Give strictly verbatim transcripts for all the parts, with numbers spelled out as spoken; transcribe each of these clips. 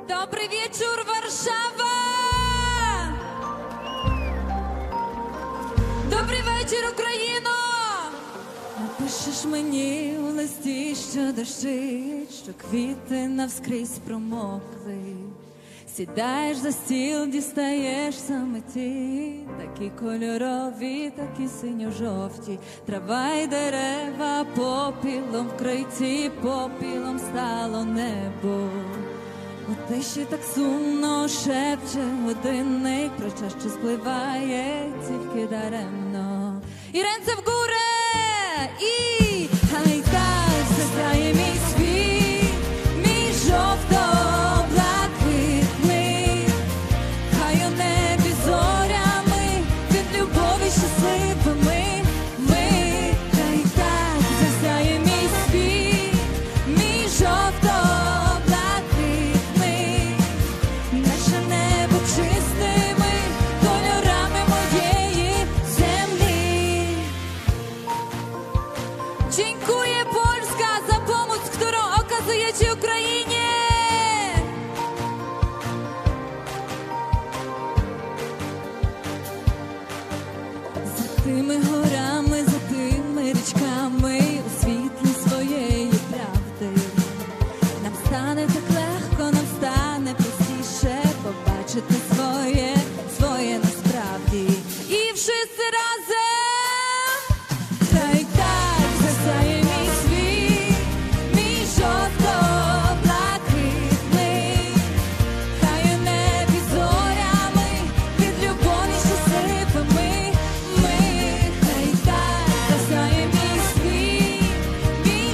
Dobry wieczór, Warszawa! Добрий вечір, Україно! Напишеш мені у листі, що дощить, що квіти навскрізь промокли. Сідаєш за стіл, дістаєш саме ті, такі кольорові, такі синьо-жовті. Трава й дерева попілом вкриті, попілом стало небо. У тиші так сумно шепче годинник, про час, що спливає тільки даремно. І ренце в гуре, і хай так засяє мій світ, мій жовто-блакитний. Хай у небі зорями, від любові щасливими ми. Хай так засяє мій світ, мій жовто-блакитний. Наше небо чистими кольорами моєї землі. Dziękuję Polska za pomoc, którą okazujecie Ukrainie. За тими горами, за тими річками, у світлі своєї правди. Нам стане так легко, нам стане простіше побачити своє, своє насправді. І всі разом хай так засяє мій світ, мій жовто-блакитний. Хай у небі зорями, від любові щасливими ми. Хай так засяє мій світ, мій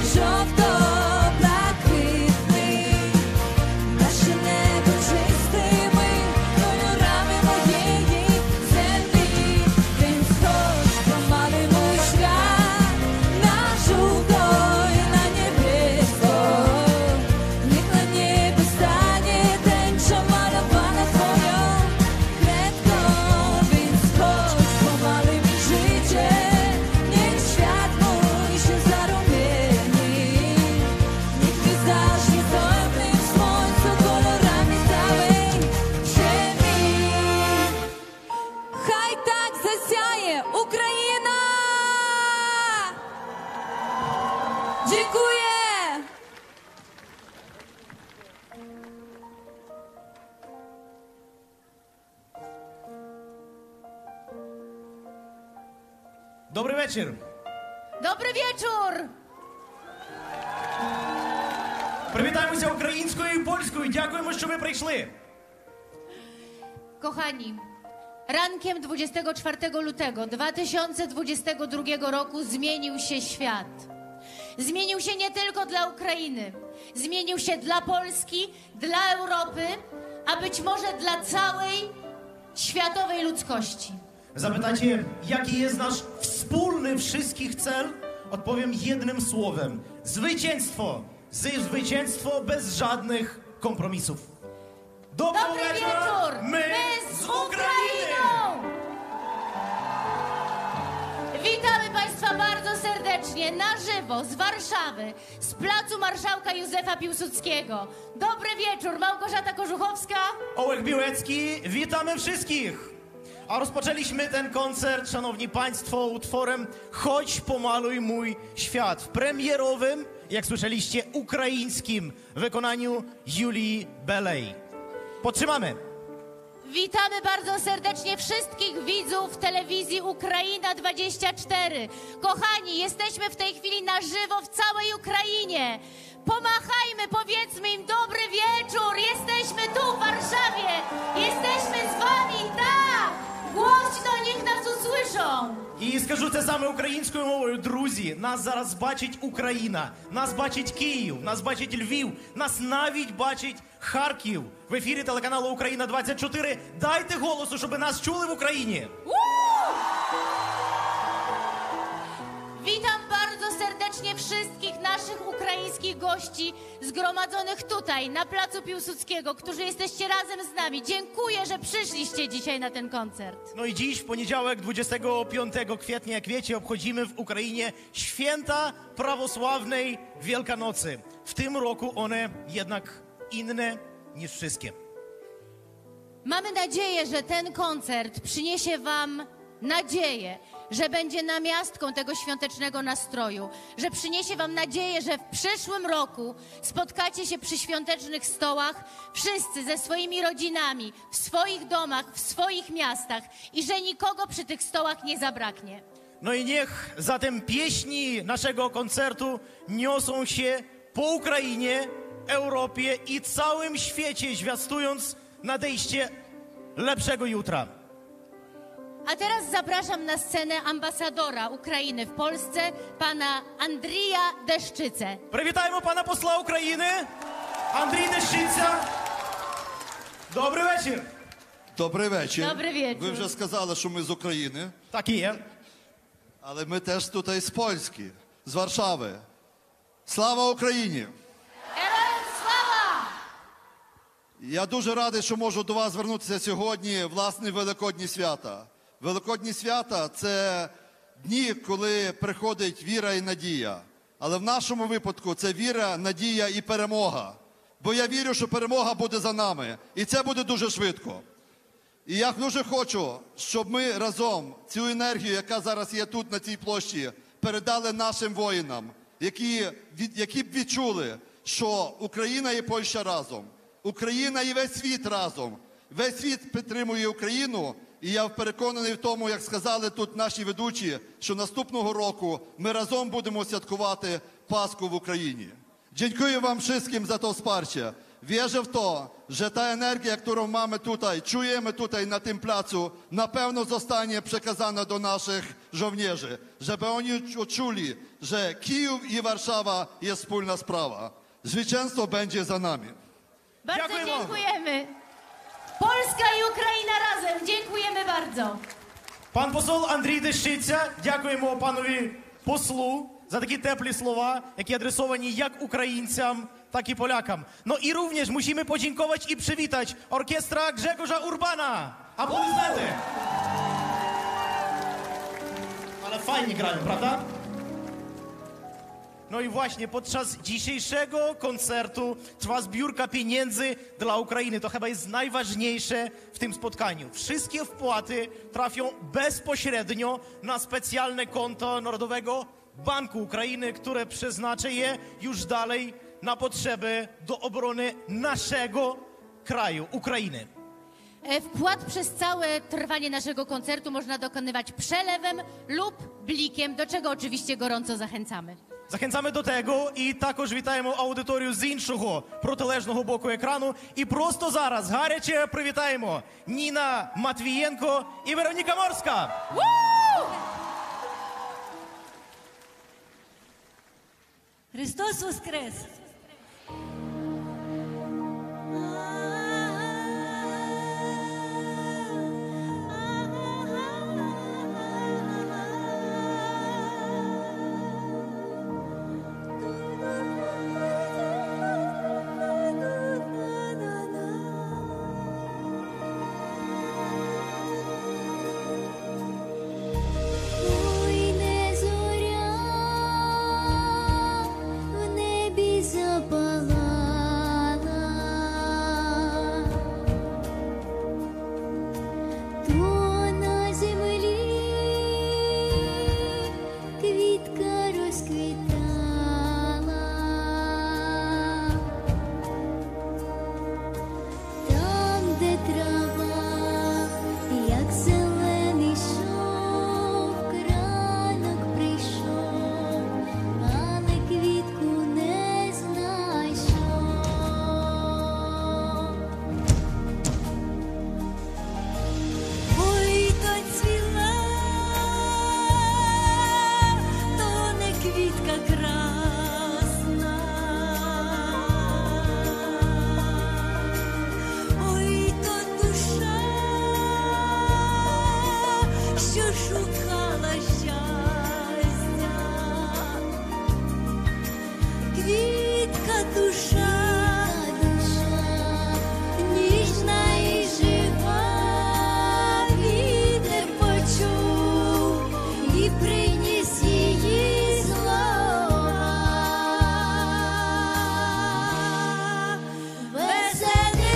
жовто-блакитний. Наше небо чистими кольорами моєї землі. Він схож, помалуй мій шлях на жовто і на небесо. Niech na niebie stanie tęcza malowana twoją kredką. Więc chodź, pomaluj mi życie, niech świat mój się zarumieni. Niech gwiazdaśnie pełnym w słońcu kolorami całej ziemi. Хай так засяє Україна! Дякую! Добрий вечір. Добрий вечір! Привітаємося українською і польською. Дякуємо, що ви прийшли. Kochani, rankiem dwudziestego czwartego lutego dwa tysiące dwudziestego drugiego roku zmienił się świat. Zmienił się nie tylko dla Ukrainy, zmienił się dla Polski, dla Europy, a być może dla całej światowej ludzkości. Zapytacie, jaki jest nasz wspólny wszystkich cel? Odpowiem jednym słowem. Zwycięstwo. Zy- Zwycięstwo bez żadnych kompromisów. Dobry, Dobry wieczór! My, z Ukrainy! Witamy Państwa bardzo serdecznie, na żywo, z Warszawy, z placu Marszałka Józefa Piłsudskiego. Dobry wieczór, Małgorzata Kożuchowska. Ołek Białecki, witamy wszystkich! A rozpoczęliśmy ten koncert, szanowni państwo, utworem Chodź, pomaluj mój świat. W premierowym, jak słyszeliście, ukraińskim wykonaniu Julii Belej. Podtrzymamy! Witamy bardzo serdecznie wszystkich widzów telewizji Ukraina dwadzieścia cztery. Kochani, jesteśmy w tej chwili na żywo w całej Ukrainie. Pomachajmy, powiedzmy im dobry wieczór. Jesteśmy tu w Warszawie. Jesteśmy z wami, tak! Głośno, niech nas usłyszą. І скажу це саме українською мовою. Друзі, нас зараз бачить Україна, нас бачить Київ, нас бачить Львів, нас навіть бачить Харків. В ефірі телеканалу Україна двадцять чотири. Дайте голосу, щоб нас чули в Україні. Witam bardzo serdecznie wszystkich naszych ukraińskich gości zgromadzonych tutaj, na placu Piłsudskiego, którzy jesteście razem z nami. Dziękuję, że przyszliście dzisiaj na ten koncert. No i dziś, w poniedziałek, dwudziestego piątego kwietnia, jak wiecie, obchodzimy w Ukrainie święta prawosławnej Wielkanocy. W tym roku one jednak inne, niż wszystkie. Mamy nadzieję, że ten koncert przyniesie wam nadzieję, że będzie namiastką tego świątecznego nastroju, że przyniesie wam nadzieję, że w przyszłym roku spotkacie się przy świątecznych stołach wszyscy ze swoimi rodzinami, w swoich domach, w swoich miastach i że nikogo przy tych stołach nie zabraknie. No i niech zatem pieśni naszego koncertu niosą się po Ukrainie, Europie i całym świecie, zwiastując nadejście lepszego jutra. A teraz zapraszam na scenę ambasadora Ukrainy w Polsce, pana Andrija Deszczycę. Привітаємо пана посла України, Андрій Дещиця. Добрий вечір. Добрий вечір. Добрий вечір. Ви вже сказали, що ми з України, Так і є. але ми теж тут із Польщі, з Варшави. Слава Україні! Героям слава! Я дуже радий, що можу до вас звернутися сьогодні, власне, Великодні свята. Великодні свята – це дні, коли приходить віра і надія. Але в нашому випадку це віра, надія і перемога. Бо я вірю, що перемога буде за нами. І це буде дуже швидко. І я дуже хочу, щоб ми разом цю енергію, яка зараз є тут, на цій площі, передали нашим воїнам, які, від, які б відчули, що Україна і Польща разом. Україна і весь світ разом. Весь світ підтримує Україну. І я переконаний в тому, як сказали тут наші ведучі, що наступного року ми разом будемо святкувати Пасху в Україні. Дякую вам wszystkim za to wsparcie. Wierzę w to, że ta energia, którą mamy tutaj, czujemy tutaj na tym placu, na pewno zostanie przekazana do naszych żołnierzy, żeby oni odczuli, że Kijów i Warszawa jest wspólna sprawa. Zwycięstwo będzie za nami. Bardzo Dziękujemy. dziękujemy. Polska i Ukraina razem. Dziękujemy bardzo. Пан посол Андрій Дещиця, дякуємо панові послу за такі теплі слова, які адресовані як українцям, tak i Polakam. No i również musimy podziękować i przywitać orkiestra Grzegorza Urbana. Aplodismenty! Ale fajnie grają, prawda? No i właśnie podczas dzisiejszego koncertu trwa zbiórka pieniędzy dla Ukrainy. To chyba jest najważniejsze w tym spotkaniu. Wszystkie wpłaty trafią bezpośrednio na specjalne konto Narodowego Banku Ukrainy, które przeznaczy je już dalej na potrzeby do obrony naszego kraju, Ukrainy. E, Wpłat przez całe trwanie naszego koncertu można dokonywać przelewem lub blikiem, do czego oczywiście gorąco zachęcamy. Захенцями до того і також вітаємо аудиторію з іншого протилежного боку екрану. І просто зараз гаряче привітаємо Ніна Матвієнко і Вероніка Морська. Христос Воскрес! Веселі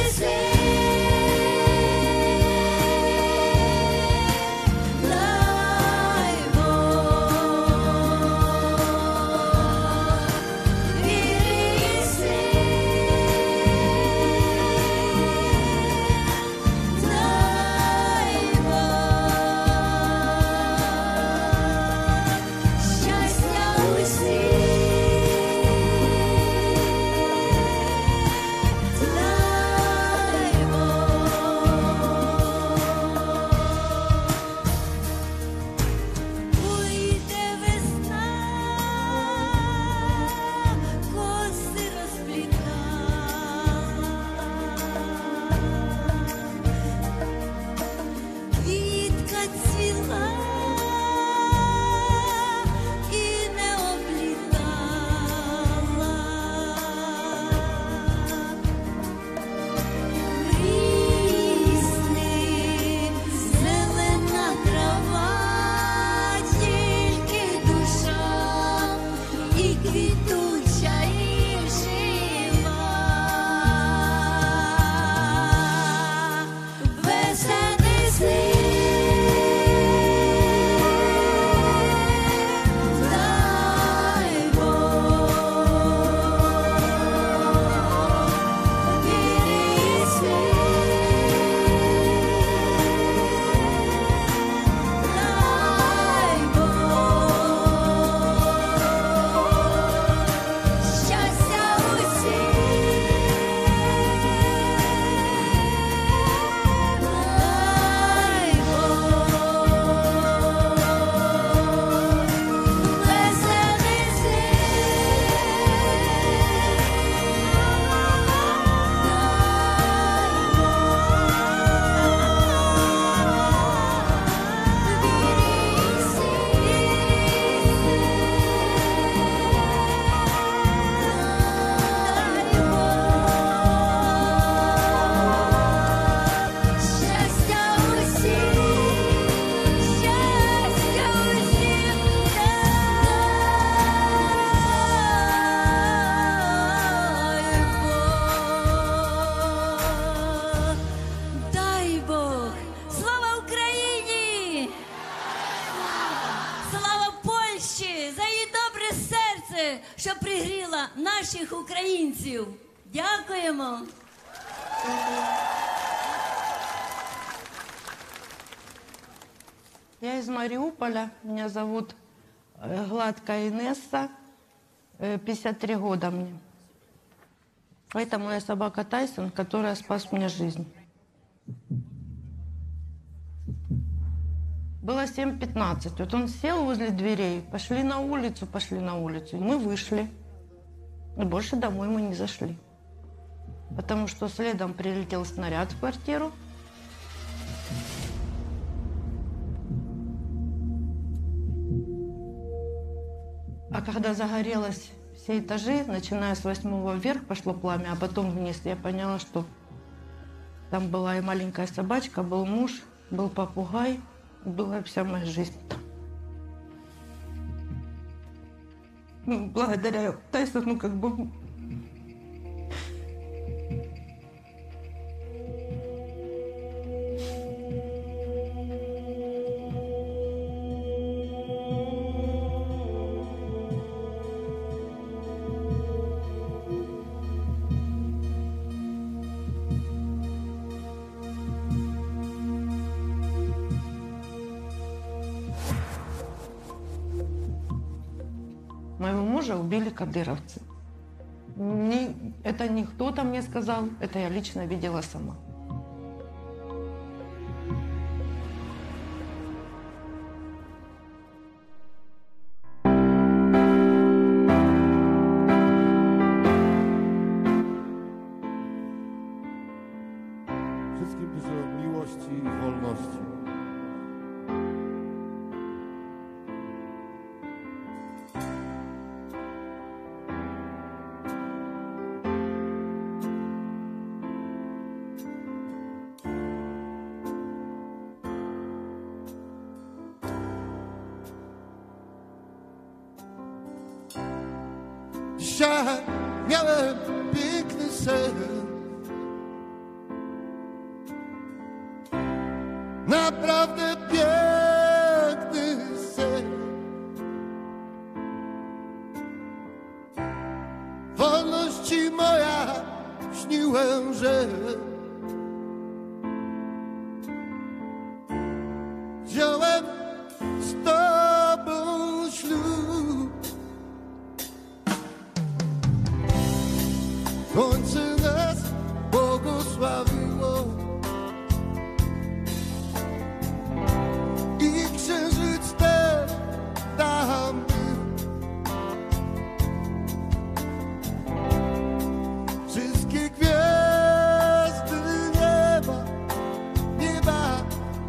наших українців. Дякуємо. Я из Мариуполя, меня зовут э, Гладкая Инесса, э, пятьдесят три года мне. Это моя собака Тайсон, которая спас мне жизнь. Было семь пятнадцать. Вот он сел возле дверей, пошли на улицу, пошли на улицу. И мы вышли. И больше домой мы не зашли. Потому что следом прилетел снаряд в квартиру. А когда загорелось все этажи, начиная с восьмого вверх пошло пламя, а потом вниз, я поняла, что там была и маленькая собачка, был муж, был попугай, была вся моя жизнь там. Ну, благодаря Тайсону как бы... Моего мужа убили кадыровцы. Ни, это не кто-то мне сказал, это я лично видела сама. Wszystkim dużo miłości i wolności. Dzisiaj miałem piękny sen. Naprawdę piękny sen. Wolności moja śniłem, że wziąłem z tobą ślub. Słońce nas błogosławiło i księżyc też tam był. Wszystkie gwiazdy nieba, nieba,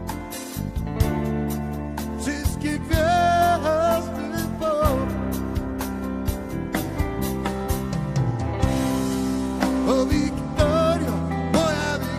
wszystkie gwiazdy po. O Wiktorio, moja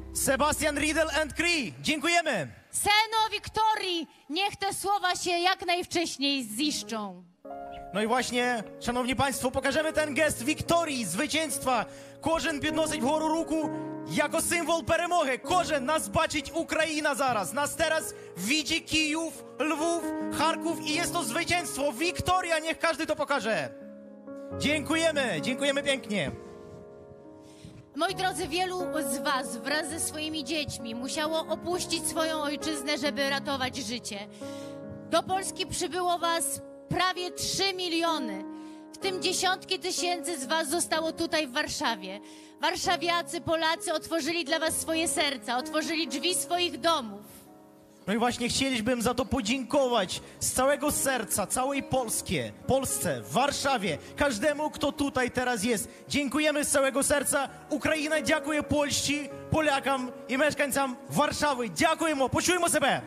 Sebastian Riedel and Cree. Dziękujemy. Seno Wiktorii, niech te słowa się jak najwcześniej ziszczą. No i właśnie, szanowni państwo, pokażemy ten gest Wiktorii, zwycięstwa. Кожен підносить вгору руку jako symbol перемоги. Кожен нас бачить Україна зараз. Nas teraz widzi Kijów, Lwów, Charków i jest to zwycięstwo. Wiktoria, niech każdy to pokaże. Dziękujemy, dziękujemy pięknie. Moi drodzy, wielu z was wraz ze swoimi dziećmi musiało opuścić swoją ojczyznę, żeby ratować życie. Do Polski przybyło was prawie trzy miliony. W tym dziesiątki tysięcy z was zostało tutaj w Warszawie. Warszawiacy, Polacy otworzyli dla was swoje serca, otworzyli drzwi swoich domów. No i właśnie chcielibyśmy za to podziękować z całego serca, całej Polskie, Polsce, w Warszawie, każdemu, kto tutaj teraz jest. Dziękujemy z całego serca. Ukraina dziękuję Polsce, Polakom i mieszkańcom Warszawy. Dziękujemy, poczujmy себе.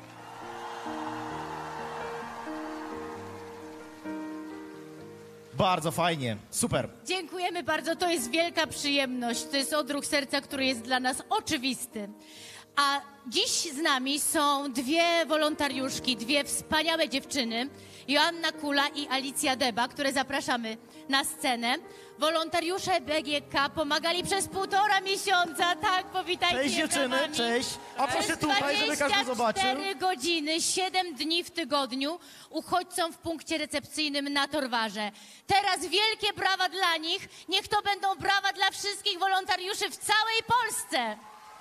Bardzo fajnie, super. Dziękujemy bardzo, to jest wielka przyjemność, to jest odruch serca, który jest dla nas oczywisty. A dziś z nami są dwie wolontariuszki, dwie wspaniałe dziewczyny, Joanna Kula i Alicja Deba, które zapraszamy na scenę. Wolontariusze B G K pomagali przez półtora miesiąca, tak, powitajcie Cześć dziewczyny, brawami. cześć. A proszę tutaj, żeby każdy zobaczył. dwadzieścia cztery godziny, siedem dni w tygodniu uchodźcom w punkcie recepcyjnym na Torwarze. Teraz wielkie brawa dla nich, niech to będą brawa dla wszystkich wolontariuszy w całej Polsce.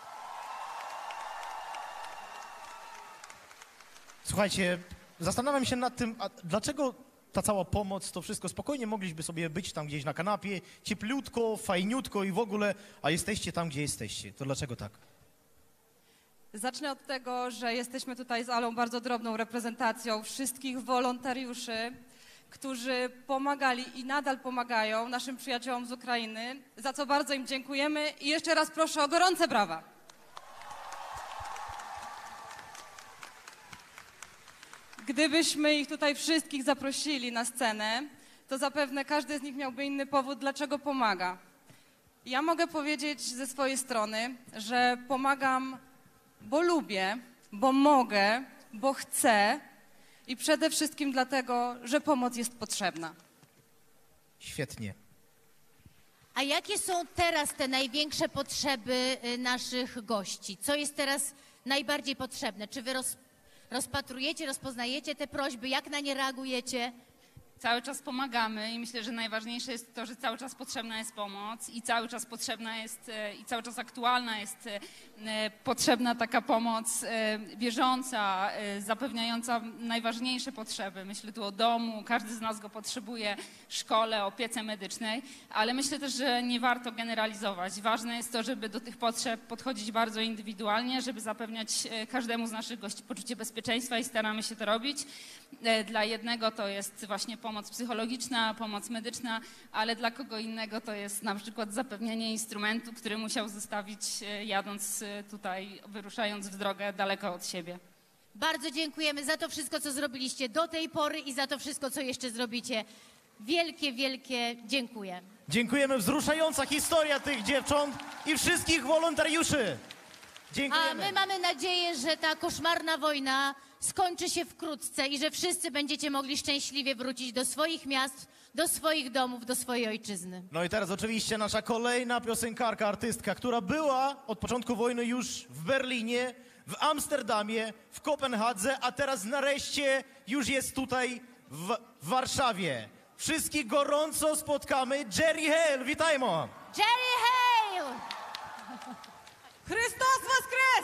Słuchajcie, zastanawiam się nad tym, a dlaczego ta cała pomoc, to wszystko, spokojnie mogliśmy sobie być tam gdzieś na kanapie, cieplutko, fajniutko i w ogóle, a jesteście tam, gdzie jesteście. To dlaczego tak? Zacznę od tego, że jesteśmy tutaj z Alą bardzo drobną reprezentacją wszystkich wolontariuszy, którzy pomagali i nadal pomagają naszym przyjaciołom z Ukrainy, za co bardzo im dziękujemy i jeszcze raz proszę o gorące brawa. Gdybyśmy ich tutaj wszystkich zaprosili na scenę, to zapewne każdy z nich miałby inny powód, dlaczego pomaga. Ja mogę powiedzieć ze swojej strony, że pomagam, bo lubię, bo mogę, bo chcę i przede wszystkim dlatego, że pomoc jest potrzebna. Świetnie. A jakie są teraz te największe potrzeby y, naszych gości? Co jest teraz najbardziej potrzebne? Czy wy roz, rozpatrujecie, rozpoznajecie te prośby? Jak na nie reagujecie? Cały czas pomagamy i myślę, że najważniejsze jest to, że cały czas potrzebna jest pomoc i cały czas potrzebna jest i cały czas aktualna jest potrzebna taka pomoc bieżąca, zapewniająca najważniejsze potrzeby. Myślę tu o domu, każdy z nas go potrzebuje, szkole, opiece medycznej, ale myślę też, że nie warto generalizować. Ważne jest to, żeby do tych potrzeb podchodzić bardzo indywidualnie, żeby zapewniać każdemu z naszych gości poczucie bezpieczeństwa i staramy się to robić. Dla jednego to jest właśnie pomoc psychologiczna, pomoc medyczna, ale dla kogo innego to jest na przykład zapewnienie instrumentu, który musiał zostawić jadąc tutaj, wyruszając w drogę daleko od siebie. Bardzo dziękujemy za to wszystko, co zrobiliście do tej pory i za to wszystko, co jeszcze zrobicie. Wielkie, wielkie dziękuję. Dziękujemy, wzruszająca historia tych dziewcząt i wszystkich wolontariuszy. A Dziękujemy. my mamy nadzieję, że ta koszmarna wojna skończy się wkrótce i że wszyscy będziecie mogli szczęśliwie wrócić do swoich miast, do swoich domów, do swojej ojczyzny. No i teraz oczywiście nasza kolejna piosenkarka, artystka, która była od początku wojny już w Berlinie, w Amsterdamie, w Kopenhadze, a teraz nareszcie już jest tutaj w Warszawie. Wszystkich gorąco spotkamy. Jerry Hale, witajmy! Jerry Hale! Chrystus woskres!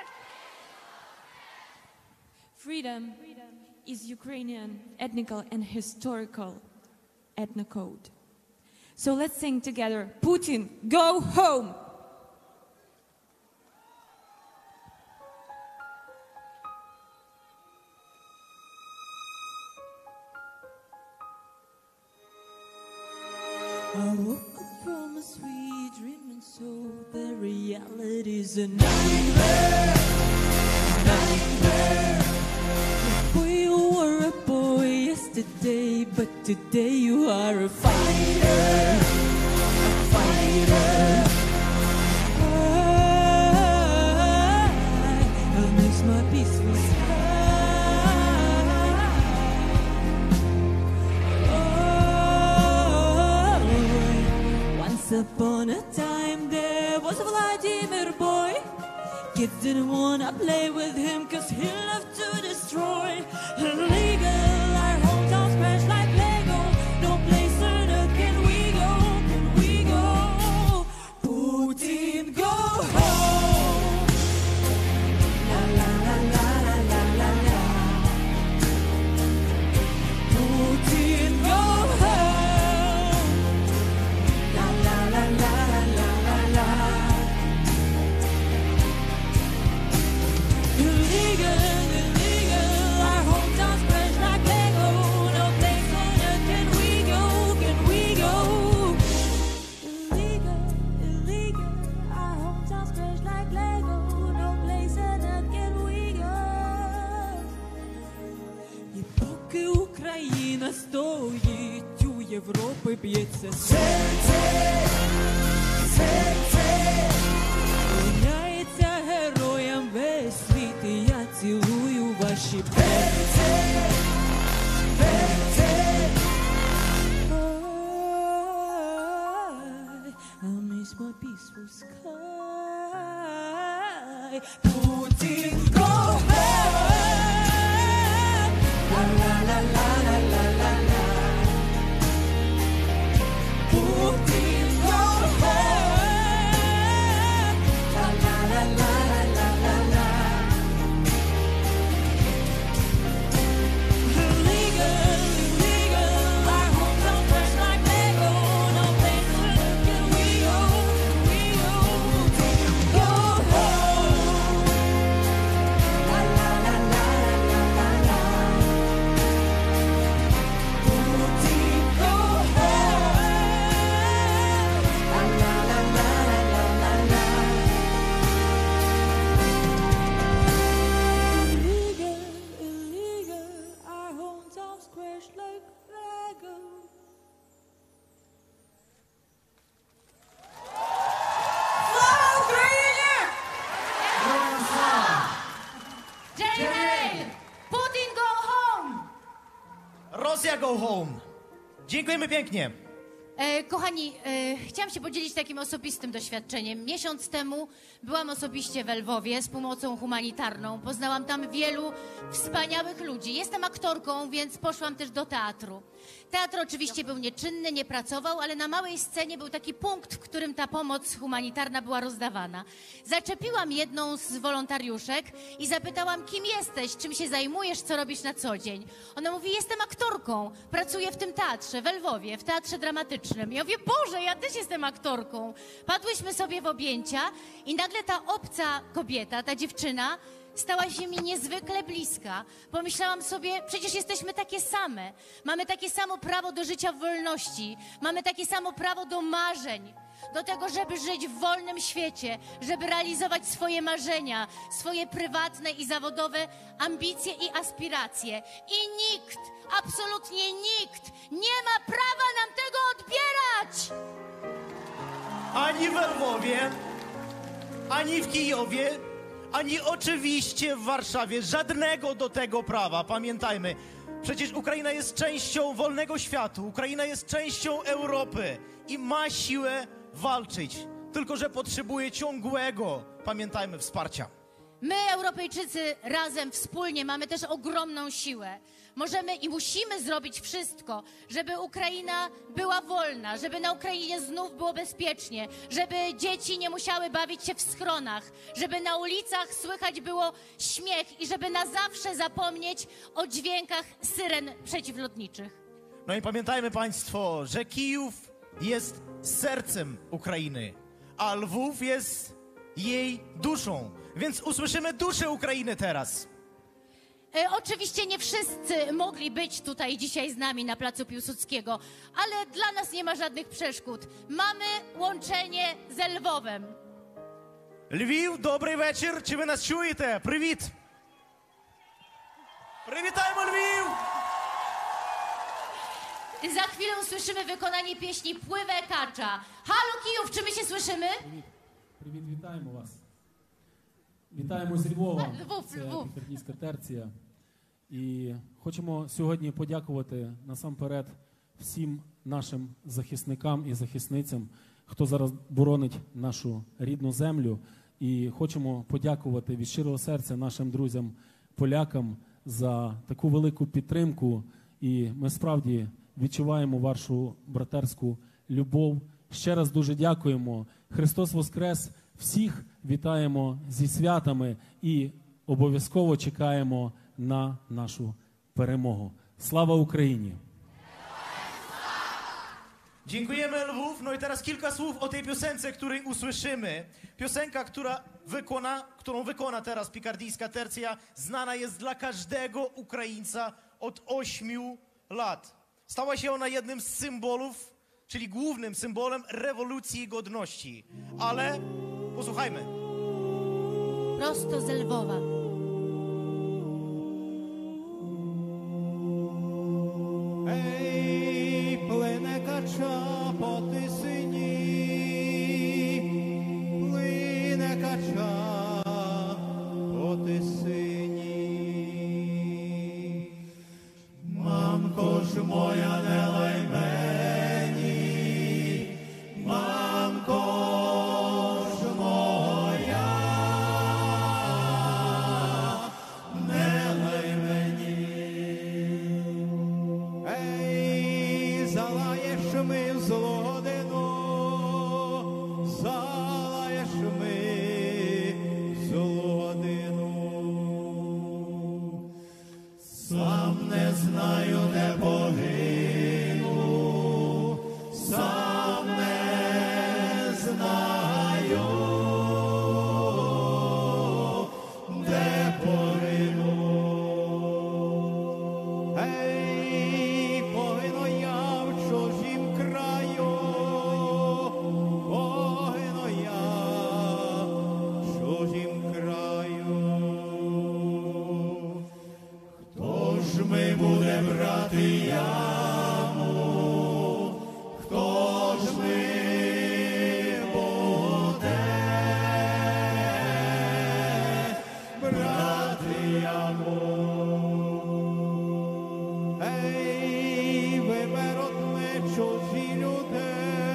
Freedom is Ukrainian ethnical and historical ethnocode. So let's sing together, Putin, go home! I woke up from a sweet dream and saw the reality's a nightmare, nightmare. Boy, you were a boy yesterday, but today you are a fighter, a fighter. Ah. Vladimir boy. Kids didn't wanna play with him cause he loved to destroy. Illegal, our hometowns crash like Lego. No place further can we go, can we go? Putin, go home. La la la la la la la la. Putin, go home. La la la la la la la. Illegal, illegal, our hometowns crash like Lego. No place further can we go, can we go? Illegal, illegal, our hometowns crash like Lego. No place further can we go. І поки Україна стоїть, у Європи б'ється серце, серце. Клоняється героям весь світ, і я цілую ваші перце, перце. I miss my peaceful sky. Putin, go home. La la la la la la la la. Putin, go home. La la la la la la la. Illegal, illegal, our hometown crash like Lego. No place further can we go, we go. Go home. La la la la la la la. Putin, go home. La la la la la la la. Illegal, illegal, our hometowns crash like Lego. Слава Україні! J-Mail! Putin, go home! Rosja go home. Dziękujemy pięknie. E, kochani, e, chciałam się podzielić takim osobistym doświadczeniem. Miesiąc temu byłam osobiście w Lwowie z pomocą humanitarną. Poznałam tam wielu wspaniałych ludzi. Jestem aktorką, więc poszłam też do teatru. Teatr oczywiście był nieczynny, nie pracował, ale na małej scenie był taki punkt, w którym ta pomoc humanitarna była rozdawana. Zaczepiłam jedną z wolontariuszek i zapytałam, kim jesteś, czym się zajmujesz, co robisz na co dzień. Ona mówi, jestem aktorką, pracuję w tym teatrze, w Lwowie, w teatrze dramatycznym. Ja mówię, Boże, ja też jestem aktorką. Padłyśmy sobie w objęcia i nagle ta obca kobieta, ta dziewczyna, stała się mi niezwykle bliska. Pomyślałam sobie, przecież jesteśmy takie same. Mamy takie samo prawo do życia w wolności. Mamy takie samo prawo do marzeń. Do tego, żeby żyć w wolnym świecie, żeby realizować swoje marzenia, swoje prywatne i zawodowe ambicje i aspiracje. I nikt, absolutnie nikt nie ma prawa nam tego odbierać! Ani w Lwowie, ani w Kijowie, ani oczywiście w Warszawie. Żadnego do tego prawa. Pamiętajmy, przecież Ukraina jest częścią wolnego świata. Ukraina jest częścią Europy i ma siłę walczyć. Tylko że potrzebuje ciągłego, pamiętajmy, wsparcia. My, Europejczycy, razem, wspólnie mamy też ogromną siłę. Możemy i musimy zrobić wszystko, żeby Ukraina była wolna, żeby na Ukrainie znów było bezpiecznie, żeby dzieci nie musiały bawić się w schronach, żeby na ulicach słychać było śmiech i żeby na zawsze zapomnieć o dźwiękach syren przeciwlotniczych. No i pamiętajmy państwo, że Kijów jest sercem Ukrainy, a Lwów jest jej duszą. Więc usłyszymy duszę Ukrainy teraz. E, oczywiście nie wszyscy mogli być tutaj dzisiaj z nami na Placu Piłsudskiego, ale dla nas nie ma żadnych przeszkód. Mamy łączenie ze Lwowem. Lwів, добрий вечір. Чи ви нас чуєте? Привіт. Привітаємо Львів! Za chwilę usłyszymy wykonanie pieśni Pływę Kacza. Halo Kijów, czy my się słyszymy? Привіт, привіт, вітаємо вас. Вітаємо з Львова. Львов, Це Львов. Пітернійська терція. І хочемо сьогодні подякувати насамперед всім нашим захисникам і захисницям, хто зараз боронить нашу рідну землю. І хочемо подякувати від щирого серця нашим друзям-полякам за таку велику підтримку. І ми справді відчуваємо вашу братерську любов. Ще раз дуже дякуємо. Христос Воскрес! Всіх вітаємо зі святами і обов'язково чекаємо на нашу перемогу. Слава Україні! Dziękujemy Lwów. No i teraz kilka słów o tej piosence, której usłyszymy. Piosenka, która wykona, którą wykona teraz pikardyjska tercja, znana jest dla każdego Ukraińca od ośmiu lat. Stała się ona jednym z symbolów, czyli głównym symbolem rewolucji godności. Ale posłuchajmy. Prosto z Lwowa. Ей, плине кача по тисині, плине кача по тисині. Мамко ж моя, не лай мені, мамко ж моя, не лай мені. Ей, залаєш ми в злу годину, залаєш ми в злу годину. Сам не знаю, де погину, сам не знаю, де погину. Ей, погину я в чужім краю, погину я в чужім краю. Хто ж ми буде брати яму? Хто ж ми буде брати яму? Ей, виберуть ми чужі люди,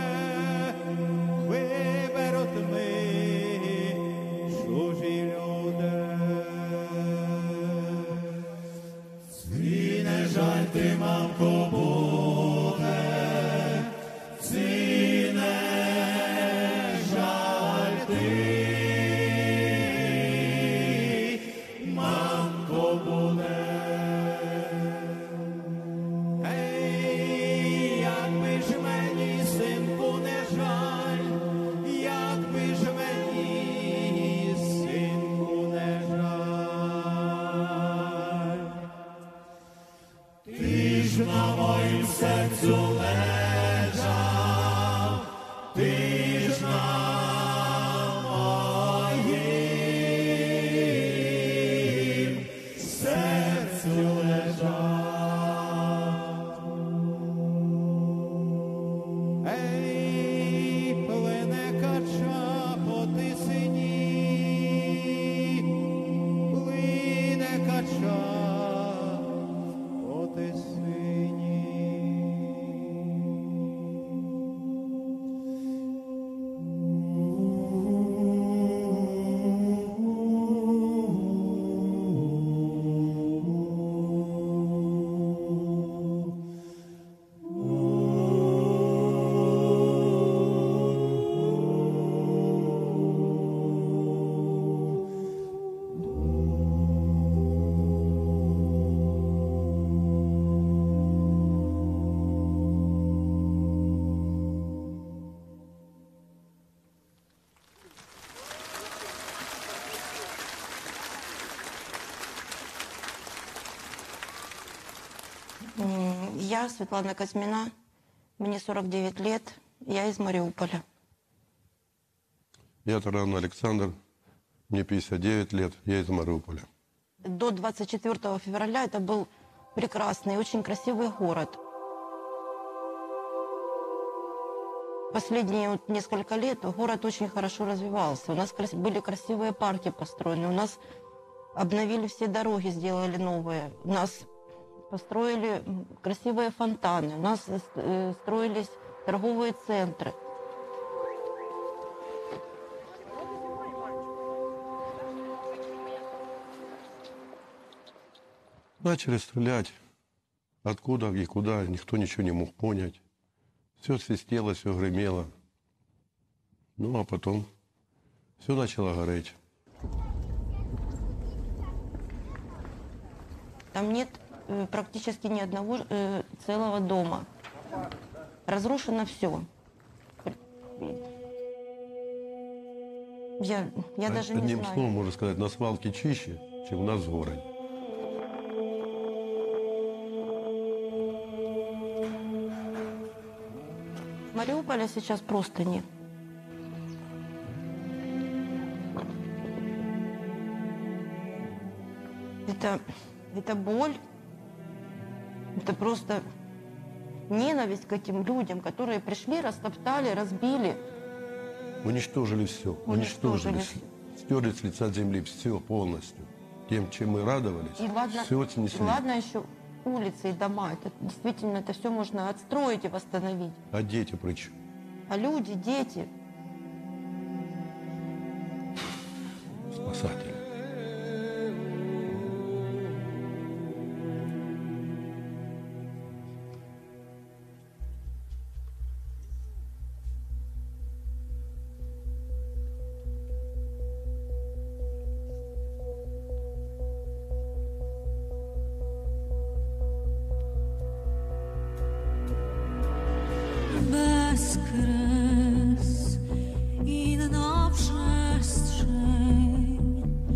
виберуть ми чужі люди. Ці не жаль ти, мамко, буде, ці не жаль ти, мамко, буде. Ей, якби ж мені, синку, не жаль, якби ж мені, синку, не жаль. Ти ж на моїм серцю лежав, ти ж на моїм серцю лежав. Ей, плине кача по тисині, плине кача по тисині. М, Я Светлана Козьмина, мне сорок девять лет, я из Мариуполя. Я Таран Александр, мне пятьдесят девять лет, я из Мариуполя. До двадцать четвёртого февраля это был прекрасный, очень красивый город. Последние вот несколько лет город очень хорошо развивался. У нас крас- были красивые парки построены, у нас обновили все дороги, сделали новые. У нас построили м, красивые фонтаны, у нас э, строились торговые центры. Начали стрелять. Откуда и куда, никто ничего не мог понять. Все свистело, все гремело. Ну, а потом все начало гореть. Там нет э, практически ни одного э, целого дома. Разрушено все. Я, я даже не Одним знаю. словом, можно сказать, на свалке чище, чем у нас в городе. Мариуполя сейчас просто нет. Это, это боль, это просто ненависть к этим людям, которые пришли, растоптали, разбили. Уничтожили все. Уничтожили Уничтожили все. Стерли с лица земли все полностью. Тем, чем мы радовались, И ладно, все и снесли. ладно еще улицы и дома. Это действительно это все можно отстроить и восстановить. А дети при чем? А люди, дети. Спасатели. Bezkres, inna przestrzeń,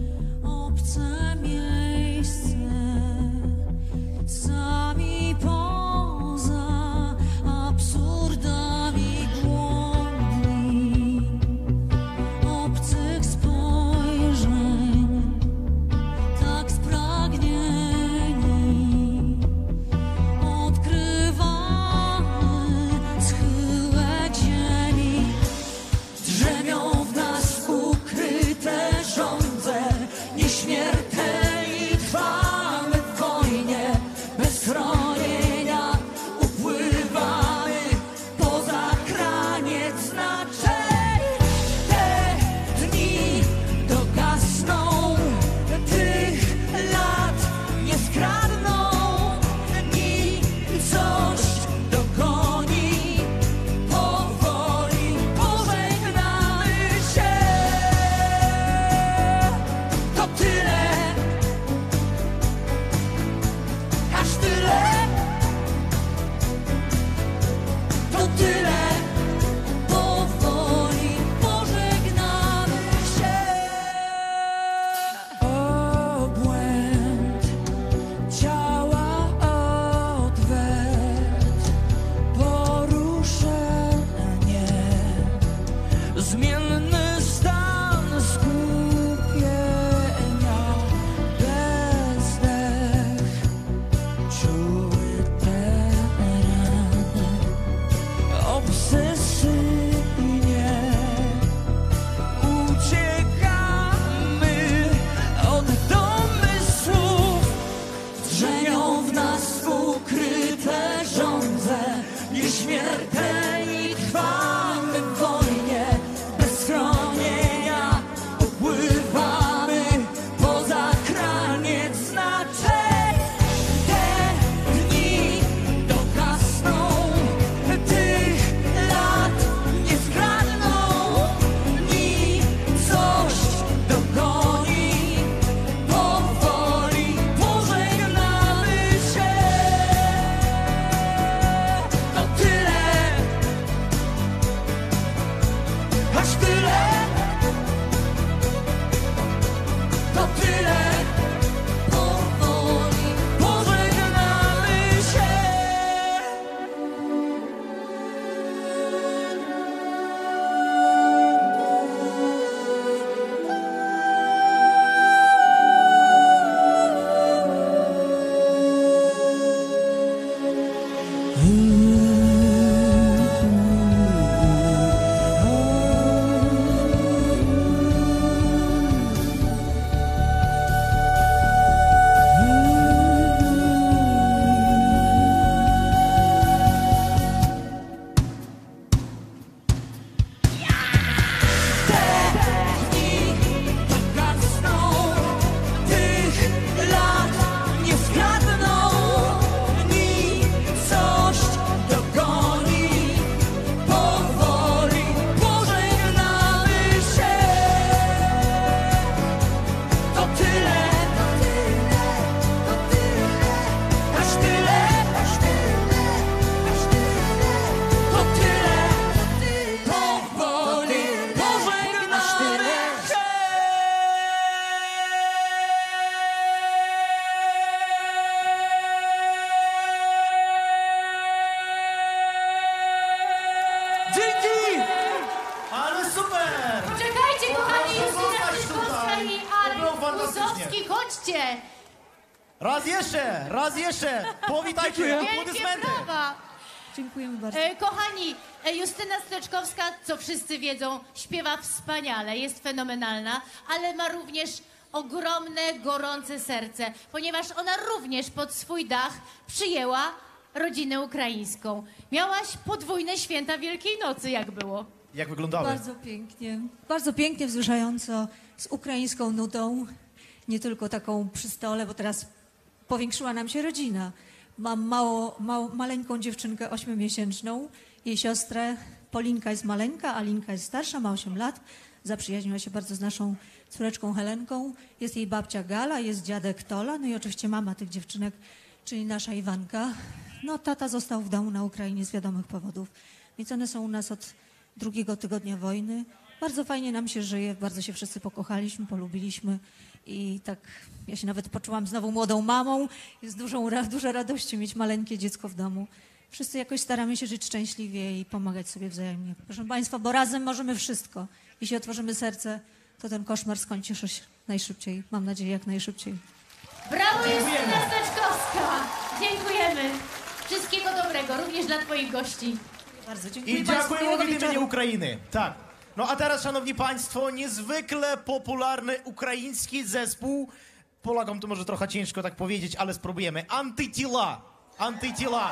Zobaczcie! Raz jeszcze, raz jeszcze. Powitajcie, Wielkie aplodysmenty. brawa! Dziękujemy bardzo. E, kochani, e, Justyna Streczkowska, co wszyscy wiedzą, śpiewa wspaniale, jest fenomenalna, ale ma również ogromne, gorące serce, ponieważ ona również pod swój dach przyjęła rodzinę ukraińską. Miałaś podwójne święta Wielkiej Nocy, jak było? Jak wyglądały? Bardzo pięknie. Bardzo pięknie, wzruszająco, z ukraińską nudą. Nie tylko taką przy stole, bo teraz powiększyła nam się rodzina. Mam mało, mało, maleńką dziewczynkę ośmiomiesięczną, jej siostrę. Polinka jest maleńka, Alinka jest starsza, ma osiem lat. Zaprzyjaźniła się bardzo z naszą córeczką Helenką. Jest jej babcia Gala, jest dziadek Tola, no i oczywiście mama tych dziewczynek, czyli nasza Iwanka. No tata został w domu na Ukrainie z wiadomych powodów, więc one są u nas od drugiego tygodnia wojny. Bardzo fajnie nam się żyje, bardzo się wszyscy pokochaliśmy, polubiliśmy i tak ja się nawet poczułam znowu młodą mamą. Jest dużą, dużo radości mieć maleńkie dziecko w domu. Wszyscy jakoś staramy się żyć szczęśliwie i pomagać sobie wzajemnie. Proszę Państwa, bo razem możemy wszystko. Jeśli otworzymy serce, to ten koszmar skończy się najszybciej. Mam nadzieję, jak najszybciej. Brawo, Justyna Steczkowska! Dziękujemy. Wszystkiego dobrego, również dla Twoich gości. Bardzo dziękuję. I dziękujemy od imienia Ukrainy. Tak. No a teraz, szanowni państwo, niezwykle popularny ukraiński zespół. Polakom to może trochę ciężko tak powiedzieć, ale spróbujemy. Antytila. Antytila.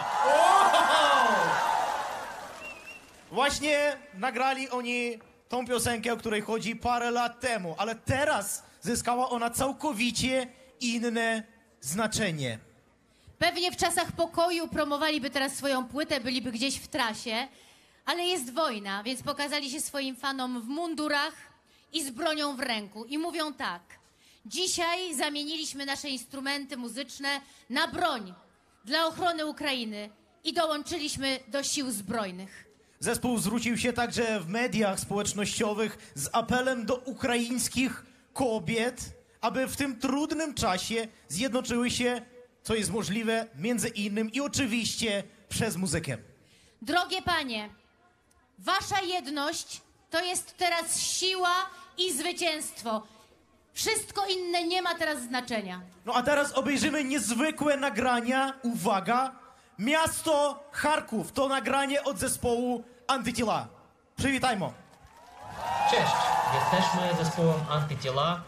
Właśnie nagrali oni tą piosenkę, o której chodzi parę lat temu, ale teraz zyskała ona całkowicie inne znaczenie. Pewnie w czasach pokoju promowaliby teraz swoją płytę, byliby gdzieś w trasie, ale jest wojna, więc pokazali się swoim fanom w mundurach i z bronią w ręku. I mówią tak: dzisiaj zamieniliśmy nasze instrumenty muzyczne na broń dla ochrony Ukrainy i dołączyliśmy do sił zbrojnych. Zespół zwrócił się także w mediach społecznościowych z apelem do ukraińskich kobiet, aby w tym trudnym czasie zjednoczyły się, co jest możliwe, między innym i oczywiście przez muzykę. Drogie panie, wasza jedność to jest teraz siła i zwycięstwo. Wszystko inne nie ma teraz znaczenia. No a teraz obejrzymy niezwykłe nagrania. Uwaga! Miasto Charków. To nagranie od zespołu Antytila. Przywitajmy. Cześć, jesteśmy zespołem Antytila.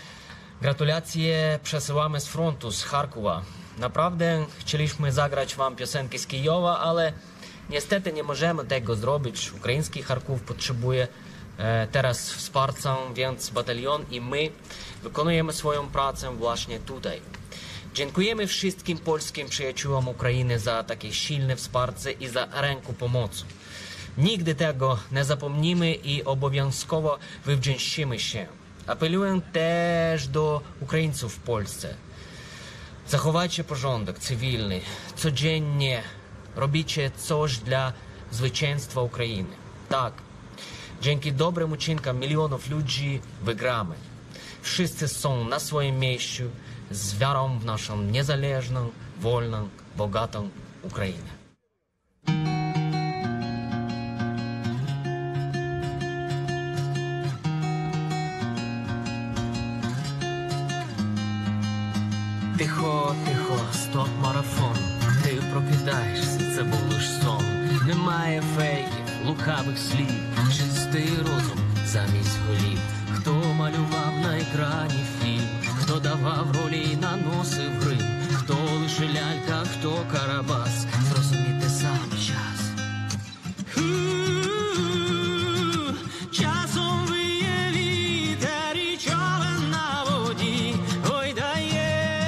Gratulacje przesyłamy z frontu, z Charkowa. Naprawdę chcieliśmy zagrać wam piosenki z Kijowa, ale niestety nie możemy tego zrobić. Ukraiński Charków potrzebuje e, teraz wsparcia, więc batalion i my wykonujemy swoją pracę właśnie tutaj. Dziękujemy wszystkim polskim przyjaciołom Ukrainy za takie silne wsparcie i za rękę pomocy. Nigdy tego nie zapomnimy i obowiązkowo wywdzięczymy się. Apeluję też do Ukraińców w Polsce. Zachowajcie porządek cywilny. Codziennie robicie coś dla zwycięstwa Ukrainy. Tak, dzięki dobrym uczynkom milionów ludzi wygramy. Wszyscy są na swoim miejscu z wiarą w naszą niezależną, wolną, bogatą Ukrainę. Тихо, тихо, стоп марафон. Ти прокидаєшся, це був лиш сон. Немає фейків, лукавих слів, чистий розум замість голів. Хто малював на екрані фільм, хто давав ролі і наносив грим, хто лише лялька, хто Карабас, зрозуміти сам час. Часом виє вітер і човен на воді, ой дає.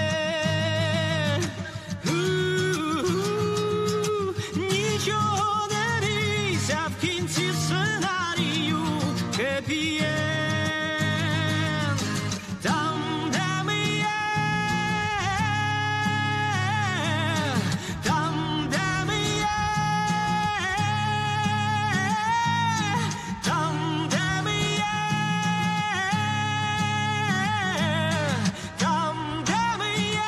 Нічого не бійся, в кінці сценарію хеппі енд. Там, де ми є, там, де ми є, там, де ми є, там, де ми є.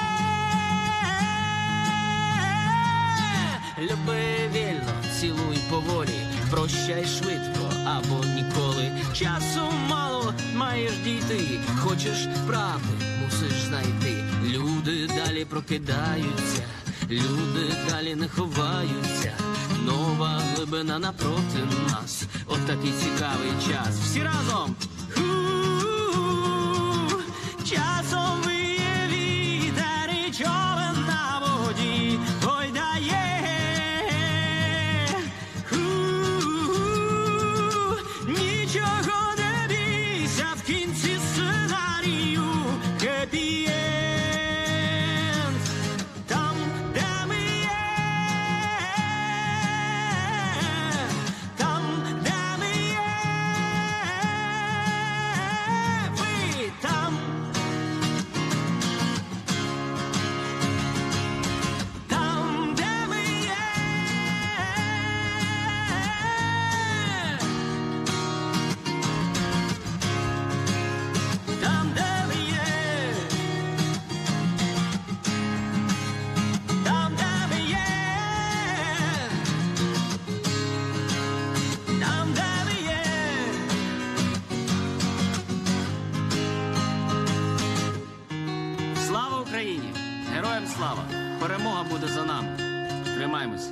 Люби вільно, цілуй поволі, прощай швидко або ніколи. Часу мало, маєш дійти, хочеш правди, мусиш знайти. Люди далі прокидаються, люди далі не ховаються. Нова глибина напроти нас, от такий цікавий час. Всі разом! У-у-у-у, часом віє вітер і човен на воді гойдає. У-у-у, нічого не бійся, в кінці сценарію хеппі енд. Там, де ми є, там, де ми є, ви там. Там, де ми є, там, де ми є, там, де ми є, там, де ми є. Слава Україні! Героям слава! Перемога буде за нами. Тримаймося.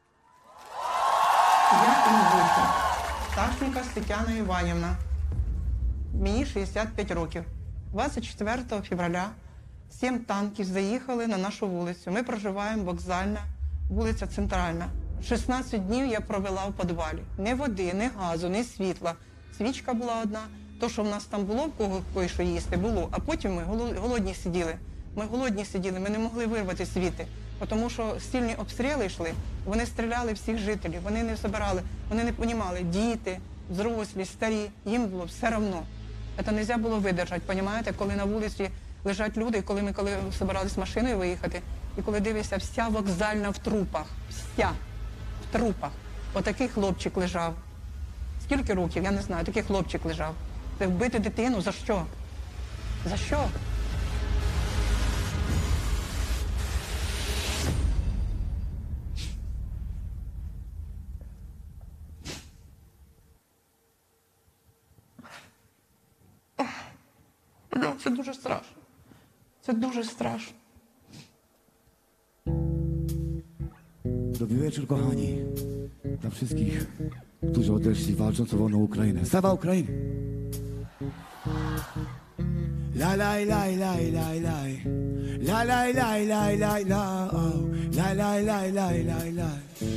Я інгушка, Пташенко Тетяна Іванівна. Мені шістдесят п'ять років. двадцять четвертого февраля сім танків заїхали на нашу вулицю. Ми проживаємо вокзальна, вулиця Центральна. шістнадцять днів я провела в підвалі. Ні води, ні газу, ні світла. Свічка була одна. То, що в нас там було, в кого кое-що їсти, було. А потім ми голо- голодні сиділи. Ми голодні сиділи, ми не могли вирвати звідти. Тому що сильні обстріли йшли, вони стріляли всіх жителів, вони не збирали, вони не розуміли, діти, взрослі, старі, їм було все одно. Це не можна було видержати, розумієте, коли на вулиці лежать люди, коли ми коли збиралися машиною виїхати, і коли дивишся, вся вокзальна в трупах, вся в трупах. Отакий хлопчик лежав. Скільки років, я не знаю, такий хлопчик лежав. Це вбити дитину, за що? За що? Це дуже страшно. Це дуже страшно. Dobry wieczór, kochani. Dla wszystkich, którzy odeszli walcząc o wolną Ukrainę. Sława Ukrainy! La la la la la la la la la la la la la la la la la la.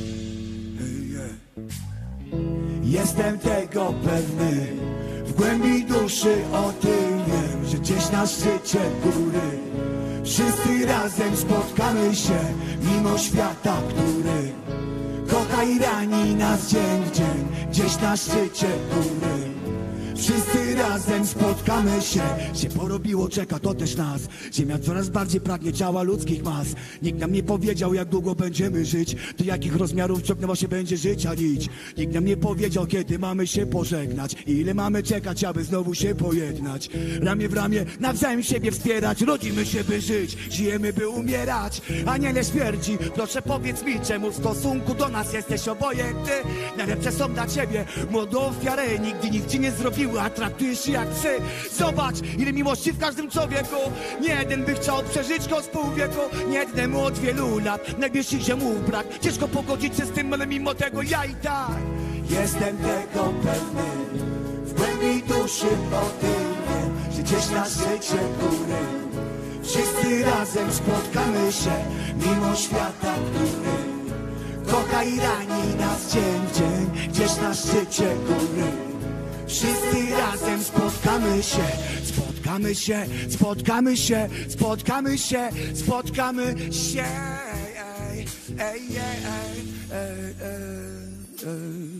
Jestem tego pewny, w głębi duszy o tym wiem, że gdzieś na szczycie góry wszyscy razem spotkamy się, mimo świata, który kocha i rani nas dzień w dzień, gdzieś na szczycie góry. Wszyscy razem spotkamy się. Się porobiło, czeka to też nas. Ziemia coraz bardziej pragnie ciała ludzkich mas. Nikt nam nie powiedział, jak długo będziemy żyć, do jakich rozmiarów ciągnęła się będzie życia nić. Nikt nam nie powiedział, kiedy mamy się pożegnać i ile mamy czekać, aby znowu się pojednać. Ramię w ramię, nawzajem siebie wspierać. Rodzimy się, by żyć, żyjemy, by umierać. Aniele śmierci, proszę powiedz mi, czemu w stosunku do nas jesteś obojętny? Najlepsze są dla ciebie młodą ofiarę, nigdy nikt ci nie zrobił, a traktujesz się jak psy. Zobacz, ile miłości w każdym człowieku. Nie jeden by chciał przeżyć go z pół wieku, nie jednemu od wielu lat najbliższych ziemów brak. Ciężko pogodzić się z tym, ale mimo tego ja i tak jestem tego pewny, w głębi duszy o tym wiem, że gdzieś na szczycie góry wszyscy razem spotkamy się, mimo świata, który kocha i rani nas dzień w dzień, gdzieś na szczycie góry. Wszyscy razem spotkamy się, spotkamy się, spotkamy się, spotkamy się, spotkamy się. Ej, ej, ej, ej, ej, ej.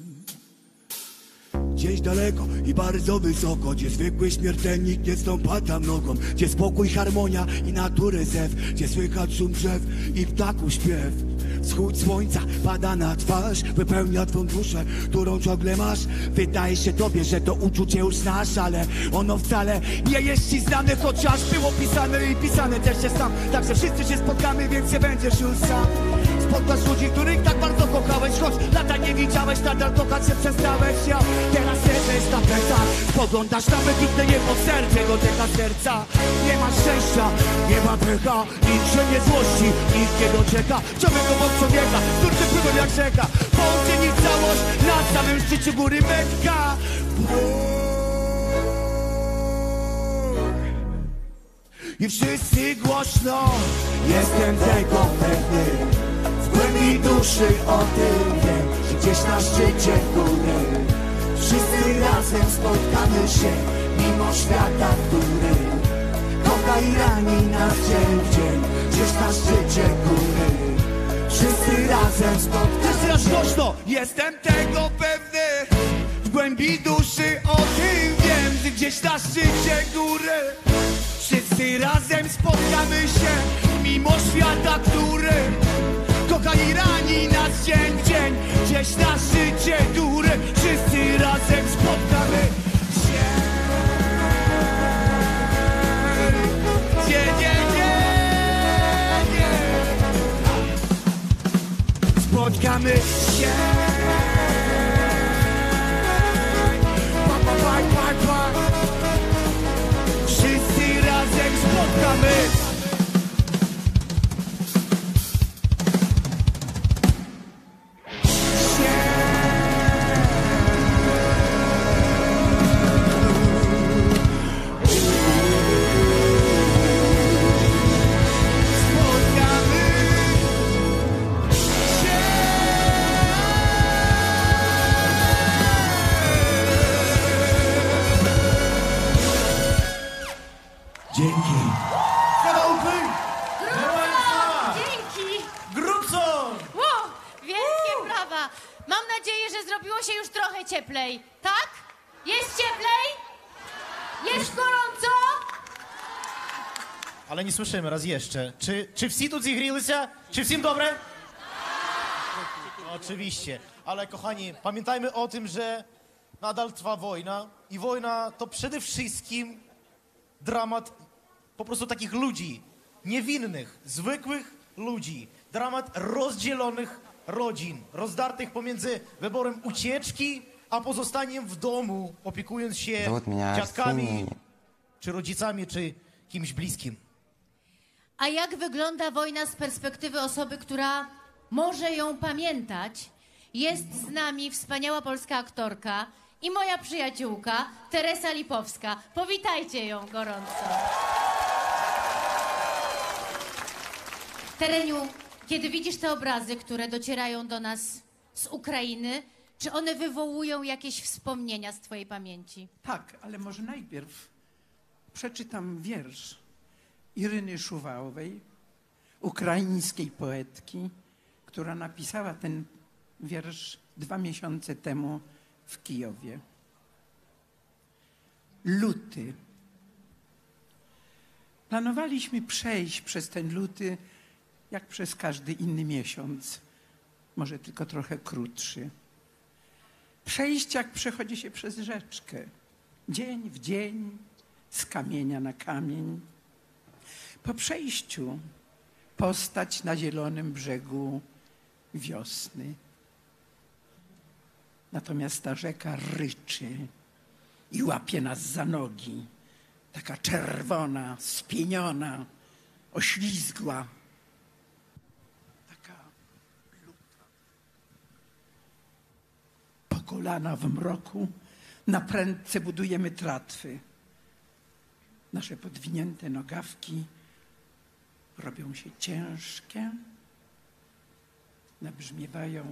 Gdzieś daleko i bardzo wysoko, gdzie zwykły śmiertelnik nie stąpa tam nogą, gdzie spokój, harmonia i natury zew, gdzie słychać szum drzew i ptaków śpiew. Wschód słońca pada na twarz, wypełnia twą duszę, którą ciągle masz. Wydaje się tobie, że to uczucie już znasz, ale ono wcale nie jest ci znane, chociaż było pisane i pisane też jest sam. Także wszyscy się spotkamy, więc nie będziesz już sam. spotkasz ludzi, których tak bardzo kochałeś. Choć lata nie widziałeś, nadal kochać się przestałeś. Ja teraz leżysz na plecach, spoglądasz na wybitne jego serce, jego decha serca. Nie ma szczęścia, nie ma pecha, nikt się nie złości, nikt nie doczeka. Ciągle obok człowieka, który płynął jak rzeka. Połączeni w całość, na samym szczycie góry Mekka. I wszyscy głośno, jestem tego pewny. W głębi duszy o tym wiem, że gdzieś na szczycie góry wszyscy razem spotkamy się, mimo świata, który kocha i rani nas dzień w dzień. Gdzieś na szczycie góry wszyscy razem spotkamy się. Jeszcze raz głośno, jestem tego pewny. W głębi duszy o tym wiem, że gdzieś na szczycie góry wszyscy razem spotkamy się, mimo świata, który kocha i rani nas dzień w dzień. Gdzieś na szczycie góry wszyscy razem spotkamy się. Nie, nie, nie, nie. Spotkamy się. Pa, pa, pa, pa, pa. Wszyscy razem spotkamy cieplej, tak? Jest cieplej? Jest gorąco? Ale nie słyszymy raz jeszcze. Czy, czy wszyscy tu zігрілися? Czy всім dobre? Oczywiście. Ale kochani, pamiętajmy o tym, że nadal trwa wojna i wojna to przede wszystkim dramat po prostu takich ludzi, niewinnych, zwykłych ludzi. Dramat rozdzielonych rodzin, rozdartych pomiędzy wyborem ucieczki, a pozostaniem w domu, opiekując się dziadkami, czy rodzicami, czy kimś bliskim. A jak wygląda wojna z perspektywy osoby, która może ją pamiętać? Jest z nami wspaniała polska aktorka i moja przyjaciółka Teresa Lipowska. Powitajcie ją gorąco. Tereniu, kiedy widzisz te obrazy, które docierają do nas z Ukrainy, czy one wywołują jakieś wspomnienia z twojej pamięci? Tak, ale może najpierw przeczytam wiersz Iryny Szuwałowej, ukraińskiej poetki, która napisała ten wiersz dwa miesiące temu w Kijowie. Luty. Planowaliśmy przejść przez ten luty jak przez każdy inny miesiąc, może tylko trochę krótszy. Przejść jak przechodzi się przez rzeczkę, dzień w dzień, z kamienia na kamień. Po przejściu postać na zielonym brzegu wiosny. Natomiast ta rzeka ryczy i łapie nas za nogi, taka czerwona, spieniona, oślizgła, taka luta. Po kolana w mroku na prędce budujemy tratwy. Nasze podwinięte nogawki robią się ciężkie, nabrzmiewają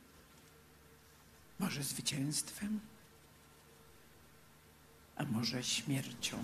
może zwycięstwem, a może śmiercią.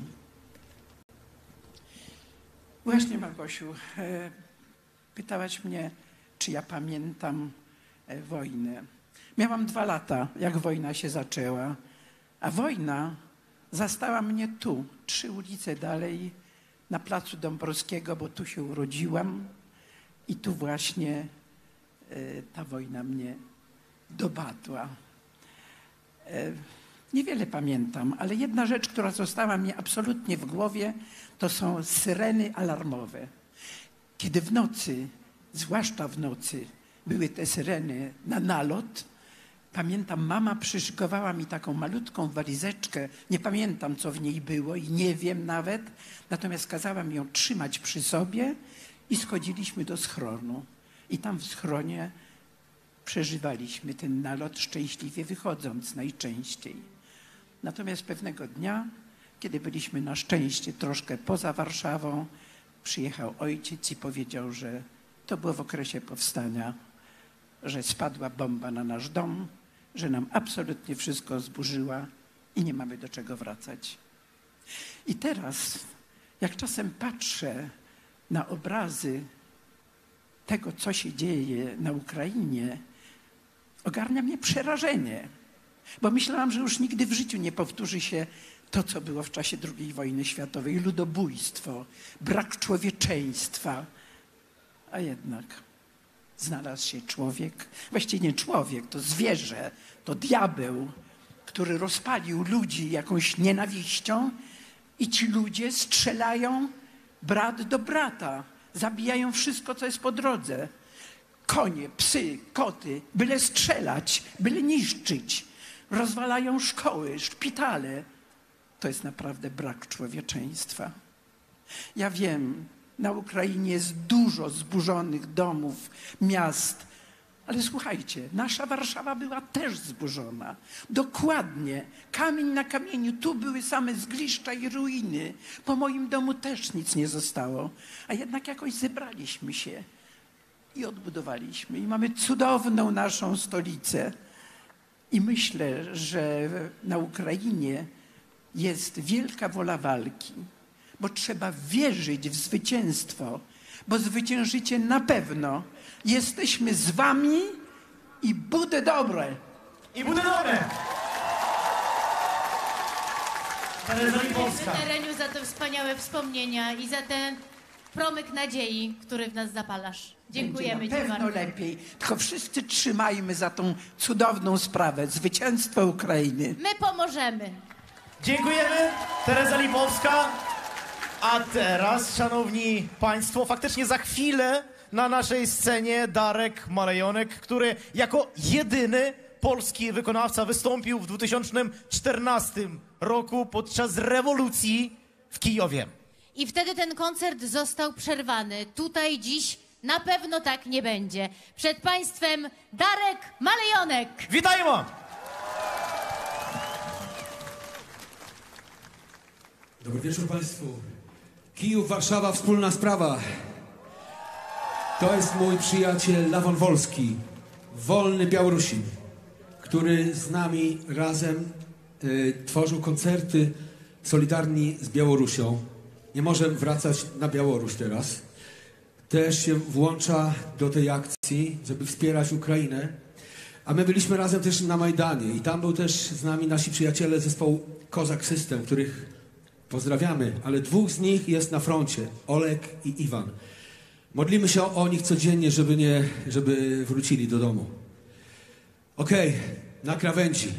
Właśnie, Małgosiu, e, pytałaś mnie, czy ja pamiętam e, wojnę. Miałam dwa lata, jak wojna się zaczęła, a wojna zastała mnie tu, trzy ulice dalej, na placu Dąbrowskiego, bo tu się urodziłam i tu właśnie e, ta wojna mnie dopadła. E, niewiele pamiętam, ale jedna rzecz, która została mi absolutnie w głowie, to są syreny alarmowe. Kiedy w nocy, zwłaszcza w nocy, były te syreny na nalot, pamiętam, mama przyszykowała mi taką malutką walizeczkę. Nie pamiętam, co w niej było i nie wiem nawet. Natomiast kazała mi ją trzymać przy sobie i schodziliśmy do schronu. I tam w schronie przeżywaliśmy ten nalot, szczęśliwie wychodząc najczęściej. Natomiast pewnego dnia, kiedy byliśmy na szczęście troszkę poza Warszawą, przyjechał ojciec i powiedział, że to było w okresie powstania, że spadła bomba na nasz dom, że nam absolutnie wszystko zburzyła i nie mamy do czego wracać. I teraz, jak czasem patrzę na obrazy tego, co się dzieje na Ukrainie, ogarnia mnie przerażenie, bo myślałam, że już nigdy w życiu nie powtórzy się to, co było w czasie drugiej wojny światowej. Ludobójstwo, brak człowieczeństwa, a jednak znalazł się człowiek, właściwie nie człowiek, to zwierzę, to diabeł, który rozpalił ludzi jakąś nienawiścią i ci ludzie strzelają brat do brata, zabijają wszystko, co jest po drodze. Konie, psy, koty, byle strzelać, byle niszczyć. Rozwalają szkoły, szpitale. To jest naprawdę brak człowieczeństwa. Ja wiem, na Ukrainie jest dużo zburzonych domów, miast, ale słuchajcie, nasza Warszawa była też zburzona. Dokładnie, kamień na kamieniu, tu były same zgliszcza i ruiny. Po moim domu też nic nie zostało, a jednak jakoś zebraliśmy się i odbudowaliśmy. I mamy cudowną naszą stolicę. I myślę, że na Ukrainie jest wielka wola walki, bo trzeba wierzyć w zwycięstwo, bo zwyciężycie na pewno. Jesteśmy z wami i bude dobre. I bude dobre. Dziękujemy Tereniu za te wspaniałe wspomnienia i za ten promyk nadziei, który w nas zapalasz. Dziękujemy Będzie Ci na pewno bardzo. lepiej. Tylko wszyscy trzymajmy za tą cudowną sprawę. Zwycięstwo Ukrainy. My pomożemy. Dziękujemy, Teresa Lipowska. A teraz, szanowni państwo, faktycznie za chwilę na naszej scenie Darek Malejonek, który jako jedyny polski wykonawca wystąpił w dwa tysiące czternastym roku podczas rewolucji w Kijowie. I wtedy ten koncert został przerwany. Tutaj dziś na pewno tak nie będzie. Przed państwem Darek Malejonek. Witajmy! Dobry wieczór Państwu. Kijów, Warszawa, wspólna sprawa. To jest mój przyjaciel Lawon Wolski, wolny Białorusin, który z nami razem y, tworzył koncerty solidarni z Białorusią. Nie może wracać na Białoruś teraz. Też się włącza do tej akcji, żeby wspierać Ukrainę. A my byliśmy razem też na Majdanie i tam był też z nami nasi przyjaciele zespołu Kozak System, których pozdrawiamy, ale dwóch z nich jest na froncie, Olek i Iwan. Modlimy się o nich codziennie, żeby, nie, żeby wrócili do domu. Okej, okay, na krawędzi.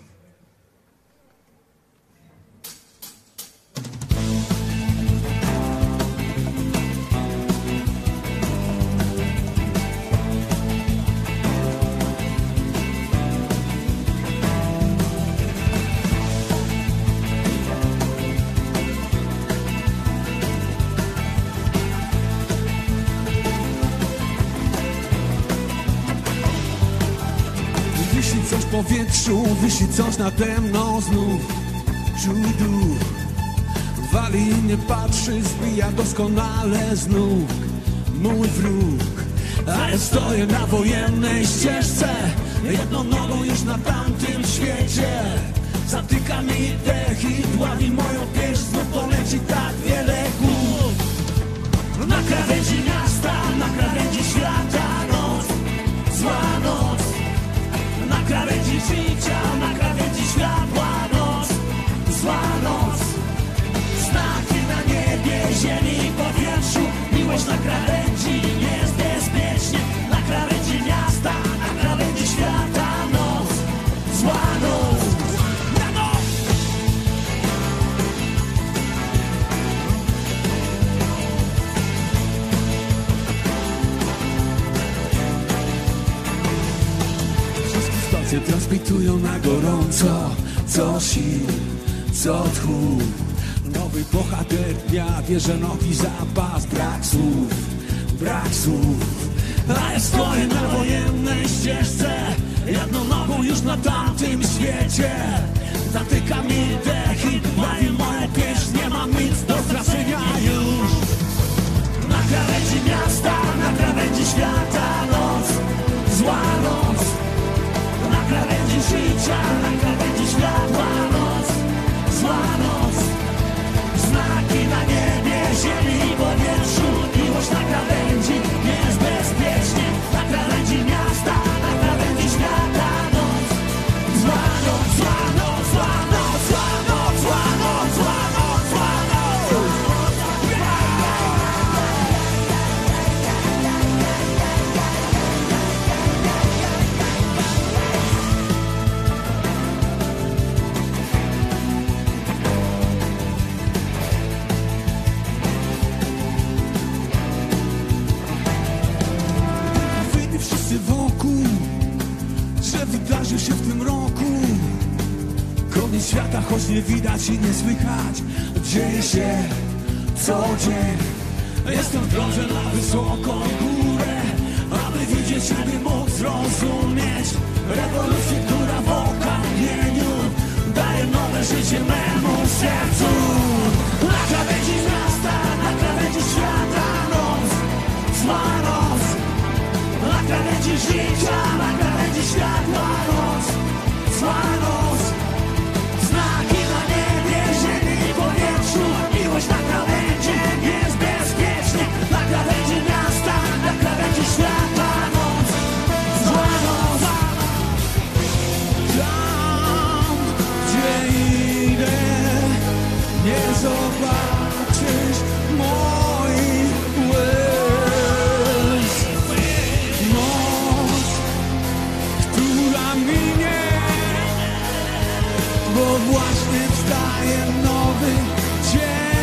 W powietrzu wisi coś nade mną znów. Czudu wali, nie patrzy, zbija doskonale z nóg mój wróg. A ja stoję na wojennej ścieżce, jedną nogą już na tamtym świecie. Zatyka mi dech i dławi moją pieśń, znów poleci tak wiele kół. Na krawędzi miasta, na krawędzi świata noc, zła noc. Na krawędzi życia, na krawędzi światła noc, zła noc. Znaki na niebie, ziemi i powietrzu, miłość na krawędzi, nie jest bezpiecznie. Na krawędzi miasta, na krawędzi świata noc, zła noc. Na noc! gotują na gorąco, co sił, co tchu. Nowy bohater dnia bierze nogi za pas. Brak słów, brak słów. A ja stoję na wojennej ścieżce, jedną nogą już na tamtym świecie. Zatyka mi dech i dbaje moja pieśń. Nie mam nic do stracenia już. Na krawędzi miasta, na krawędzi świata noc, zła noc. Na krawędzi życia, na krawędzi światła noc, zła noc. Znaki na niebie, ziemi i powietrzu. Miłość na krawędzi, nie jest bezpiecznie. Na krawędzi miasta, na krawędzi świata noc, zła noc, zła noc, zła noc, zła noc, zła noc, zła noc, zła noc. Wy wszyscy wokół, że wydarzy się w tym roku koniec świata, choć nie widać i nie słychać. Dzieje się co dzień. Jestem w drodze na wysoką górę, aby widzieć, aby mógł zrozumieć rewolucję, która w okampieniu daje nowe życie memu sercu. Na krawędzi miasta, na krawędzi świata noc, zła noc. Na krawędzi życia, na krawędzi światła noc, zła noc. Znaki na niebie, ziemi i powietrzu. Miłość na krawędzi, jest bezpiecznie. Na krawędzi miasta, na krawędzi świata noc, zła noc. Tam, gdzie idę, nie zobaczysz moich łez. Noc, która minie, bo właśnie wstaje nowy dzień.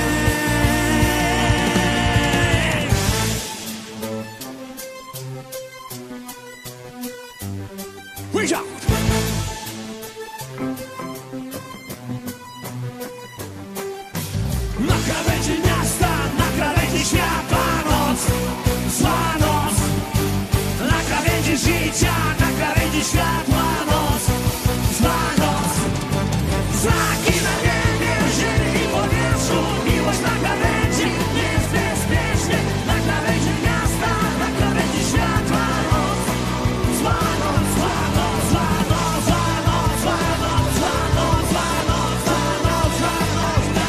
Łyża! Na krawędzi miasta, na krawędzi świata noc, zła noc. Na krawędzi życia, na krawędzi światła noc, zła noc. Znaki na niebie, ziemi i powietrzu. Miłość na krawędzi, nie jest bezpiecznie. Na krawędzi miasta, na krawędzi światła noc, zła noc, zła noc, zła noc, zła noc, zła noc, zła noc, zła noc, zła noc, zła noc, zła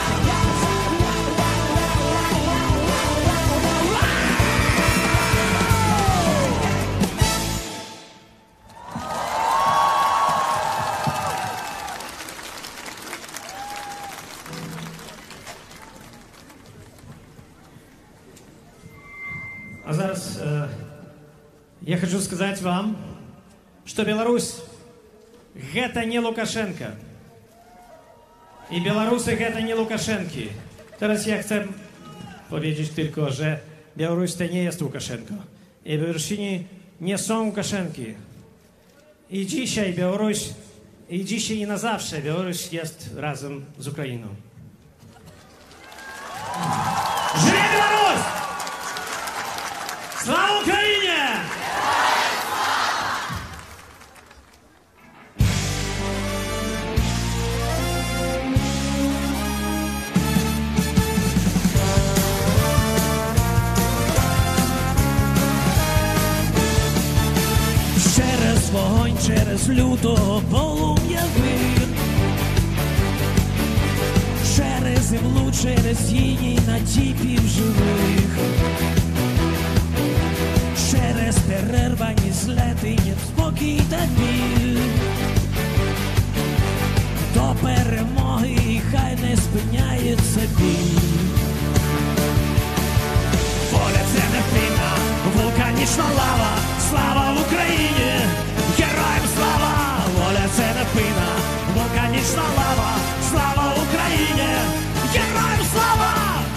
А зараз э, я хочу сказать вам, что Беларусь – это не Лукашенко. И белорусы – это не Лукашенки. Teraz ja chcę powiedzieć tylko, że Białoruś to nie jest Łukaszenko. I Białorusini nie są Łukaszenki. I dzisiaj Białoruś, i dzisiaj i na zawsze Białoruś jest razem z Ukrainą. Żyje Białoruś! Слава Україні! Через вогонь, через лютого полум'я вир, через землу, через її натіпів живих, через перервані злети, спокій та біль, до перемоги і хай не спиняється біль. Воля це невпинна, вулканічна лава, слава в Україні, героям слава! Воля це невпинна, вулканічна лава, слава Україні, героям слава!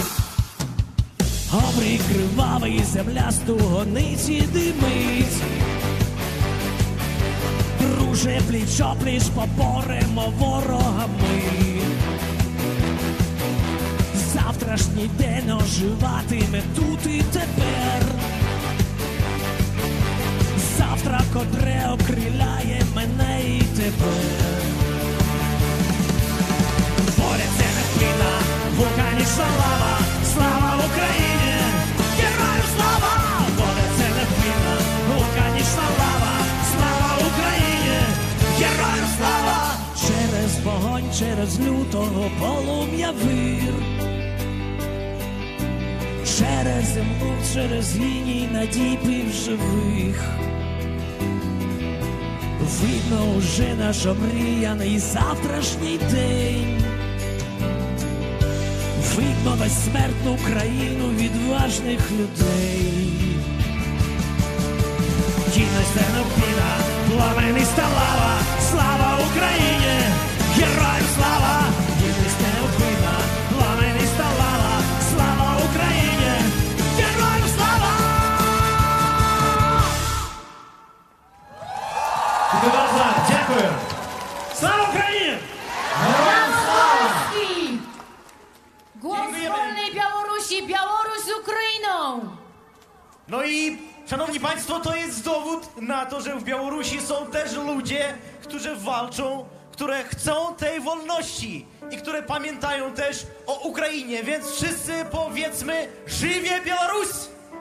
Обрій кривавий, земля стугонить і димить. Друже, пліч-опліч поборемо ворога ми. Завтрашній день оживатиме тут і тепер. Завтра, котре окриляє мене і тебе. Поряд це невпинна вулканічна лава. Слава Україні! Героям слава! Поряд це невпинна вулканічна лава. Слава Україні! Героям слава! Через вогонь, через лютого полум'я вир. Через землю, через гіній надій пів живих. Видно уже наш омріяний завтрашній день. Видно безсмертну країну відважних людей. Кінець тернопіна, пламениста лава. Слава Україні! Героям слава! Кінець тернопіна, пламениста лава. Слава Україні! Героям слава! Дякую. Слава Україні! Białoruski! Głos wolnej Białorusi, Białoruś z Ukrainą! No i, szanowni państwo, to jest dowód na to, że w Białorusi są też ludzie, którzy walczą, które chcą tej wolności i które pamiętają też o Ukrainie, więc wszyscy powiedzmy: żywie Białoruś!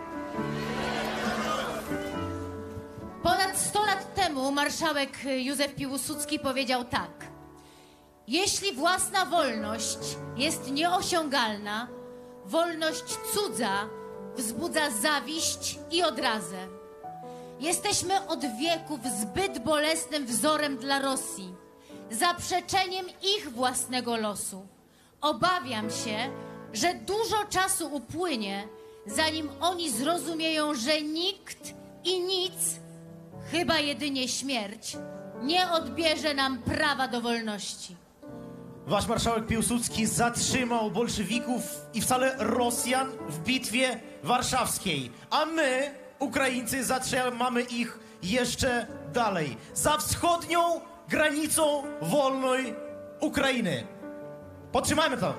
Ponad sto lat temu marszałek Józef Piłsudski powiedział tak: jeśli własna wolność jest nieosiągalna, wolność cudza wzbudza zawiść i odrazę. Jesteśmy od wieków zbyt bolesnym wzorem dla Rosji, zaprzeczeniem ich własnego losu. Obawiam się, że dużo czasu upłynie, zanim oni zrozumieją, że nikt i nic, chyba jedynie śmierć, nie odbierze nam prawa do wolności. Wasz marszałek Piłsudski zatrzymał bolszewików i wcale Rosjan w bitwie warszawskiej, a my, Ukraińcy, zatrzymamy ich jeszcze dalej, za wschodnią granicą wolnej Ukrainy. Podtrzymajmy to!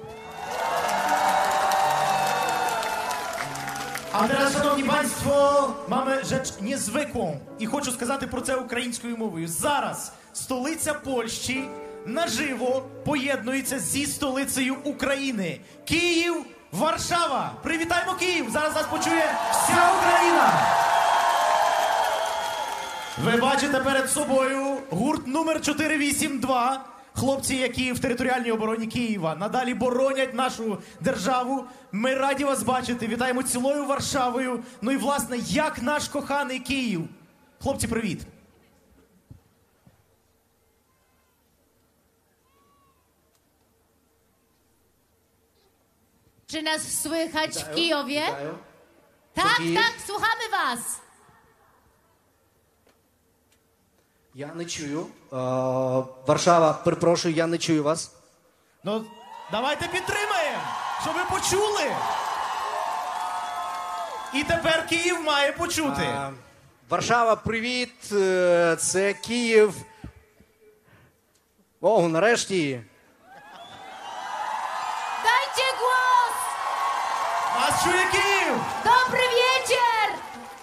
А зараз, шановні państwo, mamy rzecz niezwykłą і хочу сказати про це українською мовою. Зараз столиця Польщі наживо поєднується зі столицею України. Київ, Варшава. Привітаємо Київ! Зараз нас почує вся Україна! Ви бачите перед собою гурт номер чотири вісім два. Хлопці, які в територіальній обороні Києва надалі боронять нашу державу. Ми раді вас бачити. Вітаємо цілою Варшавою. Ну і, власне, як наш коханий Київ. Хлопці, привіт. Czy nas słychać w Witają, Kijowie? witają. Tak, Kijów? tak, słuchamy was. Я не чую. Е, Варшава, перепрошую, я не чую вас. Ну, давайте підтримаємо, щоб ви почули. І тепер Київ має почути. Е, Варшава, привіт. Е, Це Київ. О, нарешті. Dajcie głos! Нас чує Київ! Dobry wieczór!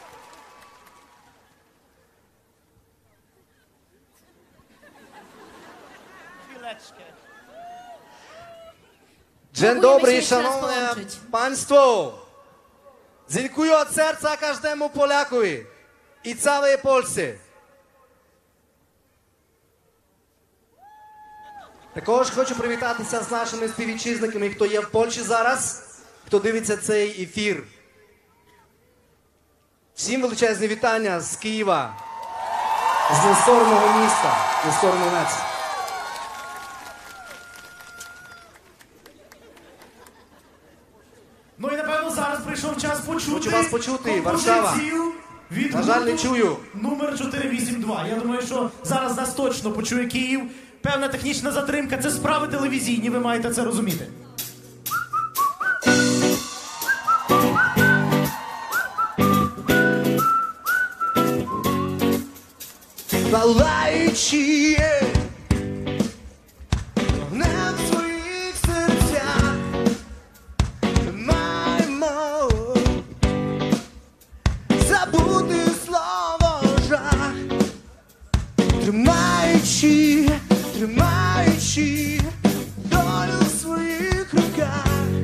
Dzień Próbujemy dobry, się jeszcze raz szanowne połączyć. państwo. Dziękuję od serca każdemu Polakowi i całej Polsce. Також хочу привітатися з нашими співвітчизниками, хто є в Польщі зараз, хто дивиться цей ефір. Всім величезне вітання з Києва, з нескореного міста, нескореної нації. Ну і напевно зараз прийшов час почути. Хочу вас почути, композицію Варшава. від На жаль, не гурту чую. Номер чотири вісім два. Я думаю, що зараз нас точно почує Київ. Певна технічна затримка. Це справи телевізійні, ви маєте це розуміти. Палають тримаючи вогнем в своїх серцях, маємо забути слово жах, тримаючи, тримаючи долю в своїх руках.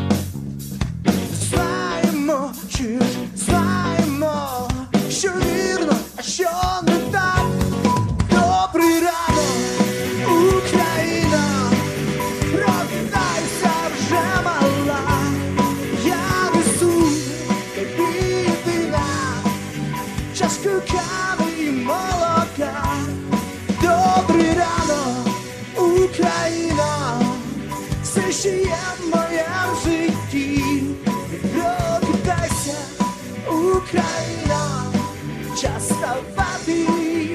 Знаємо, чи ж знаємо, що вірно, а що не так. Добрий ранок, Україна, прокидайся вже мала. Я несу тобі єдина чашку кави і молока. Добрий ранок, Україна, все ще є в моєму житті. Прокидайся, Україна, час вставати,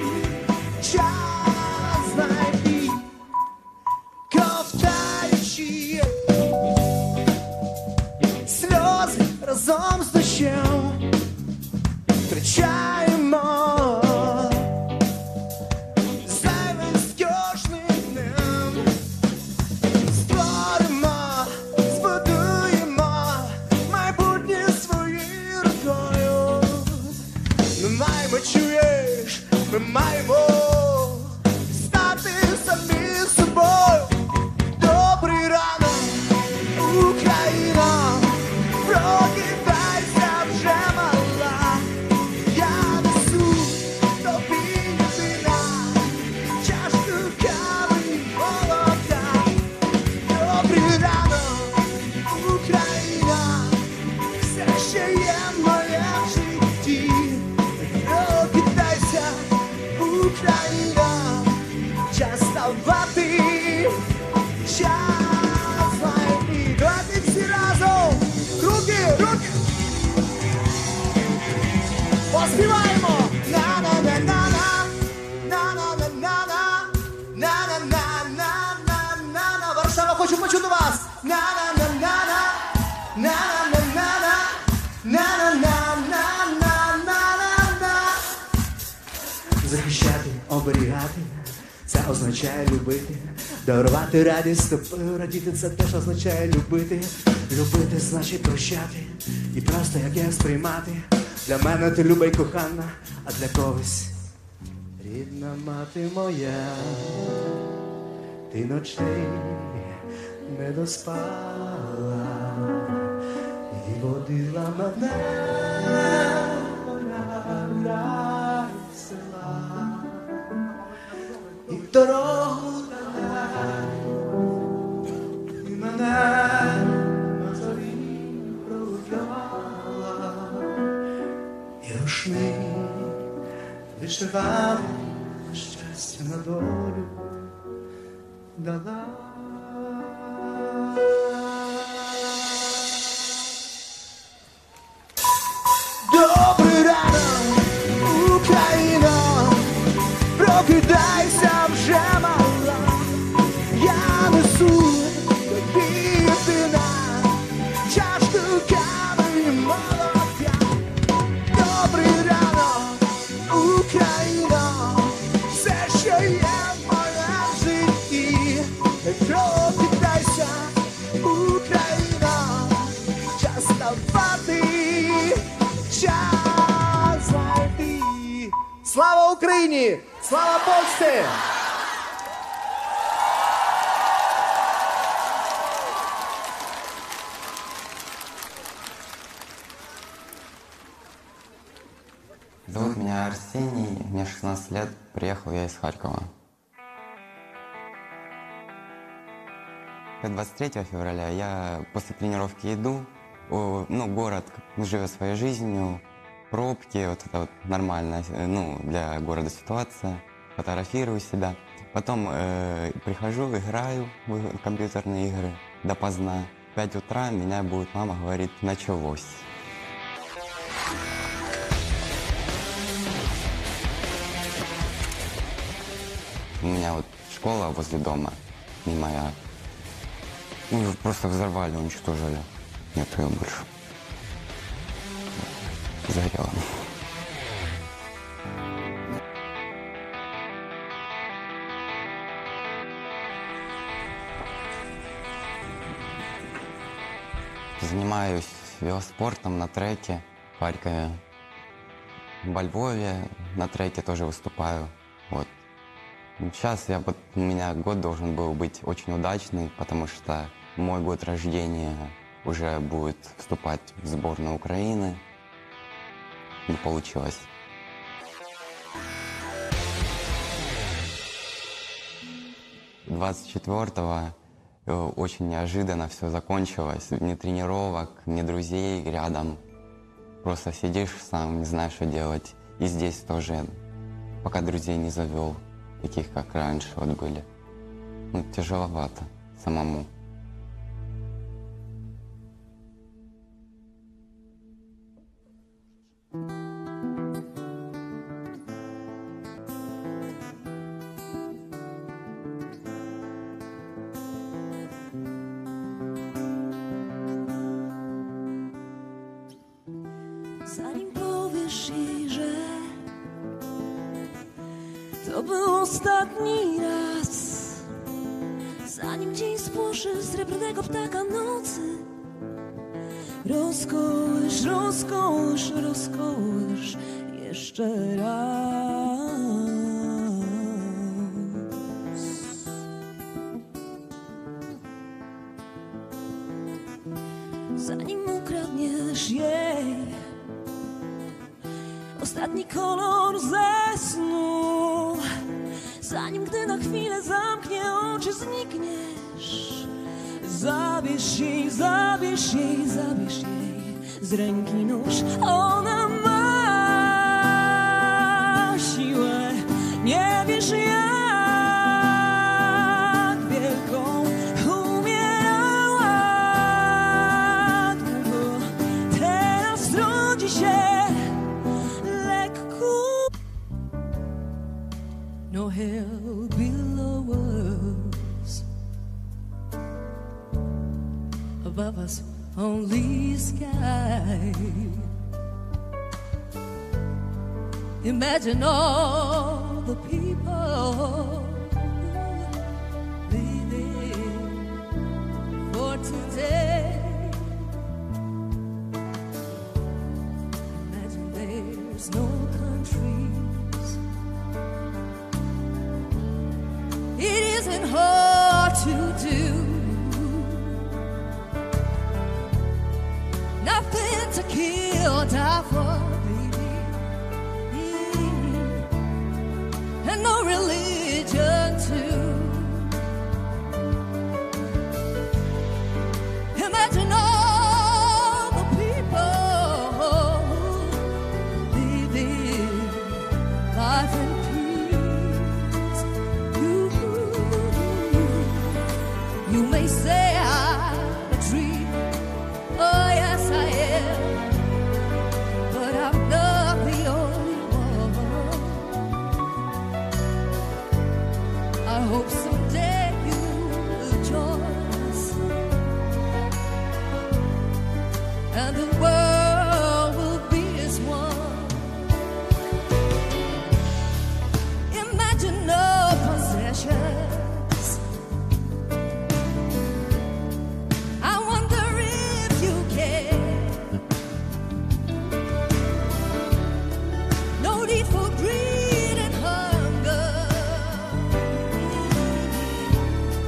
час знайти, ковтаючи сльози разом з дощем, втрачаємо зайвим скучним днем. Створимо, збудуємо майбутнє своєю рукою. Ми маємо, чуєш, ми маємо стати самі собою. Добрий ранок, Україна, прокидайся вже мала. Я несу тобі єдина чашку кави і молока. Добрий ранок, Україна, все ще є в моєму житті. Прокидайся, Україна, час вставати, час знайти. Давайте всі разом, руки, руки, поспіваємо. На-на-на-на-на, на-на-на-на-на, на-на-на-на-на-на. Варшава, хочу почути вас. На-на-на-на-на, на-на-на-на-на, на-на-на-на-на-на-на. Захищати, оберігати, це означає любити. Дарувати радість тобою, радіти, це теж означає любити. Любити значить прощати, і просто як я сприймати. Для мене ти люба й кохана, а для когось рідна мати моя. Ти ночей не доспала і водила мене на села. І дорогу дала, і мене на зорі прогуляла. І рушник вишивав щастя на долю дала. Добрий ранок, Україна, прокидайся вже мала. Я несу тобі єдина чашку кави і молока. Добрий ранок, Україна, все, що є в моєму житті. Прокидайся, Україна, час вставати, час знайти. Слава Україні! Слава Польщі! Зовут меня Арсений, мне шестнадцать лет, приехал я из Харькова. двадцать третьего февраля я после тренировки иду, о, ну, город живет своей жизнью, пробки, вот это вот нормальная, ну, для города ситуация, фотографирую себя. Потом э, прихожу, играю в компьютерные игры допоздна. В пять утра меня будет мама говорит: началось. У меня вот школа возле дома, не моя. Ну, просто взорвали, уничтожили. Нет ее больше. Загорело. занимаюсь велоспортом на треке в Харькове. Во Львове на треке тоже выступаю. Вот. Сейчас я, вот, у меня год должен был быть очень удачный, потому что мой год рождения уже будет вступать в сборную Украины. Не получилось. двадцать четвёртого очень неожиданно все закончилось. Ни тренировок, ни друзей рядом. Просто сидишь сам, не знаешь, что делать. И здесь тоже, пока друзей не завел, таких, как раньше вот были. Ну, тяжеловато самому. Zanim powiesz jej, że to był ostatni raz, zanim dzień spłoszy srebrnego ptaka nocy, rozkołysz, rozkołysz, rozkołysz jeszcze raz. Zanim ukradniesz jej ostatni kolor ze snu, zanim gdy na chwilę zamknie oczy, znikniesz. Zabierz jej, zabierz jej, zabierz jej z ręki nóż. Ona ma siłę, nie wiesz jak wielką. Umierała długo, teraz rodzi się lekko. No hell below us, above us only sky. Imagine all the people living for today. Imagine there's no countries. It isn't hard to do. Nothing to kill, die for, baby. Mm. And no religion too. Imagine all the people living life in peace. You, you may say I'm a dream. Oh yes I am, but I'm not the only one. I hope someday you'll join us, and the world will be as one. Imagine no possessions. I wonder if you care. No need for greed and hunger.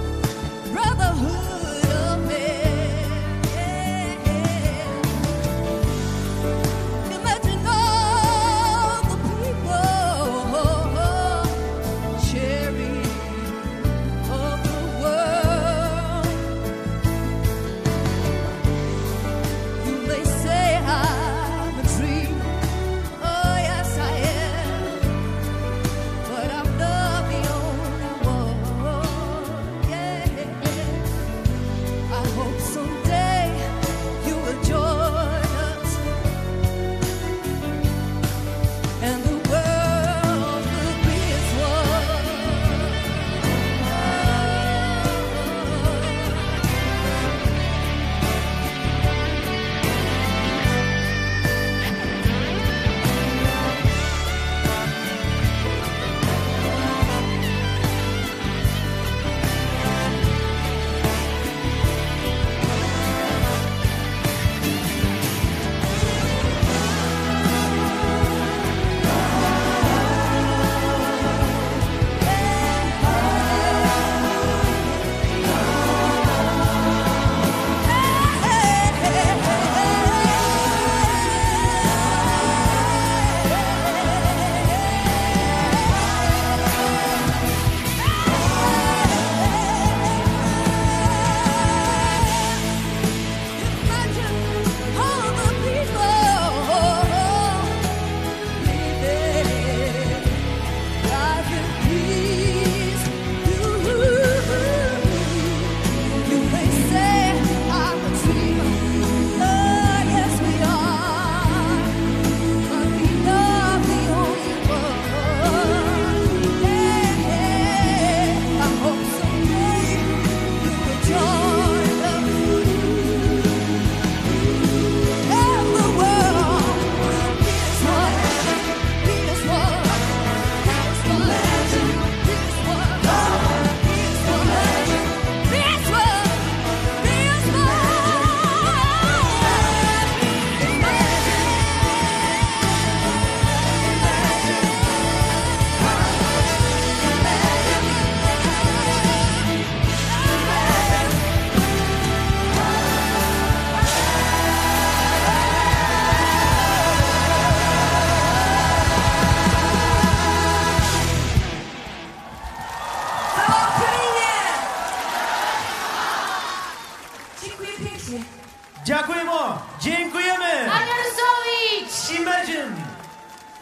Brotherhood of man.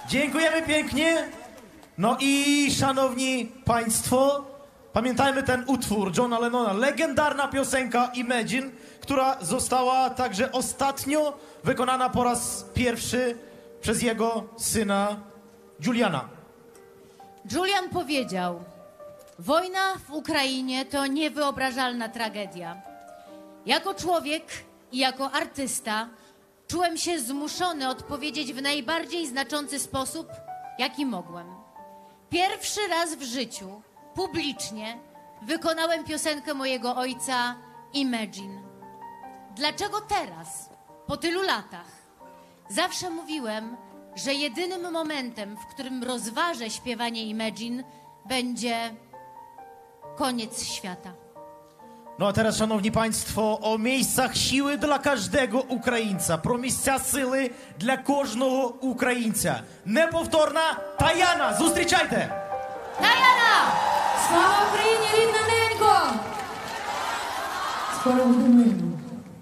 Dziękujemy pięknie. No i szanowni państwo, pamiętajmy ten utwór Johna Lennona, legendarna piosenka Imagine, która została także ostatnio wykonana po raz pierwszy przez jego syna Juliana. Julian powiedział: wojna w Ukrainie to niewyobrażalna tragedia. Jako człowiek i jako artysta czułem się zmuszony odpowiedzieć w najbardziej znaczący sposób, jaki mogłem. Pierwszy raz w życiu, publicznie, wykonałem piosenkę mojego ojca Imagine. Dlaczego teraz, po tylu latach? Zawsze mówiłem, że jedynym momentem, w którym rozważę śpiewanie Imagine, będzie koniec świata. No a teraz, szanowni państwo, o miejscach siły dla każdego Українця. Про місця сили для кожного українця. Неповторна Таяна. Зустрічайте! Таяна! Слава Україні, рідна ненько! Скоро буде мирно.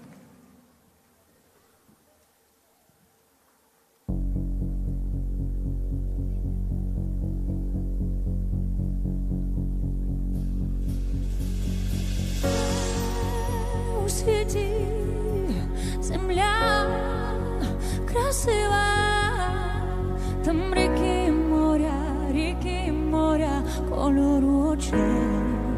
У світі земля красива, там ріки і моря, ріки і моря кольору очей.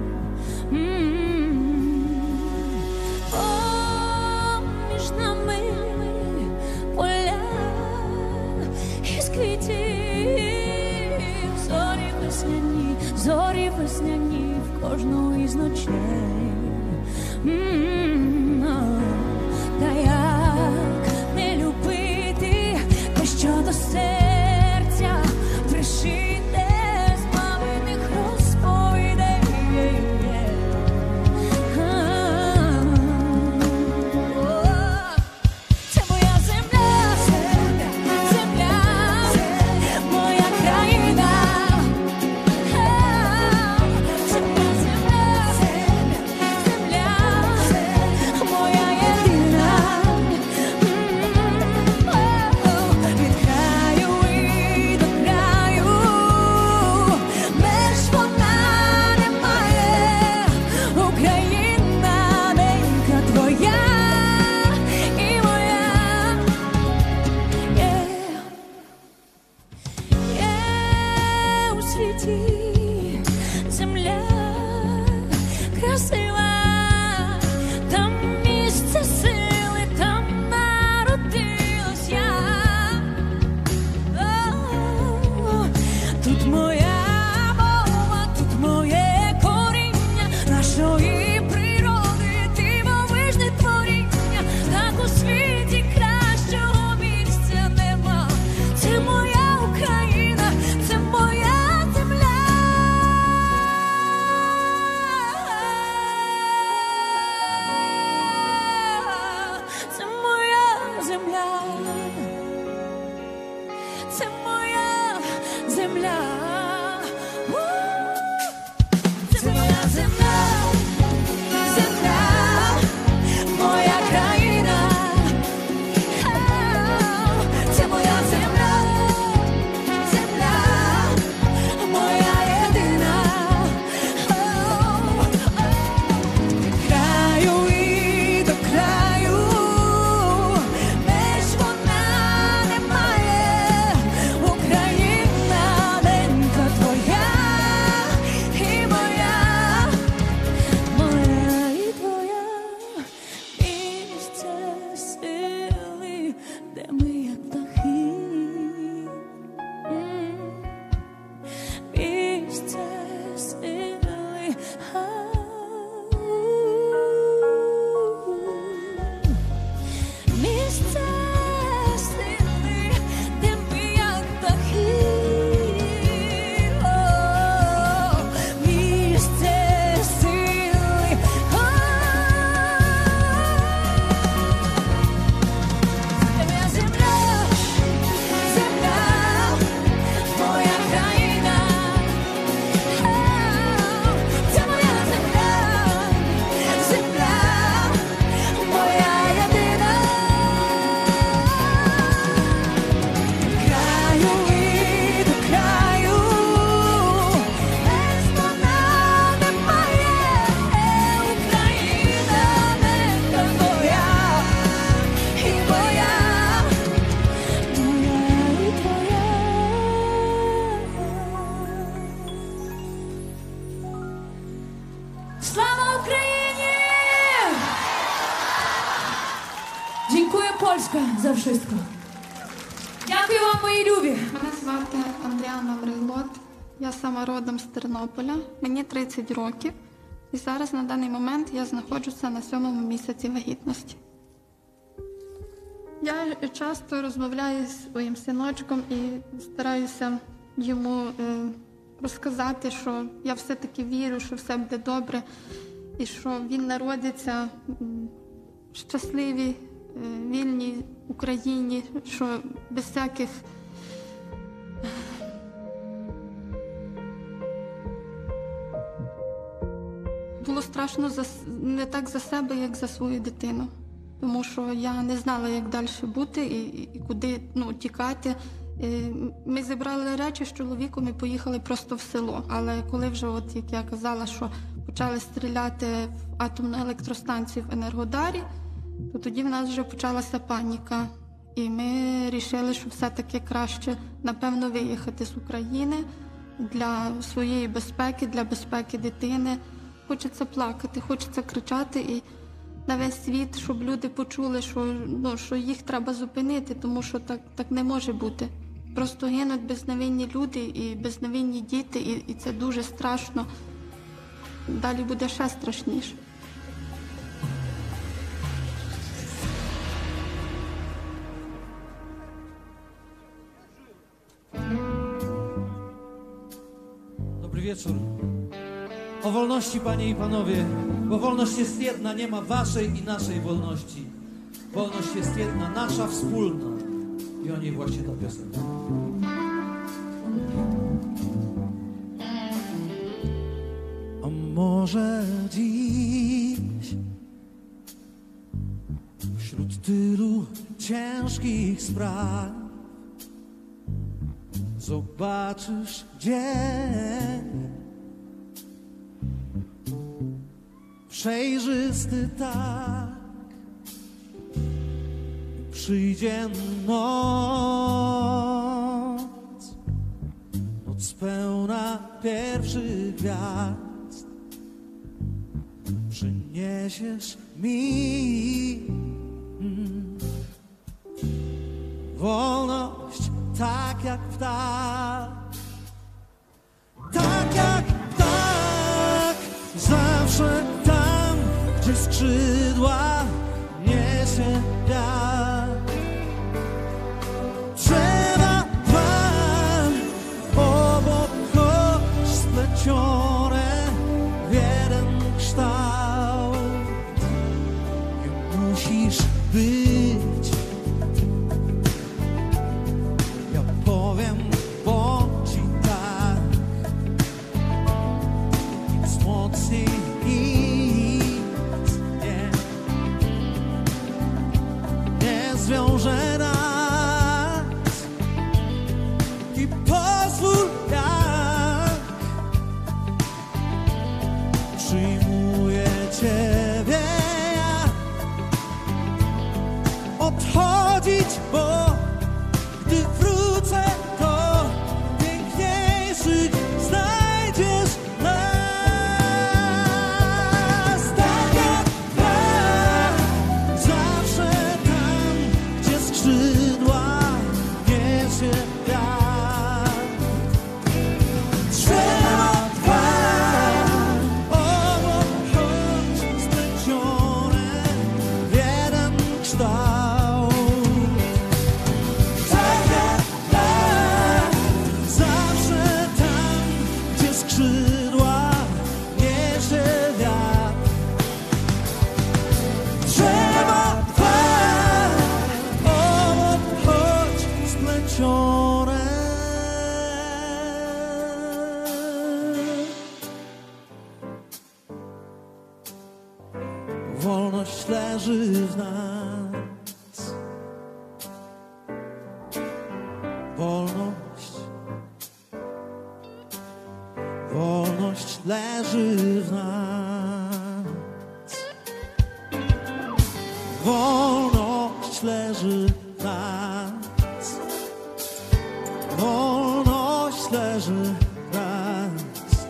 Поміж нами поля із квітів, зорі весняні, зорі весняні в кожну із ночей. Та як не любити те, що до серця пришите з маминих розповідей. Це моя земля, земля, моя країна. Це моя земля, земля, моя єдина. Від краю і до краю меж вона немає. Україна, ненька твоя і моя. Є, є у світі земля красива, там місце сили, там народилась я. О, тут моя мова, тут моє коріння нашої природи, дивовижне творіння, так у світі кращого місця нема. Це моя Україна, це моя земля. Це моя земля. Це моя земля. У, Це моя земля. Земля, моя країна. Це моя земля. Земля, моя єдина. Від краю і до краю меж вона немає. Україна, ненька Polska za wszystko. Дякую вам, мої любі. Мене звати Андріана Бреглот. Я сама родом з Тернополя. Мені тридцять років. І зараз на даний момент я знаходжуся на сьомому місяці вагітності. Я часто розмовляю з своїм синочком і стараюся йому е, розказати, що я все-таки вірю, що все буде добре, і що він народиться в щасливій, е, вільній Україні, що без всяких було страшно за, не так за себе, як за свою дитину. Тому що я не знала, як далі бути і, і куди ну, тікати. Ми зібрали речі з чоловіком і поїхали просто в село. Але коли вже, от, як я казала, що почали стріляти в атомну електростанцію в Енергодарі, то тоді в нас вже почалася паніка. І ми вирішили, що все-таки краще, напевно, виїхати з України для своєї безпеки, для безпеки дитини. Хочеться плакати, хочеться кричати і на весь світ, щоб люди почули, що, ну, що їх треба зупинити, тому що так, так не може бути. Просто гинуть безневинні люди і безневинні діти, і, і це дуже страшно. Далі буде ще страшніше. Dobry wieczór. O wolności, panie i panowie, bo wolność jest jedna, nie ma waszej i naszej wolności. Wolność jest jedna, nasza wspólna. I o niej właśnie ta piosenka. A może dziś wśród tylu ciężkich spraw zobaczysz dzień przejrzysty tak, przyjdzie noc, noc pełna pierwszych gwiazd. Przyniesiesz mi mm, wolność tak jak ptak, tak jak ptak, zawsze tam, gdzie skrzydła niesie wiatr. Trzeba dwa obok choć splecione w jeden kształt. Nie musisz być, ja powiem, bądź i tak, nic mocniej nic nie, nie zwiąże nas i pozwól, jak przyjmuję Ciebie ja, odchodzić, bo gdy wrócę, to piękniejszych znajdziesz nas. Tak jak tak, zawsze tam, gdzie skrzydła niesie wiatr. Trzeba dwa obok choć splecione w jeden kształt. Tak jak tak, zawsze tam, gdzie skrzydła niesie wiatr. Trzeba dwa obok choć splecione. Wolność leży w nas. Wolność, wolność leży w nas. Wolność leży w nas. Wolność leży w nas.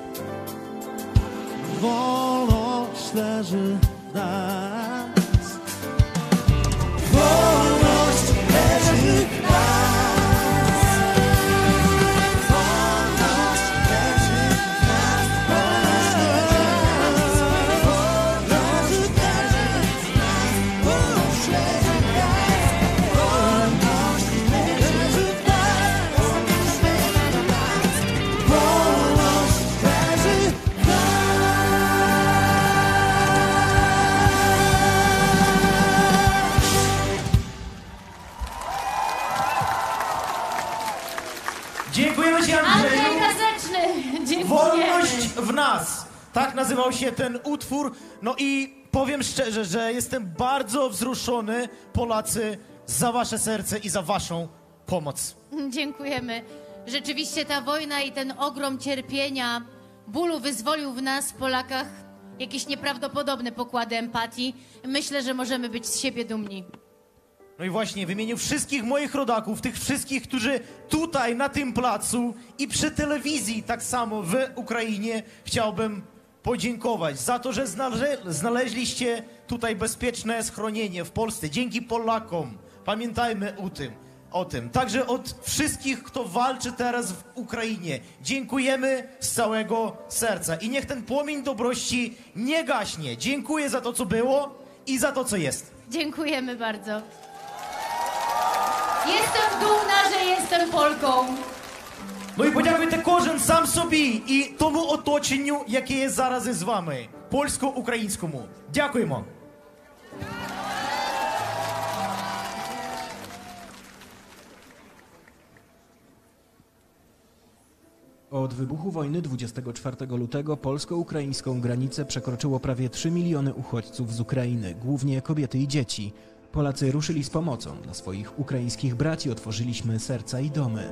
Wolność leży w nas. Wolność Dziękujemy Ci, Andrzeju. Andrzej Kaseczny, dziękujemy. Wolność w nas. Tak nazywał się ten utwór. No i powiem szczerze, że jestem bardzo wzruszony, Polacy, za wasze serce i za waszą pomoc. Dziękujemy. Rzeczywiście ta wojna i ten ogrom cierpienia, bólu wyzwolił w nas, Polakach, jakieś nieprawdopodobne pokłady empatii. Myślę, że możemy być z siebie dumni. No i właśnie w imieniu wszystkich moich rodaków, tych wszystkich, którzy tutaj na tym placu i przy telewizji tak samo w Ukrainie, chciałbym podziękować za to, że znale znaleźliście tutaj bezpieczne schronienie w Polsce. Dzięki Polakom. Pamiętajmy o tym. O tym. Także od wszystkich, kto walczy teraz w Ukrainie, dziękujemy z całego serca. I niech ten płomień dobrości nie gaśnie. Dziękuję za to, co było i za to, co jest. Dziękujemy bardzo. Jestem dumna, że jestem Polką. Ну і подякуйте кожен сам собі і тому оточенню, яке є зараз із вами. Польсько-українському. Дякуємо. Od wybuchu wojny dwudziestego czwartego lutego polsko-ukraińską granicę przekroczyło prawie trzy miliony uchodźców z Ukrainy, głównie kobiety i dzieci. Polacy ruszyli z pomocą dla swoich ukraińskich braci, otworzyliśmy serca i domy.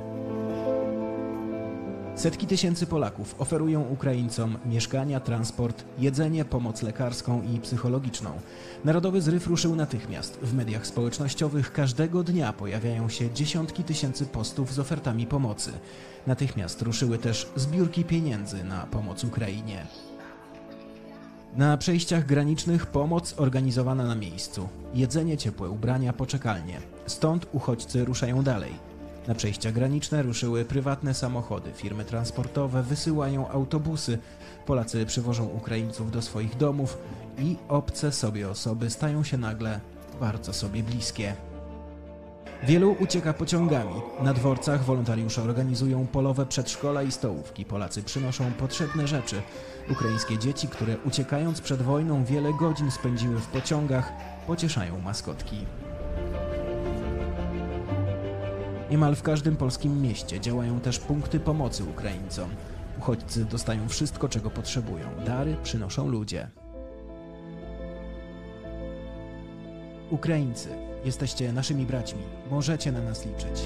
Setki tysięcy Polaków oferują Ukraińcom mieszkania, transport, jedzenie, pomoc lekarską i psychologiczną. Narodowy zryw ruszył natychmiast. W mediach społecznościowych każdego dnia pojawiają się dziesiątki tysięcy postów z ofertami pomocy. Natychmiast ruszyły też zbiórki pieniędzy na pomoc Ukrainie. Na przejściach granicznych pomoc organizowana na miejscu. Jedzenie, ciepłe ubrania, poczekalnie. Stąd uchodźcy ruszają dalej. Na przejścia graniczne ruszyły prywatne samochody, firmy transportowe wysyłają autobusy. Polacy przywożą Ukraińców do swoich domów i obce sobie osoby stają się nagle bardzo sobie bliskie. Wielu ucieka pociągami. Na dworcach wolontariusze organizują polowe przedszkola i stołówki. Polacy przynoszą potrzebne rzeczy. Ukraińskie dzieci, które uciekając przed wojną wiele godzin spędziły w pociągach, pocieszają maskotki. Niemal w każdym polskim mieście działają też punkty pomocy Ukraińcom. Uchodźcy dostają wszystko, czego potrzebują. Dary przynoszą ludzie. Ukraińcy, jesteście naszymi braćmi. Możecie na nas liczyć.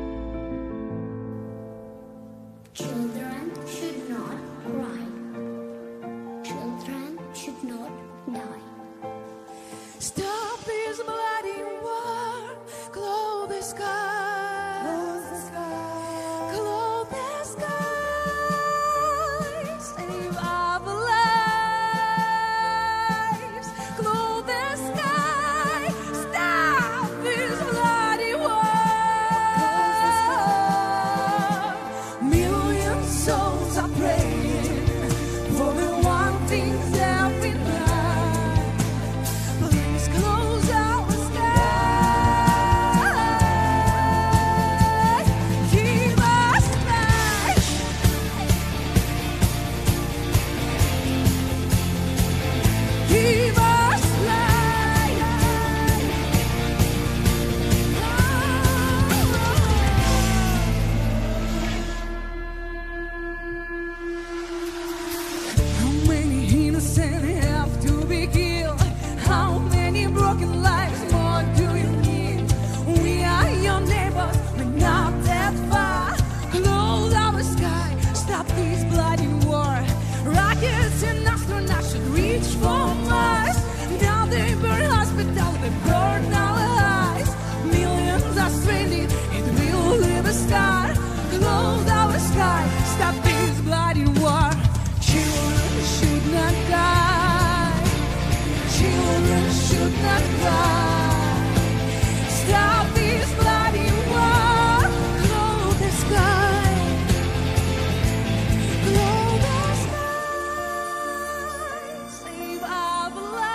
Children should not cry. Children should not die. Stop this bloody war. Close the sky. Close the sky. Close the sky. Save our lives. Close the sky. Stop this bloody war. Million souls are praying for the one thing that we like. Please close our sky. Give us life. Give us life. How many innocent have to be killed? How many broken lives more do you need? We are your neighbors, we're not that far. Close our sky, stop this bloody war. Rockets and astronauts should reach for Mars. Now they burn hospitals, they burn our lives. Millions are stranded, it will leave a scar. Close our sky, stop this bloody war. Children should not die. Children should not cry. Stop this bloody war. Close the sky. Close the sky. Save our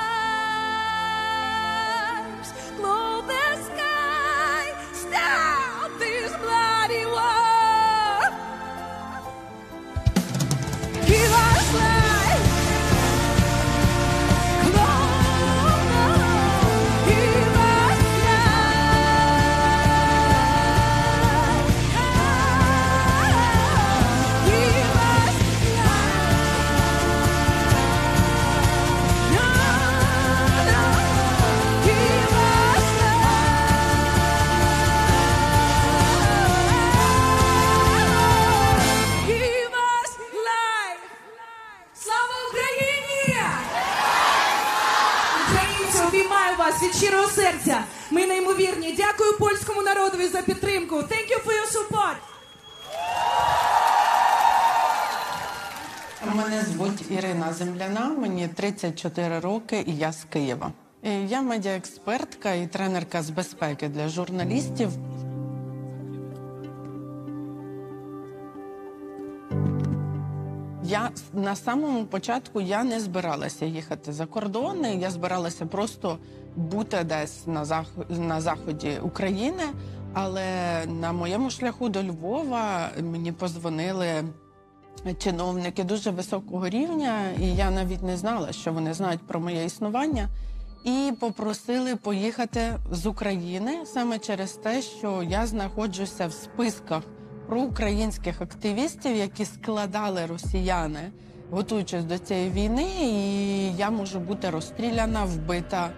lives. Close the sky. Stop this bloody war. Give us life. Give серця. Ми неймовірні. Дякую польському народові за підтримку. Thank you for your support. Мене звуть Ірина Земляна, мені тридцять чотири роки і я з Києва. Я медіаекспертка і тренерка з безпеки для журналістів. Я на самому початку я не збиралася їхати за кордон, я збиралася просто бути десь на, заход, на заході України, але на моєму шляху до Львова мені подзвонили чиновники дуже високого рівня, і я навіть не знала, що вони знають про моє існування, і попросили поїхати з України саме через те, що я знаходжуся в списках проукраїнських активістів, які складали росіяни, готуючись до цієї війни, і я можу бути розстріляна, вбита.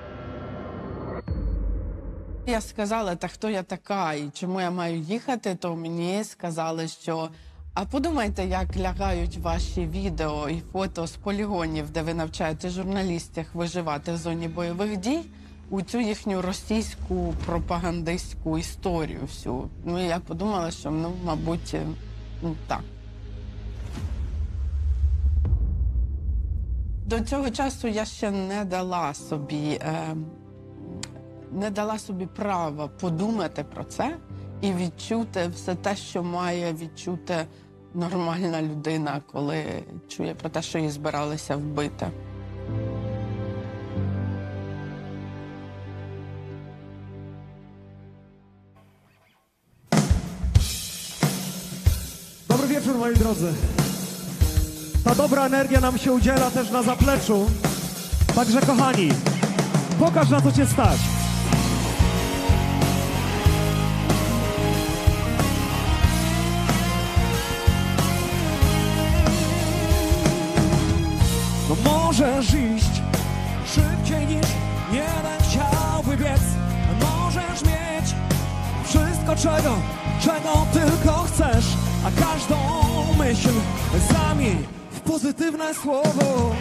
Я сказала, та хто я така і чому я маю їхати, то мені сказали, що а подумайте, як лягають ваші відео і фото з полігонів, де ви навчаєте журналістів виживати в зоні бойових дій, у цю їхню російську пропагандистську історію всю. Ну, і я подумала, що, ну, мабуть, ну, так. До цього часу я ще не дала собі, е, не дала собі права подумати про це і відчути все те, що має відчути нормальна людина, коли чує про те, що її збиралися вбити. Dobry wieczór, moi drodzy. Ta dobra energia nam się udziela też na zapleczu. Także, kochani, pokaż, na co cię stać. No możesz iść szybciej niż jeden chciałby biec. Możesz mieć wszystko, czego, czego tylko chcesz, a każdą myśl zamień w pozytywne słowo.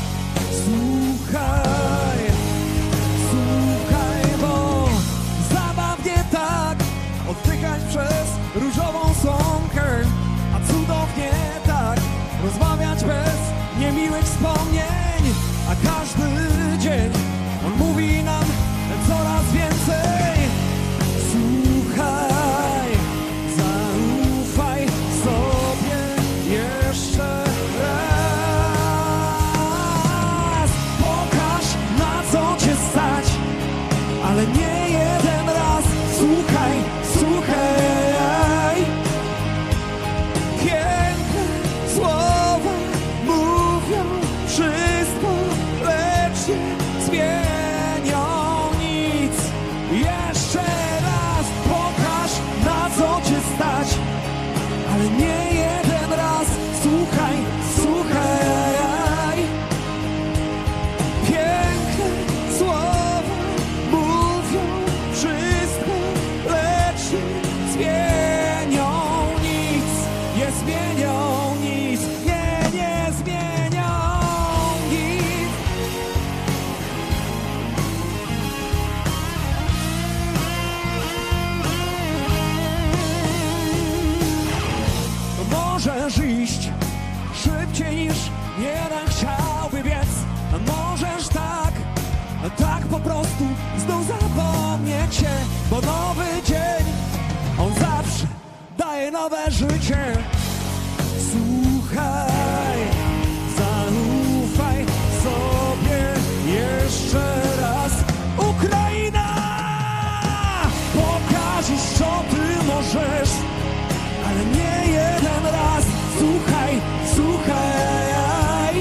Słuchaj, słuchaj, bo zabawnie tak oddychać przez różową słomkę, a cudownie tak rozmawiać bez niemiłych wspomnień, a każdy dzień on mówi nam coraz więcej. Słuchaj, zaufaj sobie jeszcze raz. Pokaż, na co cię stać, ale nie jeden raz. Słuchaj, słuchaj. Piękne słowa mówią wszystko, lecz nie zmienią nic. Jeszcze raz pokaż, na co cię stać, ale nie jeden raz. Słuchaj, słuchaj. Piękne słowa mówią wszystko, lecz nie zmienią nic. Nie zmienią nic, nie, nie zmienią nic. Możesz iść szybciej niż jeden chciałby biec. Możesz tak, tak po prostu znów zapomnieć się, bo nowy dzień, on zawsze daje nowe życie. Słuchaj, zaufaj sobie jeszcze raz. Ukraina! Pokażesz, co ty możesz, ale nie jeden raz. Słuchaj, słuchaj.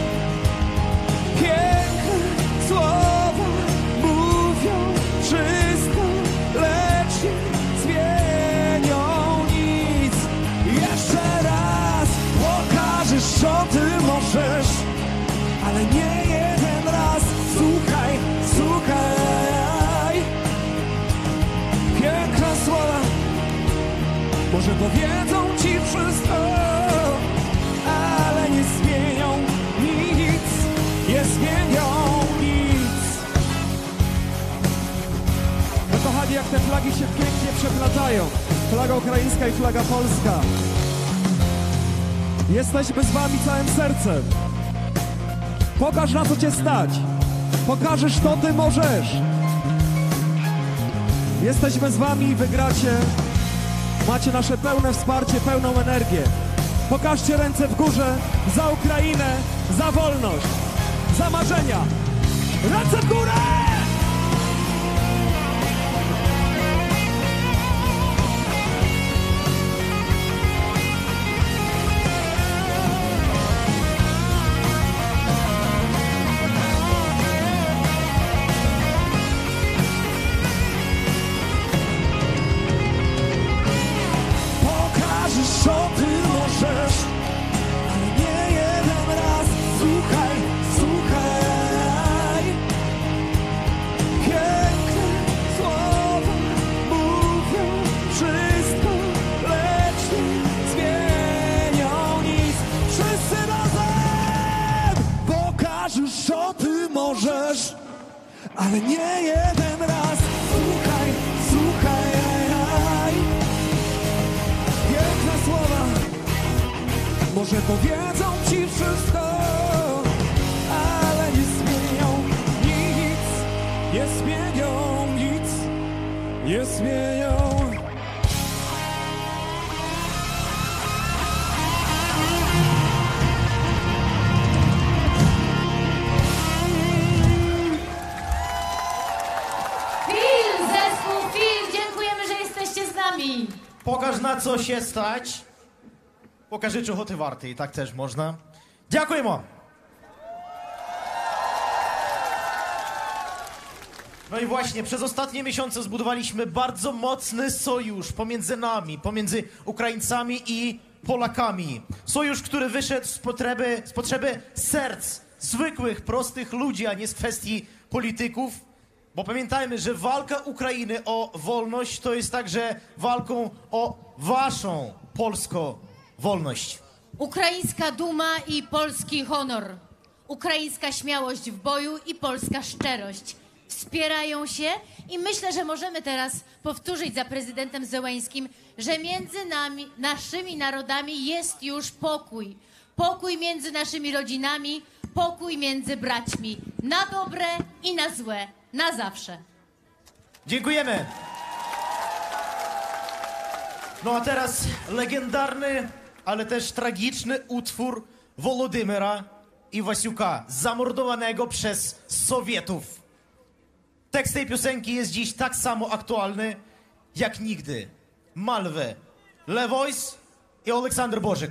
Piękne słowa mówią wszystko, lecz nie zmienią nic. Jeszcze raz pokażesz, co ty możesz, ale nie jeden raz. Słuchaj, słuchaj. Piękne słowa może powiedzą ci wszystko, ale nie zmienią nic, nie zmienią nic. jak te flagi się pięknie przeplatają. Flaga ukraińska i flaga polska. Jesteśmy z wami całym sercem. Pokaż, na co cię stać. Pokażesz, to ty możesz. Jesteśmy z wami i wygracie. Macie nasze pełne wsparcie, pełną energię. Pokażcie ręce w górze za Ukrainę, za wolność, za marzenia. Ręce w górę! Co ty możesz, ale nie jeden raz. Słuchaj, słuchaj. Piękne słowa mówią wszystko, lecz nie zmienią nic. Wszyscy razem pokażesz, co ty możesz, ale nie jeden raz. Słuchaj, słuchaj. Słowa może powiedzą ci wszystko, ale nie zmienią nic, nie zmienią nic, nie zmienią. Film, zespół Film, dziękujemy, że jesteście z nami. Покаж, на co się stać. Покажи, чого ти вартий. Так теж можна. Дякуємо! No i właśnie, przez ostatnie miesiące zbudowaliśmy bardzo mocny sojusz pomiędzy nami, pomiędzy Ukraińcami i Polakami. Sojusz, który wyszedł z potrzeby, z potrzeby serc zwykłych, prostych ludzi, a nie z kwestii polityków. Bo pamiętajmy, że walka Ukrainy o wolność to jest także walką o waszą polsko-wolność. Ukraińska duma i polski honor. Ukraińska śmiałość w boju i polska szczerość. Wspierają się i myślę, że możemy teraz powtórzyć za prezydentem Zełenskim, że między nami, naszymi narodami jest już pokój. Pokój między naszymi rodzinami, pokój między braćmi. Na dobre i na złe. Na zawsze. Dziękujemy. No a teraz legendarny, ale też tragiczny utwór Wolodymyra Iwasiuka, zamordowanego przez Sowietów. Tekst tej piosenki jest dziś tak samo aktualny jak nigdy. Malwy, Lewojs i Oleksander Bożyk.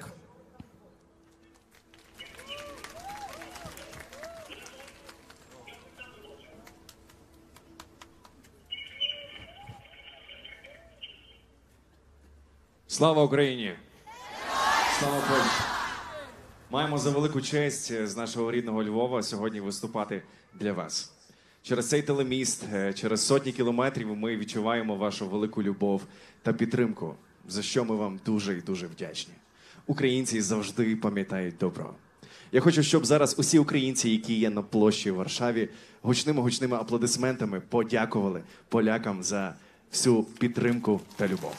Слава Україні! Слава Польщі! Маємо за велику честь з нашого рідного Львова сьогодні виступати для вас. Через цей телеміст, через сотні кілометрів ми відчуваємо вашу велику любов та підтримку, за що ми вам дуже і дуже вдячні. Українці завжди пам'ятають добро. Я хочу, щоб зараз усі українці, які є на площі в Варшаві, гучними-гучними аплодисментами подякували полякам за всю підтримку та любов.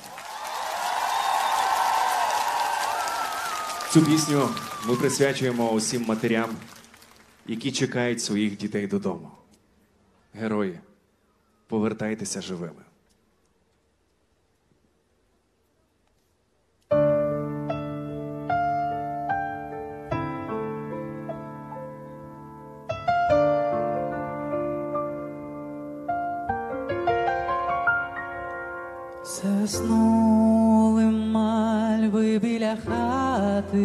Цю пісню ми присвячуємо усім матерям, які чекають своїх дітей додому. Герої, повертайтеся живими. Заснули мальви біля хати,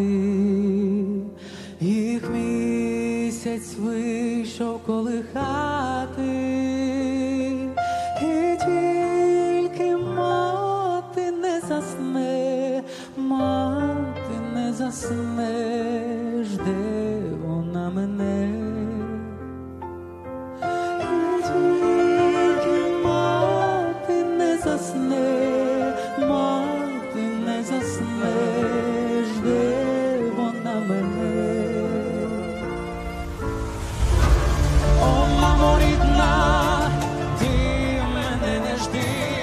їх місяць вийшов колихати, і тільки мати не засне, мати не засне, жде вона мене. І тільки мати не засне, мати не засне, жде вона мене. О, мамо рідна, ти мене не жди,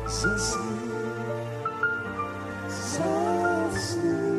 засни, засни.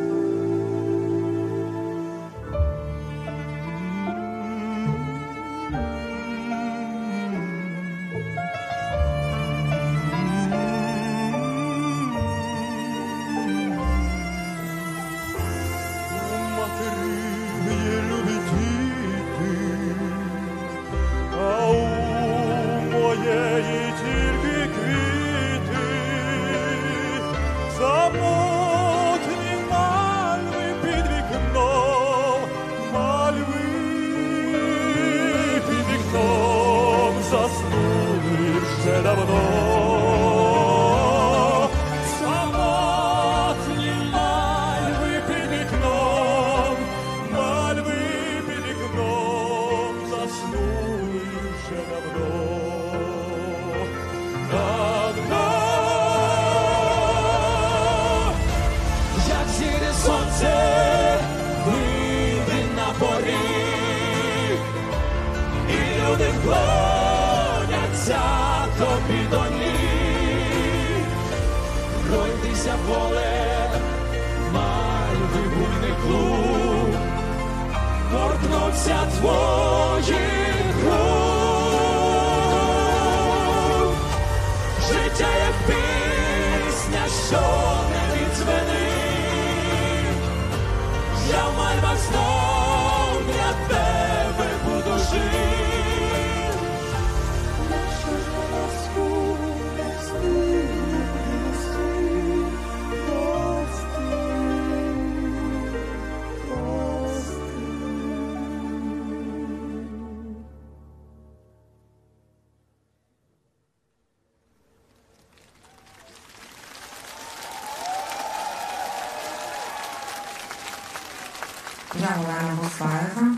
Я Олена Гусаєва,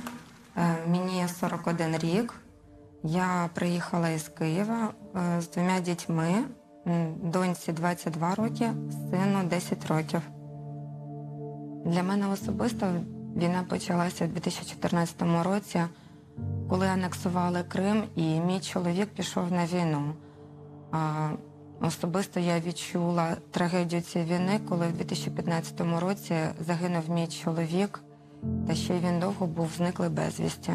мені сорок один рік. Я приїхала із Києва з двома дітьми, доньці двадцять два роки, сину десять років. Для мене особисто війна почалася у дві тисячі чотирнадцятому році, коли анексували Крим і мій чоловік пішов на війну. А особисто я відчула трагедію цієї війни, коли в дві тисячі п'ятнадцятому році загинув мій чоловік, та ще й він довго був зниклий безвісті.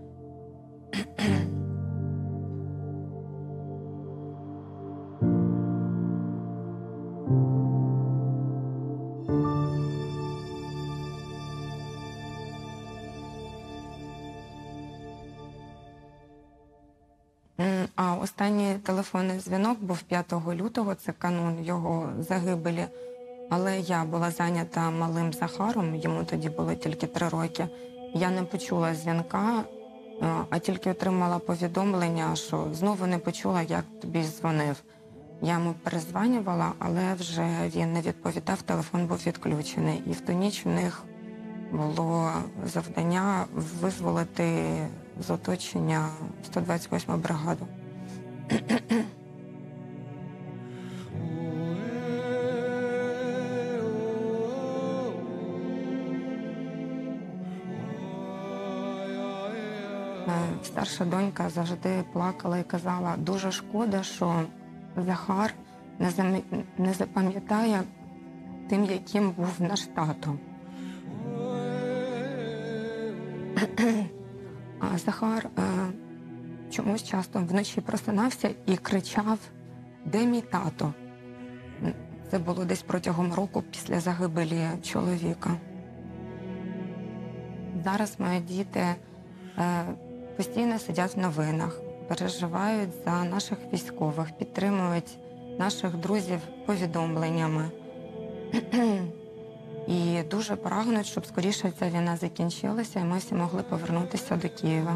А останній телефонний дзвінок був п'ятого лютого, це канун його загибелі. Але я була зайнята малим Захаром, йому тоді було тільки три роки. Я не почула дзвінка, а тільки отримала повідомлення, що знову не почула, як тобі дзвонив. Я йому перезванювала, але вже він не відповідав, телефон був відключений. І в ту ніч у них було завдання визволити з оточення сто двадцять восьму бригаду. Старша донька завжди плакала і казала, дуже шкода, що Захар не, зам... не запам'ятає тим, яким був наш тато. А Захар е, чомусь часто вночі просинався і кричав, де мій тато? Це було десь протягом року після загибелі чоловіка. Зараз мої діти е, постійно сидять в новинах, переживають за наших військових, підтримують наших друзів повідомленнями. І дуже прагнуть, щоб скоріше ця війна закінчилася і ми всі могли повернутися до Києва.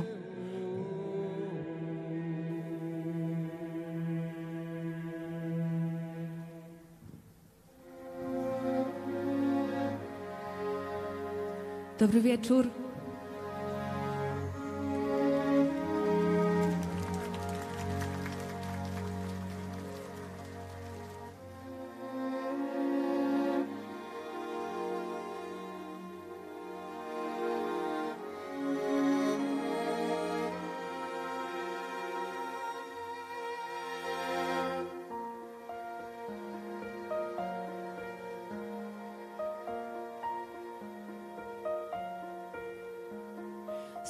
Dobry wieczór.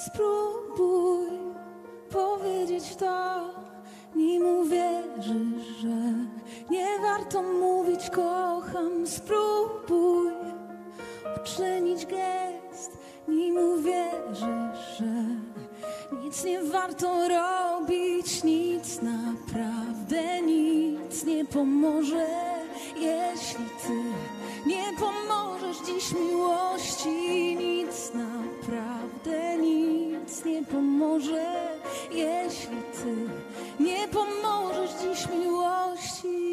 Spróbuj powiedzieć to, nim uwierzysz, że nie warto mówić kocham. Spróbuj uczynić gest, nim uwierzysz, że nic nie warto robić, nic naprawdę nic nie pomoże, jeśli ty nie pomożesz dziś miłości. Nic naprawdę nic nie pomoże, jeśli ty nie pomożesz dziś miłości.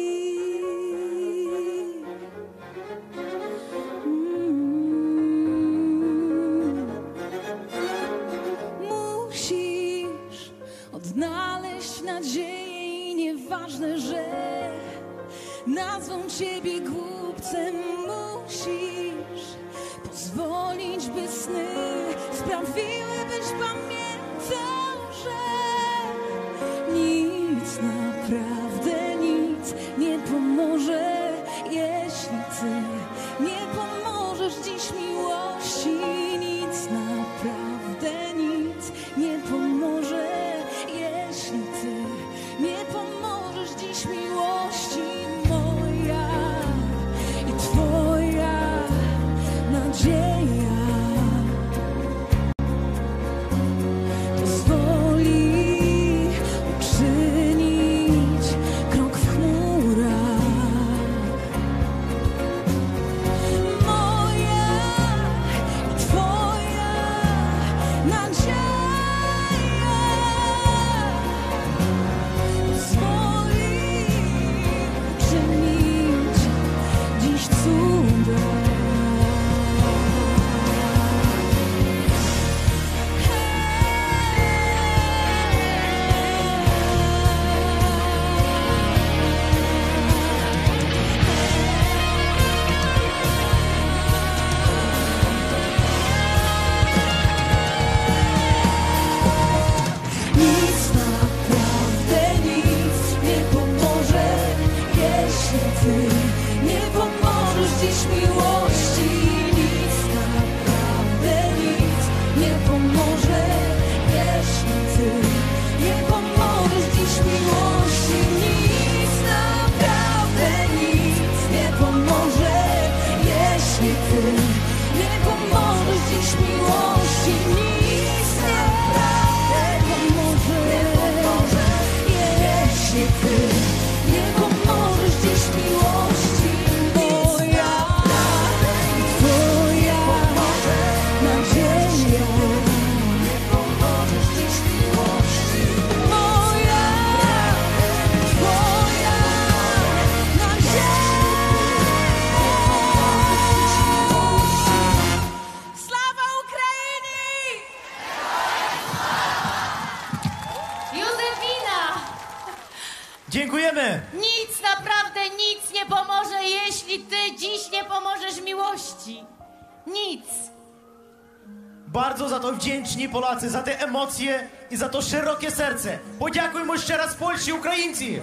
Musisz odnaleźć nadzieję i nieważne, że nazwą ciebie głupcem. Musisz pozwolić, by sny sprawiły, byś pamiętał, że nic, naprawdę nic nie pomoże, jeśli ty nie pomożesz dziś miłości. Nic, naprawdę nic nie pomoże, jeśli ty nie pomożesz dziś miłości. Moja i twoja nadzieja pozwoli uczynić krok w chmurach. Moja i twoja nadzieja pozwoli uczynić dziś cuda. Nic, naprawdę nic nie pomoże, jeśli ty nie pomożesz dziś miłości. Nic, naprawdę nic nie pomoże, jeśli ty nie pomożesz dziś miłości. Nic, naprawdę nic nie pomoże, jeśli ty nie pomożesz dziś miłości. Nic naprawdę pomoże, jeśli ty nie pomożesz dziś miłości. Moja i twoja nadzieja nie pomożesz dziś miłości. Moja i twoja nadzieja. Слава Україні! Józefina! Dziękujemy! Nic, naprawdę nic nie pomoże, jeśli ty dziś nie pomożesz miłości. Nic. Bardzo za to wdzięczni Polacy, za te emocje i za to szerokie serce. Подякуємо ще раз Польщі, українці!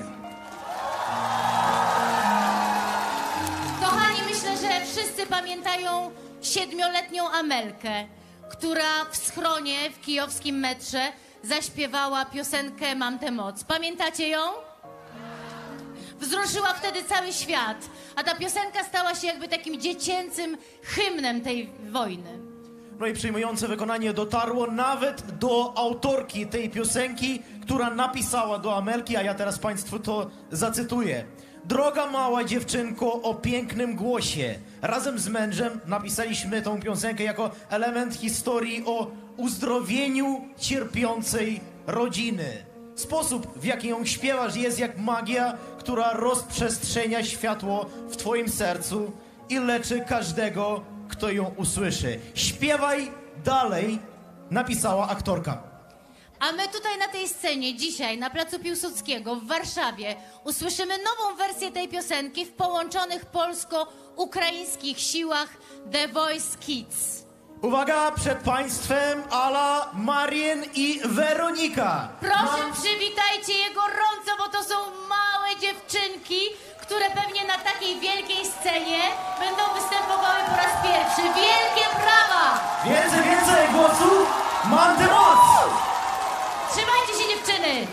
Kochani, myślę, że wszyscy pamiętają siedmioletnią Amelkę, która w schronie w kijowskim metrze zaśpiewała piosenkę Mam tę moc. Pamiętacie ją? Wzruszyła wtedy cały świat, a ta piosenka stała się jakby takim dziecięcym hymnem tej wojny. No i przejmujące wykonanie dotarło nawet do autorki tej piosenki, która napisała do Amelki, a ja teraz Państwu to zacytuję. Droga mała dziewczynko o pięknym głosie. Razem z mężem napisaliśmy tą piosenkę jako element historii o uzdrowieniu cierpiącej rodziny. Sposób, w jaki ją śpiewasz, jest jak magia, która rozprzestrzenia światło w twoim sercu i leczy każdego, kto ją usłyszy. Śpiewaj dalej, napisała aktorka. A my tutaj na tej scenie dzisiaj na Placu Piłsudskiego w Warszawie usłyszymy nową wersję tej piosenki w połączonych polsko-ukraińskich siłach The Voice Kids. Uwaga, przed Państwem Ala, Marien i Weronika. Proszę, przywitajcie je gorąco, bo to są małe dziewczynki, które pewnie na takiej wielkiej scenie będą występowały po raz pierwszy. Wielkie brawa! Więcej, więcej głosu Mam tę moc! Trzymajcie się, dziewczyny!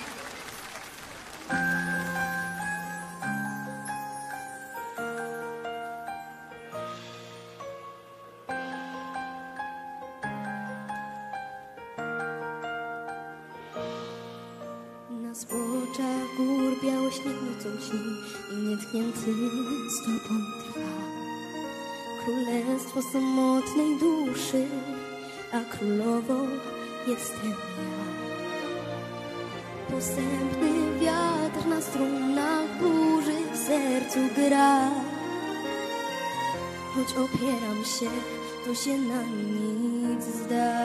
Na zboczach gór biały śnieg nocą śni i nietknięty stopą trwa. Królestwo samotnej duszy, a królową jestem ja. Posępny wiatr na strunach burzy w sercu gra. Choć opieram się, to się na nic zda.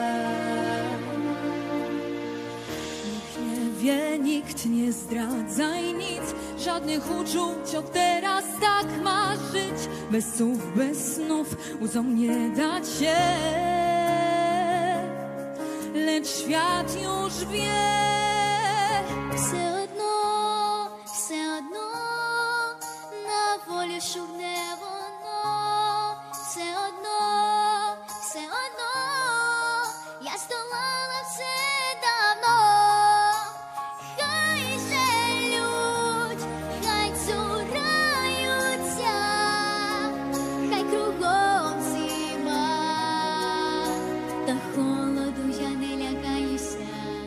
Wie, nikt nie zdradzaj nic, żadnych uczuć, od teraz tak ma żyć. Bez słów, bez snów, łzom nie dać się. Lecz świat już wie. Все одно, все одно, на волі шурне воно. Все одно, все одно, я здолала все давно. Хай жалють, хай цураються, хай кругом зима, та холоду я не лякаюся.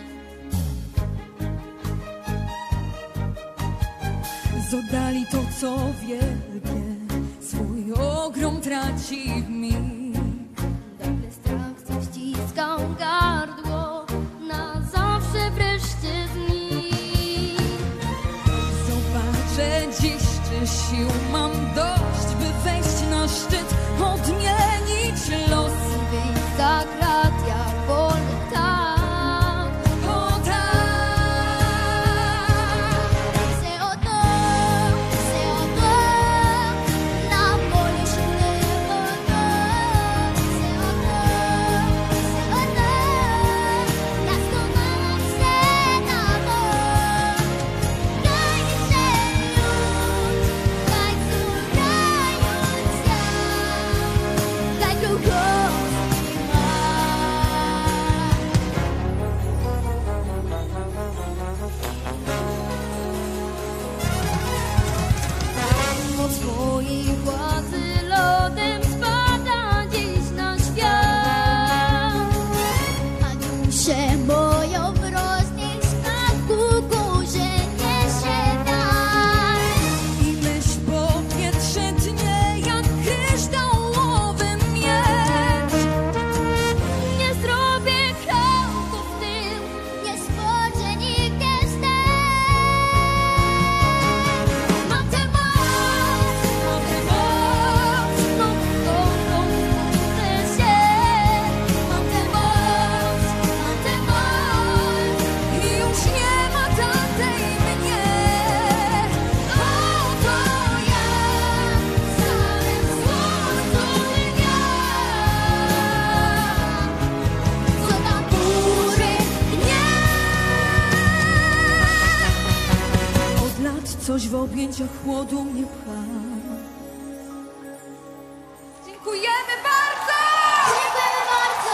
Z oddali to, co wielkie, swój ogrom traci w mig. Dobry strach, co ściskał gardło, na zawsze wreszcie znikł. Zobaczę dziś, czy sił mam dość, by wejść na szczyt, odmienić los. Wyjść za krat, jak wolny tak. O tak! Все одно, все одно, на волі шурне воно. Все одно, все одно, я здолала все давно. Хай жалють, хай цураються, хай кругом зима. Moc swojej władzy lodem spada dziś na świat, a dusze moją w rozniczkach ku górze niesie dar. I myśl powietrze tnie, jak kryształowy miecz. Nie zrobię kroku w tył, nie spoczę nigdy wstecz. Mam tę moc, mam tę moc, znów kocham budzę się. Mam tę moc, mam tę moc I już nie ma tamtej mnie. Oto ja, całym słońcu dnia. Co tam burzy dnia. Od lat coś w objęciach chłodu mnie pcha. Dziękujemy bardzo! Dziękujemy bardzo!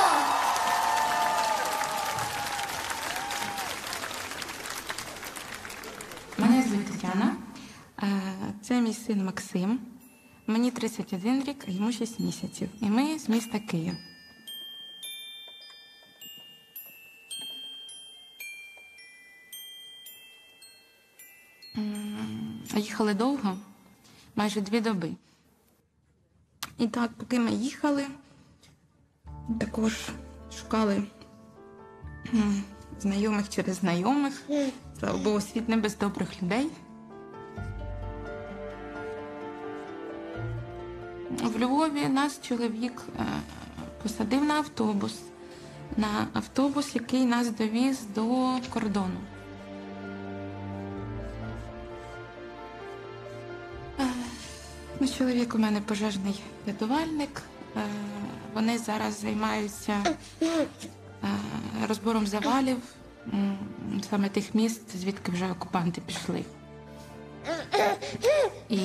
Мене звуть Тетяна, е, це мій син Максим. Мені тридцять один рік, а йому шість місяців. І ми з міста Київ. М, Їхали довго, майже дві доби. І так, поки ми їхали, також шукали м, знайомих через знайомих. Слава Богу, світ не без добрих людей. В Львові нас чоловік е, посадив на автобус. На автобус, який нас довіз до кордону. Е, ну, чоловік у мене пожежний рятувальник. Е, вони зараз займаються е, розбором завалів, м, саме тих міст, звідки вже окупанти пішли. І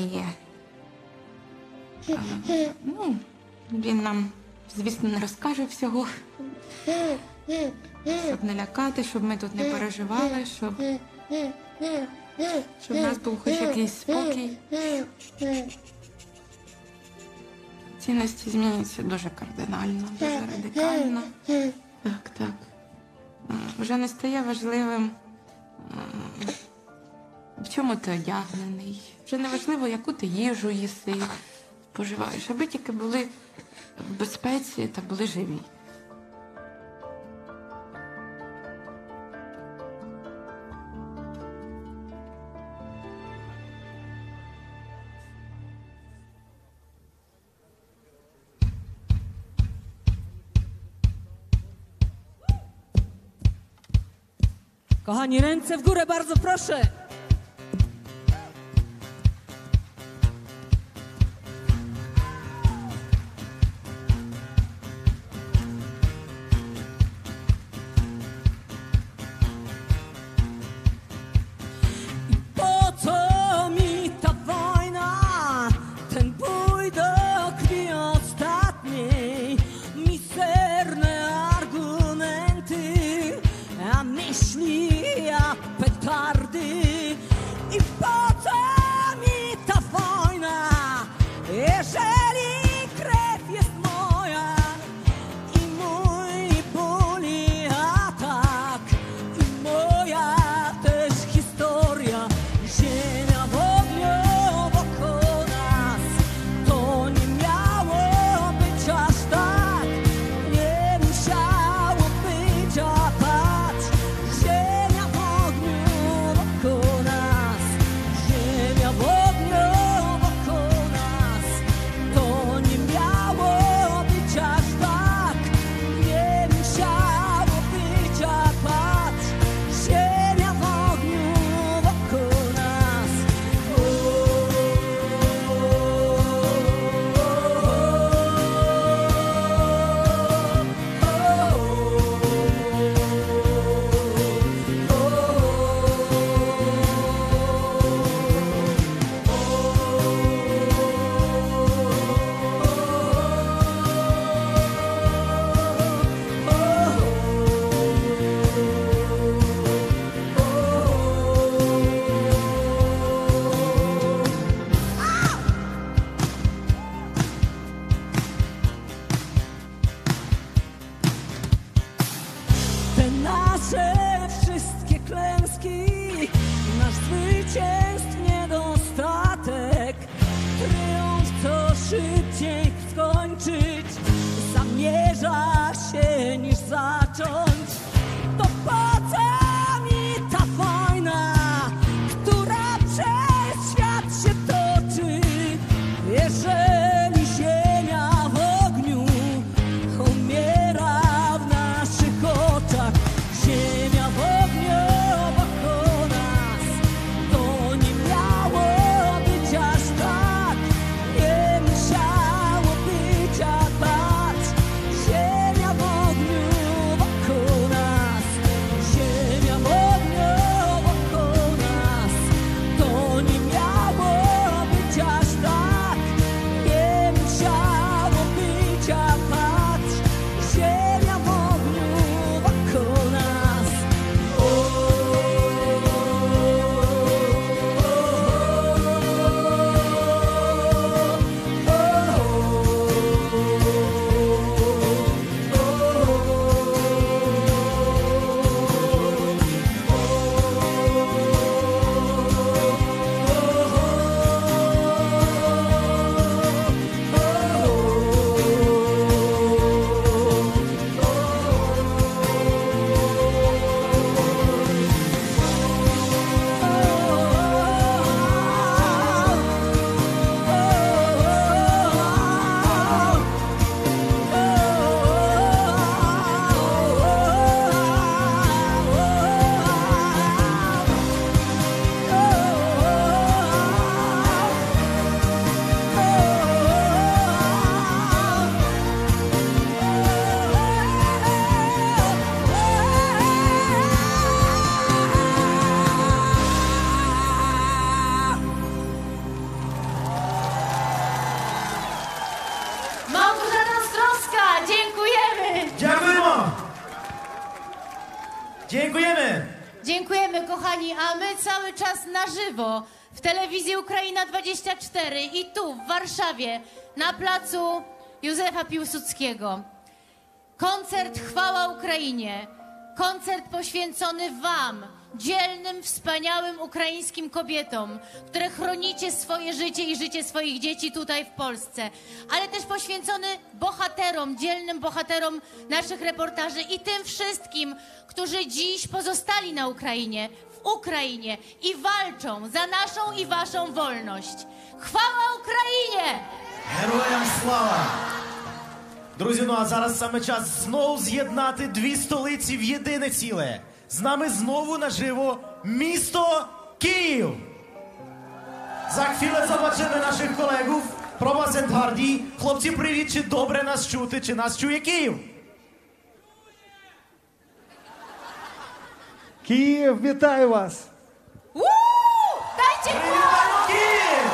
е, ну, він нам, звісно, не розкаже всього. щоб не лякати, щоб ми тут не переживали, щоб, щоб в нас був хоч якийсь спокій. Цінності змінюються дуже кардинально, дуже радикально. Так, так. Вже не стає важливим, в чому ти одягнений. Вже не важливо, яку ти їжу їси, споживаєш, аби тільки були в безпеці та були живі. Kochani, ręce w górę, bardzo proszę. I po co mi ta wojna, ten bój do krwi ostatniej, mizerne argumenty, a myśli jak petardy. Dziękujemy! Dziękujemy, kochani, a my cały czas na żywo w telewizji Ukraina dwadzieścia cztery i tu w Warszawie na placu Józefa Piłsudskiego. Koncert Chwała Ukrainie. Koncert poświęcony wam, dzielnym, wspaniałym ukraińskim kobietom, które chronicie swoje życie i życie swoich dzieci tutaj w Polsce, ale też poświęcony bohaterom, dzielnym bohaterom naszych reportaży i tym wszystkim, którzy dziś pozostali na Ukrainie, w Ukrainie i walczą za naszą i waszą wolność. Chwała Україні! Героям слава! Друзі, ну а зараз саме час знову з'єднати дві столиці в єдине ціле. З нами знову наживо місто Київ. За chwilę zobaczymy naszych kolegów, Probas and Hardy. Хлопці, привіт, чи добре нас чути, чи нас чує Київ? Київ, вітаю вас! У! Дайте Привітаємо Київ!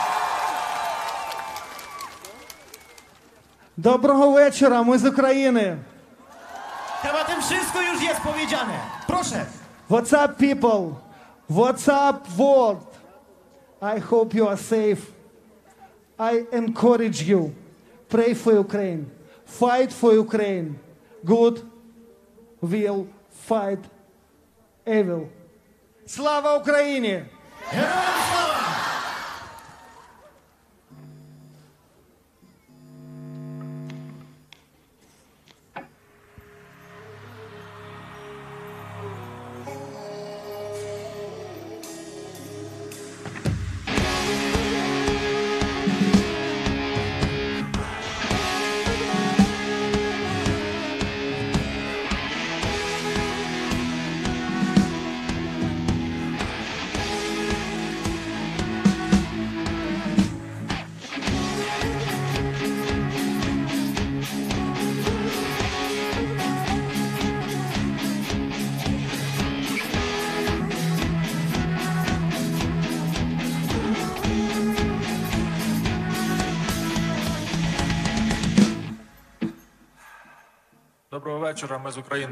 Доброго вечора, ми з України! Chyba tym wszystko już jest powiedziane. Proszę. What's up, people? What's up, world? I hope you are safe. I encourage you. Pray for Ukraine. Fight for Ukraine. Good will fight evil. Слава Україні! Героям слава! Доброго вечора, ми з України.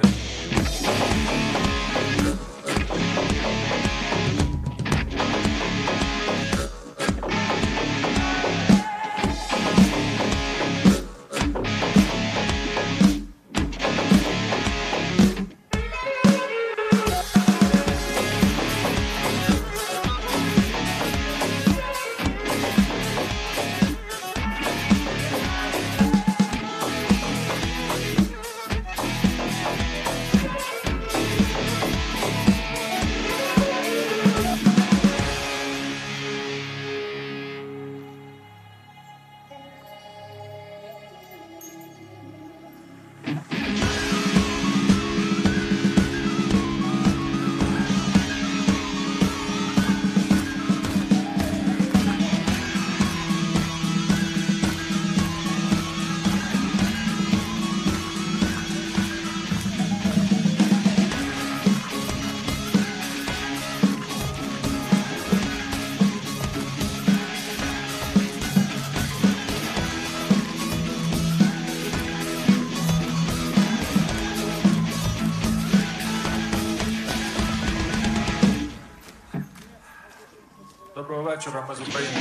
Доброго вечора, ми з України.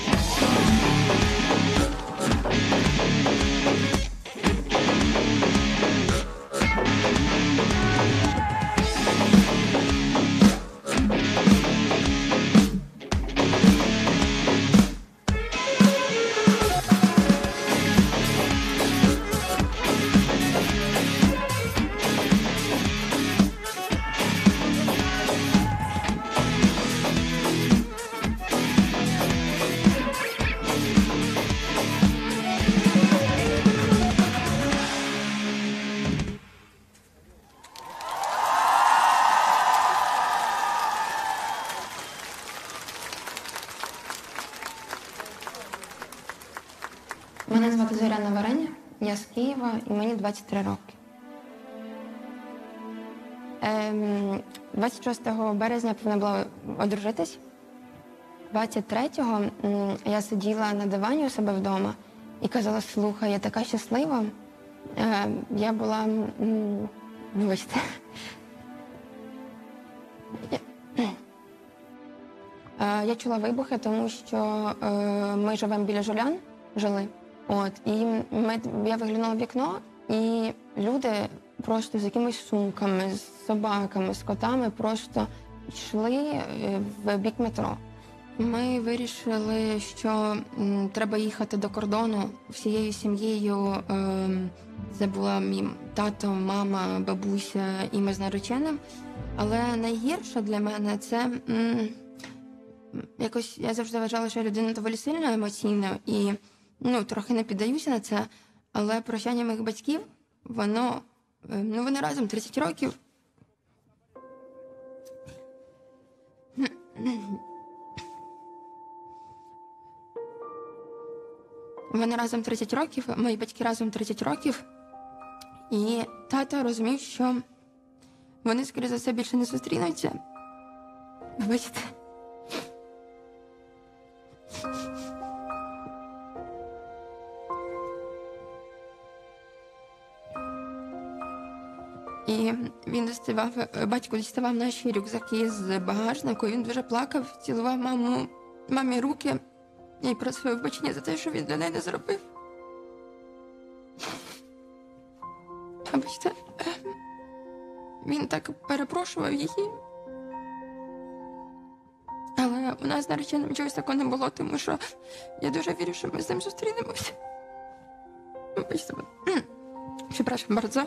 Мене звати Зоряна Вареня, я з Києва і мені двадцять три роки. Ем, двадцять шостого березня я повинна була одружитись. двадцять третього м, я сиділа на дивані у себе вдома і казала, слухай, я така щаслива. Е, я була, м, вибачте, Е, Я чула вибухи, тому що е, ми живемо біля Жулян, жили. От, і ми, я виглянула в вікно, і люди просто з якимись сумками, з собаками, з котами просто йшли е, в бік метро. Ми вирішили, що м, треба їхати до кордону всією сім'єю. Е, це була мій тато, мама, бабуся і ми з нареченим. Але найгірше для мене це м, якось я завжди вважала, що я людина доволі сильно емоційна і ну, трохи не піддаюся на це. Але прощання моїх батьків, воно, е, ну вони разом тридцять років. Вони разом тридцять років, мої батьки разом тридцять років. І тато розумів, що вони, скоріше за все, більше не зустрінуться. Вибачте. І він діставав, батько діставав наші рюкзаки з багажнику, він дуже плакав, цілував маму, мамі руки і просив вибачення за те, що він для неї не зробив. Вибачте, він так перепрошував її. Але у нас з нареченим чогось такого не було, тому що я дуже вірю, що ми з ним зустрінемося. Вибачте, przepraszam bardzo.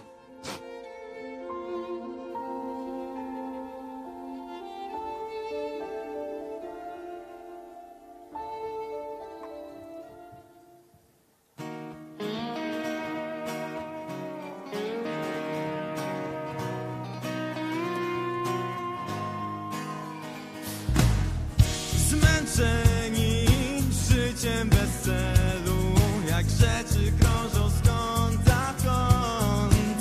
Zmęczeni życiem bez celu, jak rzeczy krążą z kąta w kąt.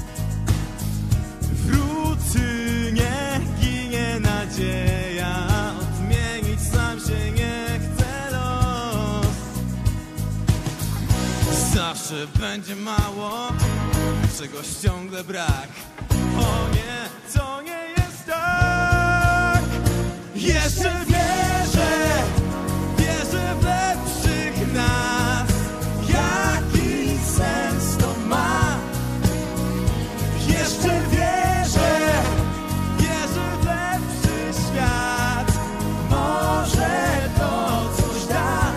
W rutynie ginie nadzieja, odmienić sam się nie chce los. Zawsze będzie mało, czegoś ciągle brak. O nie, to nie jest tak. Jeszcze wierzę, wierzę w lepszych nas. Jaki sens to ma? Jeszcze wierzę, wierzę w lepszy świat. Może to coś da.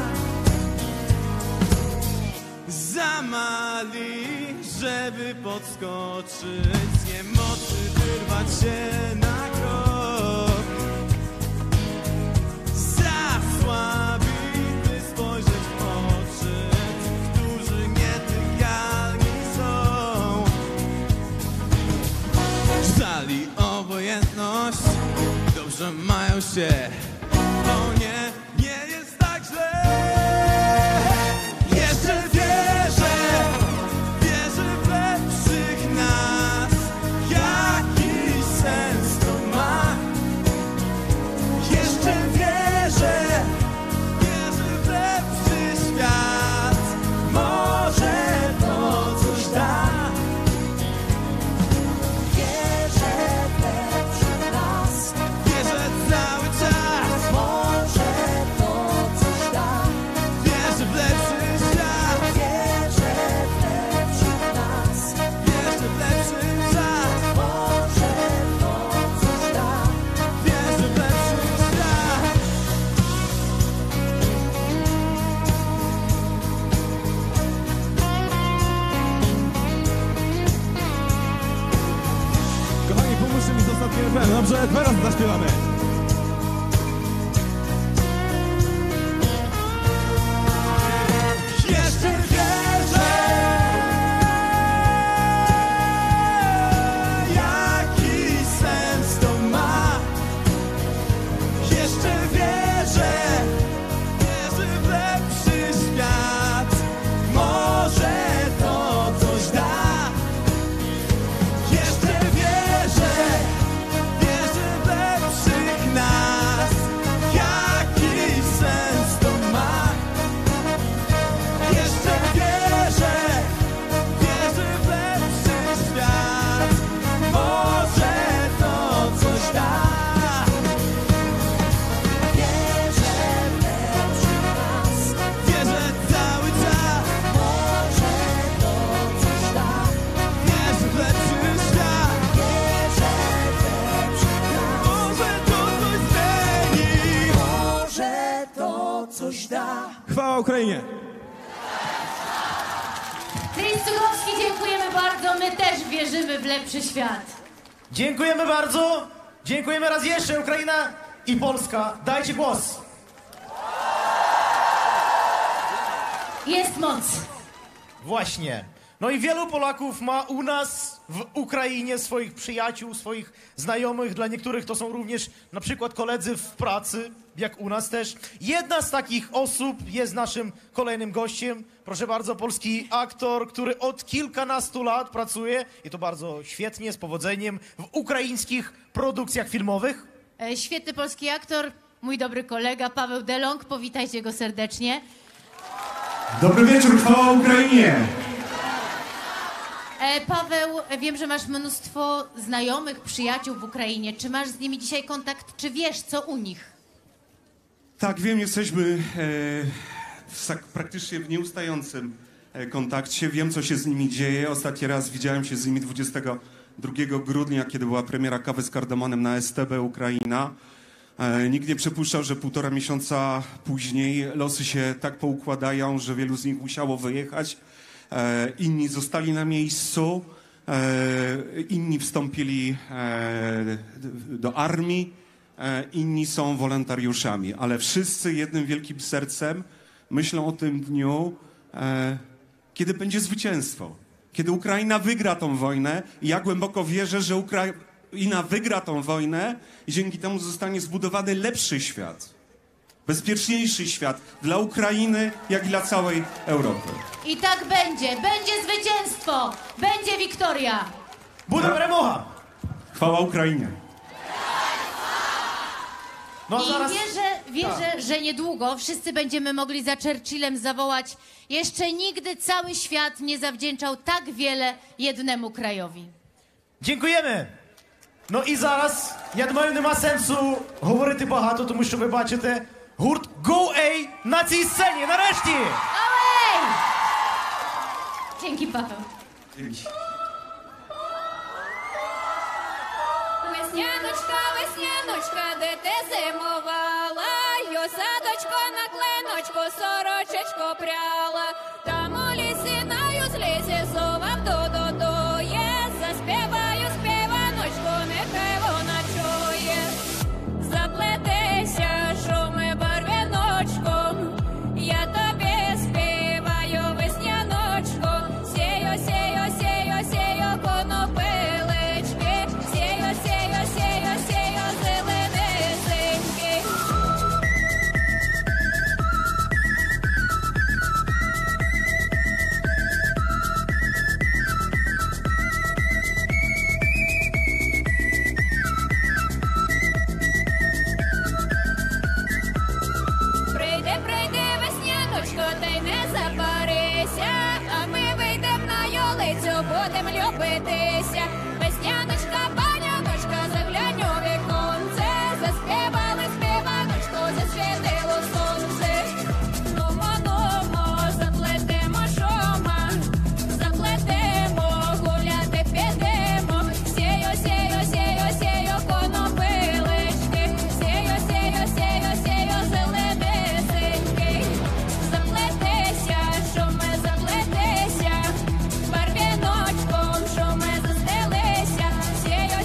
Zamali, żeby podskoczyć, z niemocy wyrwać się na krok. Zasłabi, by spojrzeć w oczy, którzy nietykalni są. Żali obojętność, dobrze mają się. O nie, nie jest tak źle. Jeszcze wierzę, wierzę w lepszych nas. Jaki sens to ma? Jeszcze wierzę, wierzę w lepszy świat. Może to coś da. Wierzę w lepszy nas. Wierzę cały czas. Może to coś da. Wierzę w lepszy świat. Wierzę w lepszy nas. Wierzę w lepszy czas. Może to coś da. Wierzę w lepszy świat. Kochani, pomóżcie mi z ostatnim refrenem. Dobrze, teraz zaśpiewamy. Jeszcze wierzę, jaki sens to ma. Jeszcze wierzę, wierzę w lepszy świat. Może to coś da. Jeszcze wierzę, wierzę w lepszy Chwała Ukrainie! Chris Cugowski, dziękujemy bardzo. My też wierzymy w lepszy świat. Dziękujemy bardzo. Dziękujemy raz jeszcze, Ukraina i Polska. Dajcie głos. Jest moc. Właśnie. No i wielu Polaków ma u nas w Ukrainie swoich przyjaciół, swoich znajomych. Dla niektórych to są również na przykład koledzy w pracy, jak u nas też. Jedna z takich osób jest naszym kolejnym gościem. Proszę bardzo, polski aktor, który od kilkunastu lat pracuje, i to bardzo świetnie, z powodzeniem, w ukraińskich produkcjach filmowych. E, świetny polski aktor, mój dobry kolega Paweł Delong. Powitajcie go serdecznie. Dobry wieczór, chwała Ukrainie! E, Paweł, wiem, że masz mnóstwo znajomych, przyjaciół w Ukrainie. Czy masz z nimi dzisiaj kontakt, czy wiesz, co u nich? Tak, wiem, jesteśmy e, w, tak, praktycznie w nieustającym e, kontakcie. Wiem, co się z nimi dzieje. Ostatni raz widziałem się z nimi dwudziestego drugiego grudnia, kiedy była premiera Kawy z kardemonem na S T B Ukraina. E, nikt nie przypuszczał, że półtora miesiąca później losy się tak poukładają, że wielu z nich musiało wyjechać. E, inni zostali na miejscu, e, inni wstąpili e, do armii, e, inni są wolontariuszami, ale wszyscy jednym wielkim sercem myślą o tym dniu, e, kiedy będzie zwycięstwo, kiedy Ukraina wygra tą wojnę. I ja głęboko wierzę, że Ukraina wygra tą wojnę i dzięki temu zostanie zbudowany lepszy świat. Bezpieczniejszy świat dla Ukrainy, jak i dla całej Europy. I tak będzie. Będzie zwycięstwo. Będzie wiktoria. Buda Peremocha! Chwała Ukrainie! No, I zaraz... wierzę, wierzę Tak. że niedługo wszyscy będziemy mogli za Churchillem zawołać: jeszcze nigdy cały świat nie zawdzięczał tak wiele jednemu krajowi. Dziękujemy! Ну і зараз, я думаю, нема сенсу говорити багато, тому що ви бачите гурт Go-A на цій сцені. Нарешті! Ej! Dzięki, Paweł. Dzięki. Весняночка, весняночка, де ти зимувала? Йо, садочко на клиночку, сорочечко пряла. Там у лісі на юзлісі зував ду-ду-дує. Заспіваю співаночку, нехай вона чує. Заплетися шуми барвіночком, я тобі співаю весняночку. Сію, сію, сію, сію, конопилички. Сію, сію, сію, сію, зеленесеньки. Прийди, прийди, весняночко, та й не запарися, а ми вийдем на юлицю, будем любитися. Весняночка, паняночка, заглянь у віконце, заспівали співаночку, засвітило сонце. Нумо, нумо, заплетемо шума, заплетемо, гуляти підемо. Сію, сію, сію, сію, конопилички, сію, сію, сію, сію, зеленесеньки. Заплетися, шуми, заплетися, барвіночком шуми застелися. Сію,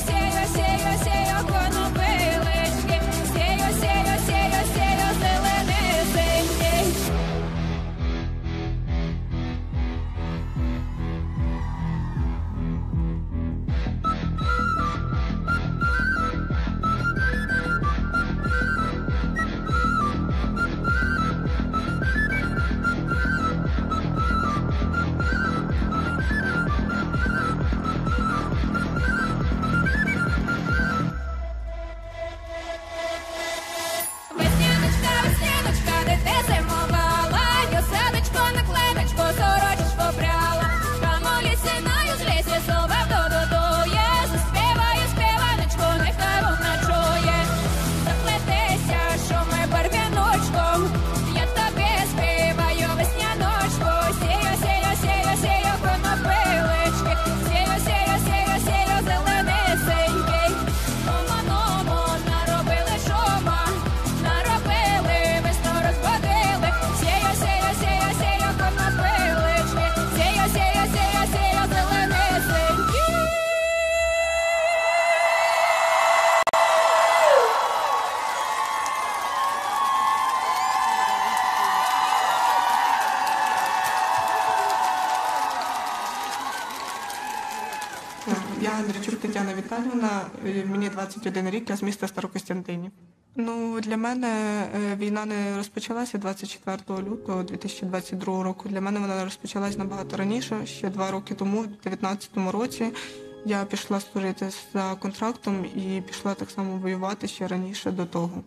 Я Андрійчук Тетяна Віталіївна, мені двадцять один рік, я з міста Старокостянтинів. Ну, для мене війна не розпочалася двадцять четвертого лютого дві тисячі двадцять другого року. Для мене вона розпочалась набагато раніше, ще два роки тому, в дев'ятнадцятому році. Я пішла служити за контрактом і пішла так само воювати ще раніше до того.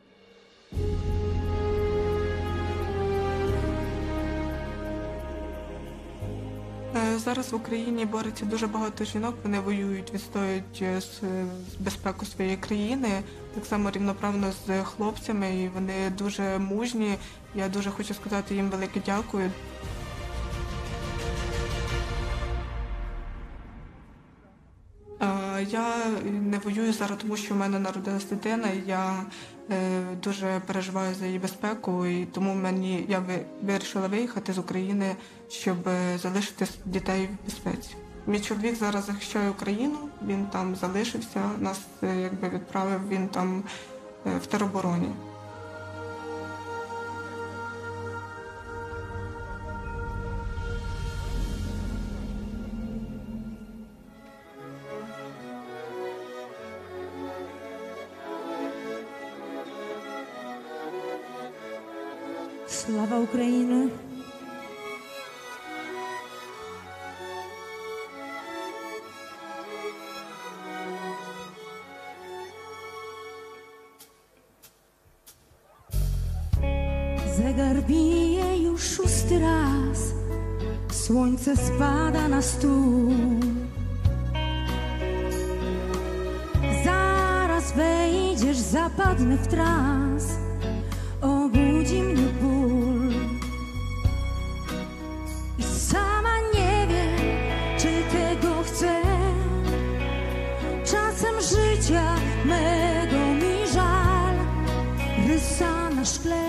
Зараз в Україні бореться дуже багато жінок, вони воюють, відстоюють безпеку своєї країни, так само рівноправно з хлопцями, і вони дуже мужні. Я дуже хочу сказати їм велике дякую. Я не воюю зараз, тому що в мене народилась дитина, і я е, дуже переживаю за її безпеку, і тому мені, я вирішила виїхати з України, щоб залишити дітей в безпеці. Мій чоловік зараз захищає Україну, він там залишився, нас якби відправив, він там е, в теробороні. Слава Україні! Zegar bije już szósty raz, słońce spada na stół. Zaraz wejdziesz, zapadnę w trans, obudzi mnie ból. I sama nie wiem, czy tego chcę. Czasem życia mego mi żal, rysa na szkle.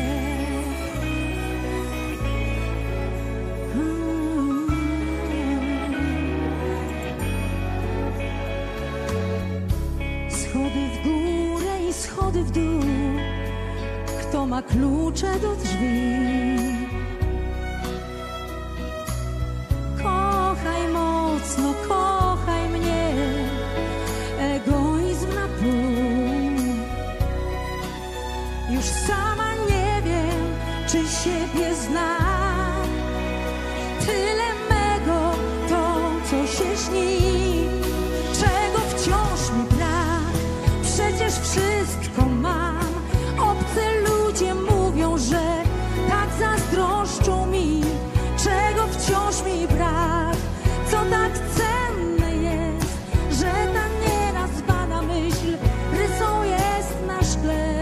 Schody w górę i schody w dół. Kto ma klucze do drzwi? Kochaj mocno, kochaj mnie, egoizm na pół. Już sama nie wiem, czy siebie znam. Tyle mego, to co się śni, czego wciąż mi brak. Przecież wszystko mam. Obcy ludzie mówią, że tak zazdroszczą mi, czego wciąż mi brak. Co tak cenne jest, że ta nienazwana myśl rysą jest na szkle.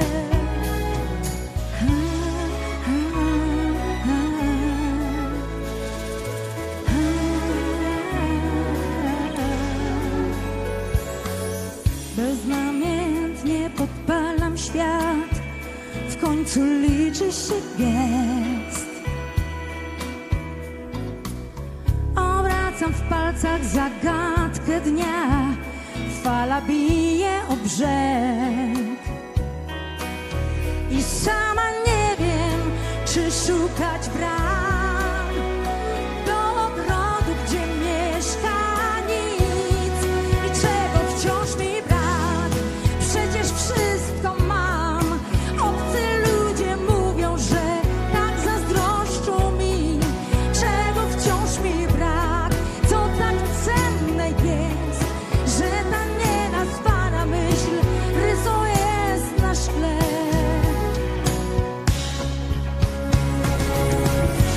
Beznamiętnie podpalam świat, w końcu liczy się gest. Obracam w palcach zagadkę dnia, fala bije o brzeg. I sama nie wiem, czy szukać bram do ogrodu, gdzie mieszka nic. I czego wciąż mi brak, przecież wszystko mam. Obcy ludzie mówią, że tak zazdroszczą mi, czego wciąż mi brak. Co tak cenne jest, że ta nienazwana myśl rysą jest na szkle.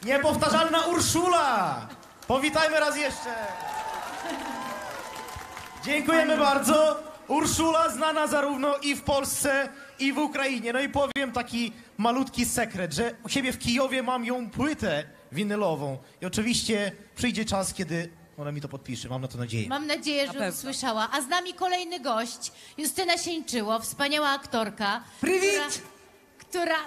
Niepowtarzalna Urszula! Powitajmy raz jeszcze! Dziękujemy bardzo. Urszula znana zarówno i w Polsce, i w Ukrainie. No i powiem taki malutki sekret, że u siebie w Kijowie mam ją płytę winylową. I oczywiście przyjdzie czas, kiedy ona mi to podpisze. Mam na to nadzieję. Mam nadzieję, że usłyszała. A z nami kolejny gość, Justyna Sieńczyło, wspaniała aktorka. Привіт! Która,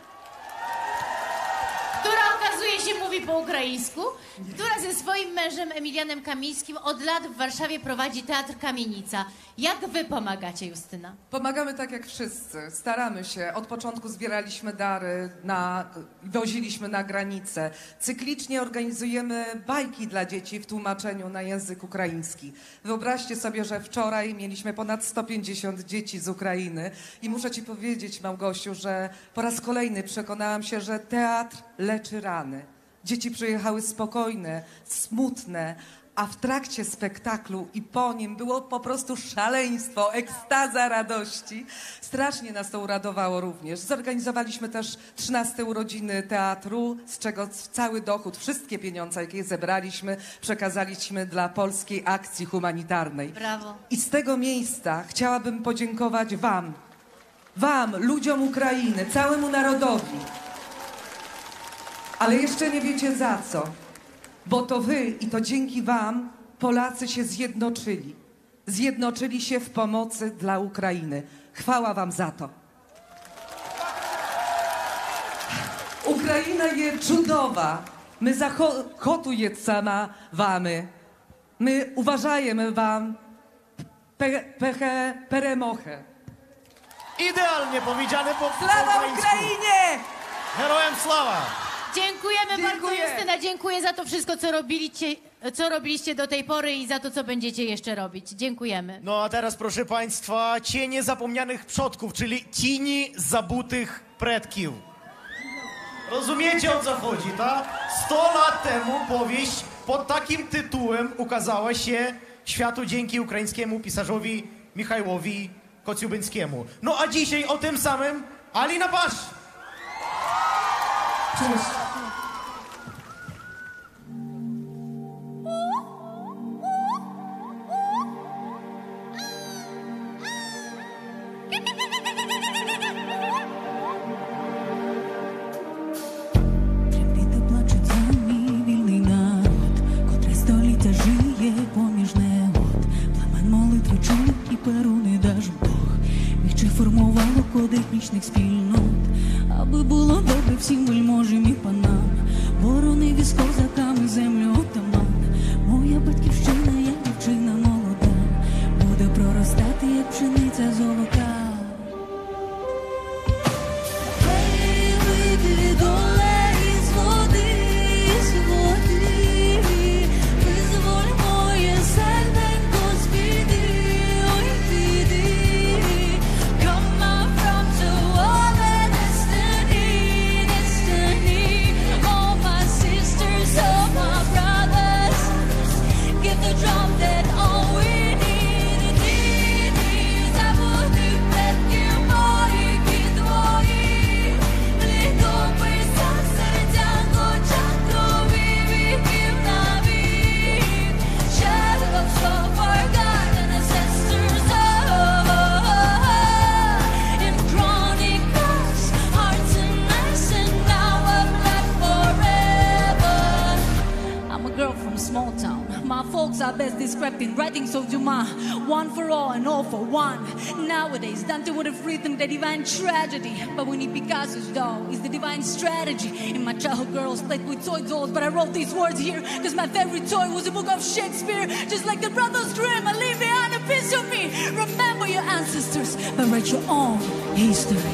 która okazuje się mówi po ukraińsku, która ze swoim mężem Emilianem Kamińskim od lat w Warszawie prowadzi Teatr Kamienica. Jak wy pomagacie, Justyna? Pomagamy tak jak wszyscy, staramy się. Od początku zbieraliśmy dary, na, woziliśmy na granicę. Cyklicznie organizujemy bajki dla dzieci w tłumaczeniu na język ukraiński. Wyobraźcie sobie, że wczoraj mieliśmy ponad sto pięćdziesiąt dzieci z Ukrainy i muszę ci powiedzieć, Małgosiu, że po raz kolejny przekonałam się, że teatr leczy rany. Dzieci przyjechały spokojne, smutne, a w trakcie spektaklu i po nim było po prostu szaleństwo, ekstaza radości. Strasznie nas to uradowało również. Zorganizowaliśmy też trzynaste urodziny teatru, z czego cały dochód, wszystkie pieniądze, jakie zebraliśmy, przekazaliśmy dla polskiej akcji humanitarnej. Brawo. I z tego miejsca chciałabym podziękować wam, wam, ludziom Ukrainy, całemu narodowi. Ale jeszcze nie wiecie za co. Bo to wy i to dzięki wam Polacy się zjednoczyli. Zjednoczyli się w pomocy dla Ukrainy. Chwała wam za to. Ukraina jest cudowa. My zachotujemy wamy. My uważajemy wam pe, peche, peremoche. Idealnie powiedziane po Sława ukraińsku. Ukrainie! Herojem sława! Dziękujemy Dziękuję. bardzo, Justyna. Dziękuję za to wszystko, co robiliście, co robiliście do tej pory i za to, co będziecie jeszcze robić. Dziękujemy. No a teraz, proszę państwa, cienie zapomnianych przodków, czyli tini zabutych predków. Rozumiecie, o co chodzi, tak? Sto lat temu powieść pod takim tytułem ukazała się światu dzięki ukraińskiemu pisarzowi Michaiłowi Kociubyńskiemu. No a dzisiaj o tym samym Alina Pasz. Cześć. Трепіти плачуть за мій вільний народ, котре століття жиє поміж негод. Пламен молитви чув і перуни даж Бог, їх чи формувало коди етнічних спільнот, аби було добре всім вельможам і панам. Ворони віз козаками землю отаман. Моя батьківщина, як дівчина молода, буде проростати, як пшениця золота. Ей, випий доле із води, із води, визволь моє серденько з біди, ой, біди. Come on from to all the destiny, destiny. All my sisters, all my brothers, give the drum that all we need, need, need. Забути предків моїх і твоїх, літописах сердянко чакрові віків на вік. Shadows of forgotten ancestors, oh, in chronicles, hearts and eyes, and now I'm left forever. I'm a girl from small town. My folks are best described in writing, so do my one for all and all for one. Nowadays, Dante would have written the divine tragedy, but we need Picasso's doll is the divine strategy. In my childhood, girls played with toy dolls, but I wrote these words here because my favorite toy was a book of Shakespeare. Just like the Brothers Grimm, I leave behind a piece of me. Remember your ancestors, but write your own history.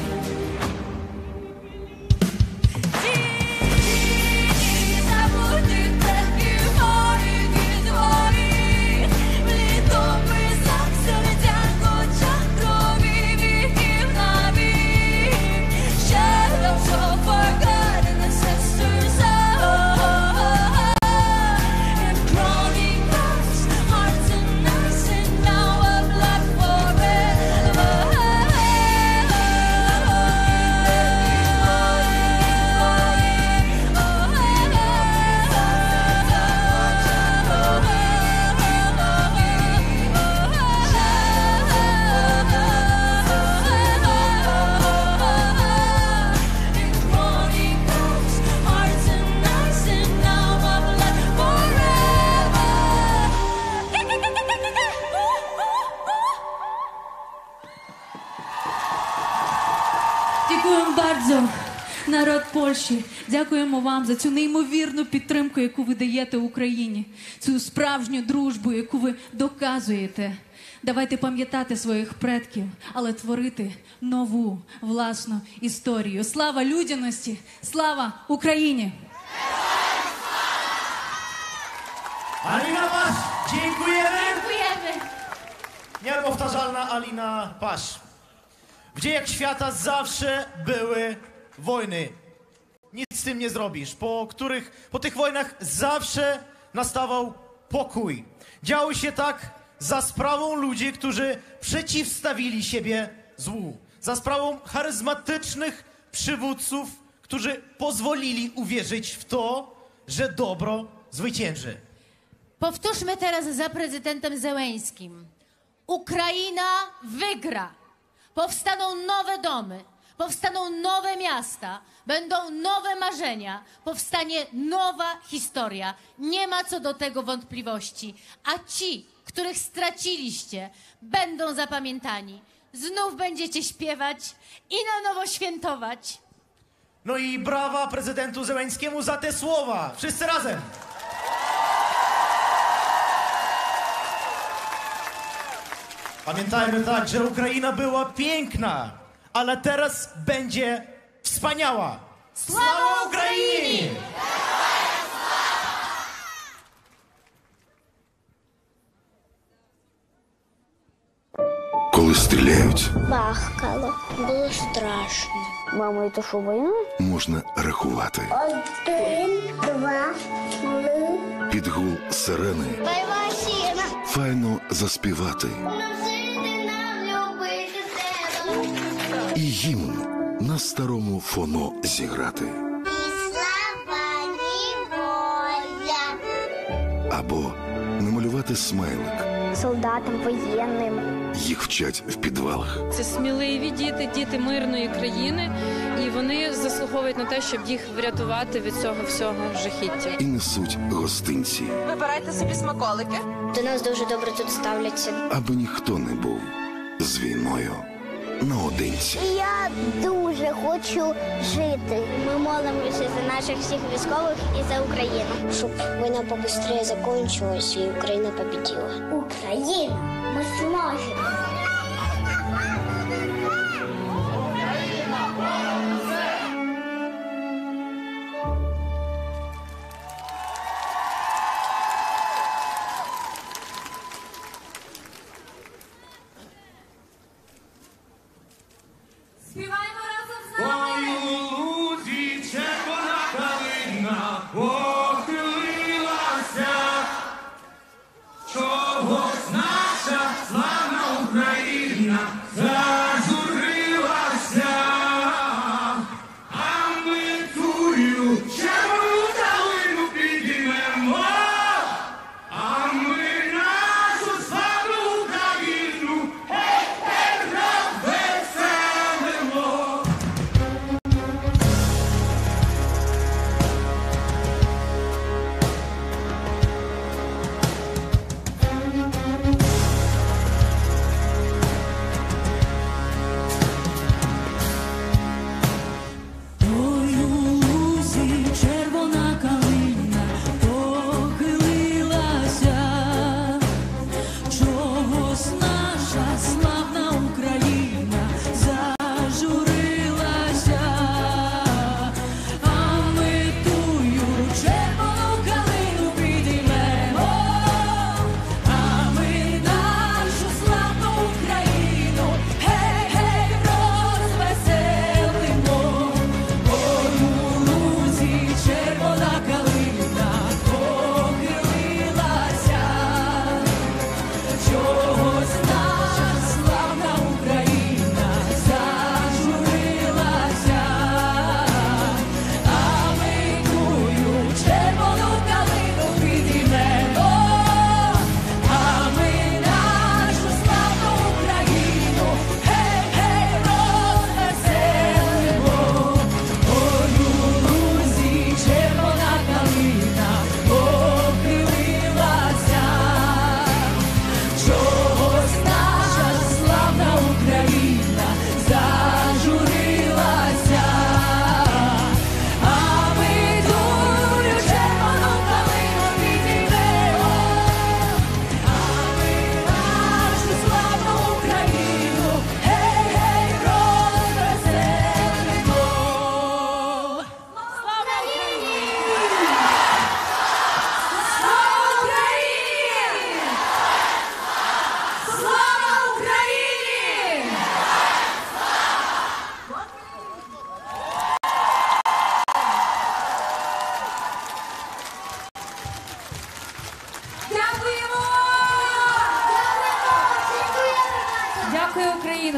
Забути предків моїх і твоїх, в літописах сердянко чакрові віків на вік. Shadows of forgotten ancestors, oh, in chronicles, hearts and eyes, and now I'm left forever. народ Польщі, дякуємо вам за цю неймовірну підтримку, яку ви даєте Україні, цю справжню дружбу, яку ви доказуєте. Давайте пам'ятати своїх предків, але творити нову власну історію. Слава людяності, слава Україні! Alina Pasz, dziękujemy. Dziękujemy. Niepowtarzalna Alina Pasz. W dziejach świata zawsze były wojny. Nic z tym nie zrobisz. Po, których, po tych wojnach zawsze nastawał pokój. Działo się tak za sprawą ludzi, którzy przeciwstawili siebie złu. Za sprawą charyzmatycznych przywódców, którzy pozwolili uwierzyć w to, że dobro zwycięży. Powtórzmy teraz za prezydentem Zełenskim. Ukraina wygra. Powstaną nowe domy, powstaną nowe miasta, będą nowe marzenia, powstanie nowa historia. Nie ma co do tego wątpliwości. A ci, których straciliście, będą zapamiętani. Znów będziecie śpiewać i na nowo świętować. No i brawa prezydentu Zełenskiemu za te słowa. Wszyscy razem. Pamiętajmy tak, że Ukraina była piękna, ale teraz będzie wspaniała. Sława Ukrainie! Коли стріляють, Бахкало. Було страшно. Мамо, це що, війна? можна рахувати. Один, два, три. Під гул сирени Бойова сіна. файно заспівати. Носити нам любити тебе. І гімн на старому фоно зіграти. І слава, і воля. Або намалювати смайлик. Солдатам, воєнним. Їх вчать в підвалах. Це сміливі діти, діти мирної країни, і вони заслуговують на те, щоб їх врятувати від цього всього жахіття. І несуть гостинці. Вибирайте собі смаколики. До нас дуже добре тут ставляться. Аби ніхто не був з війною наодинці. Я дуже хочу жити. Ми молимося за наших всіх військових і за Україну. Щоб війна побыстрее закончилась і Україна победила. Україна! Ми зможемо! Співаємо разом з нами! Ой, у лузі червона калина похилилася, чогось наша славна Україна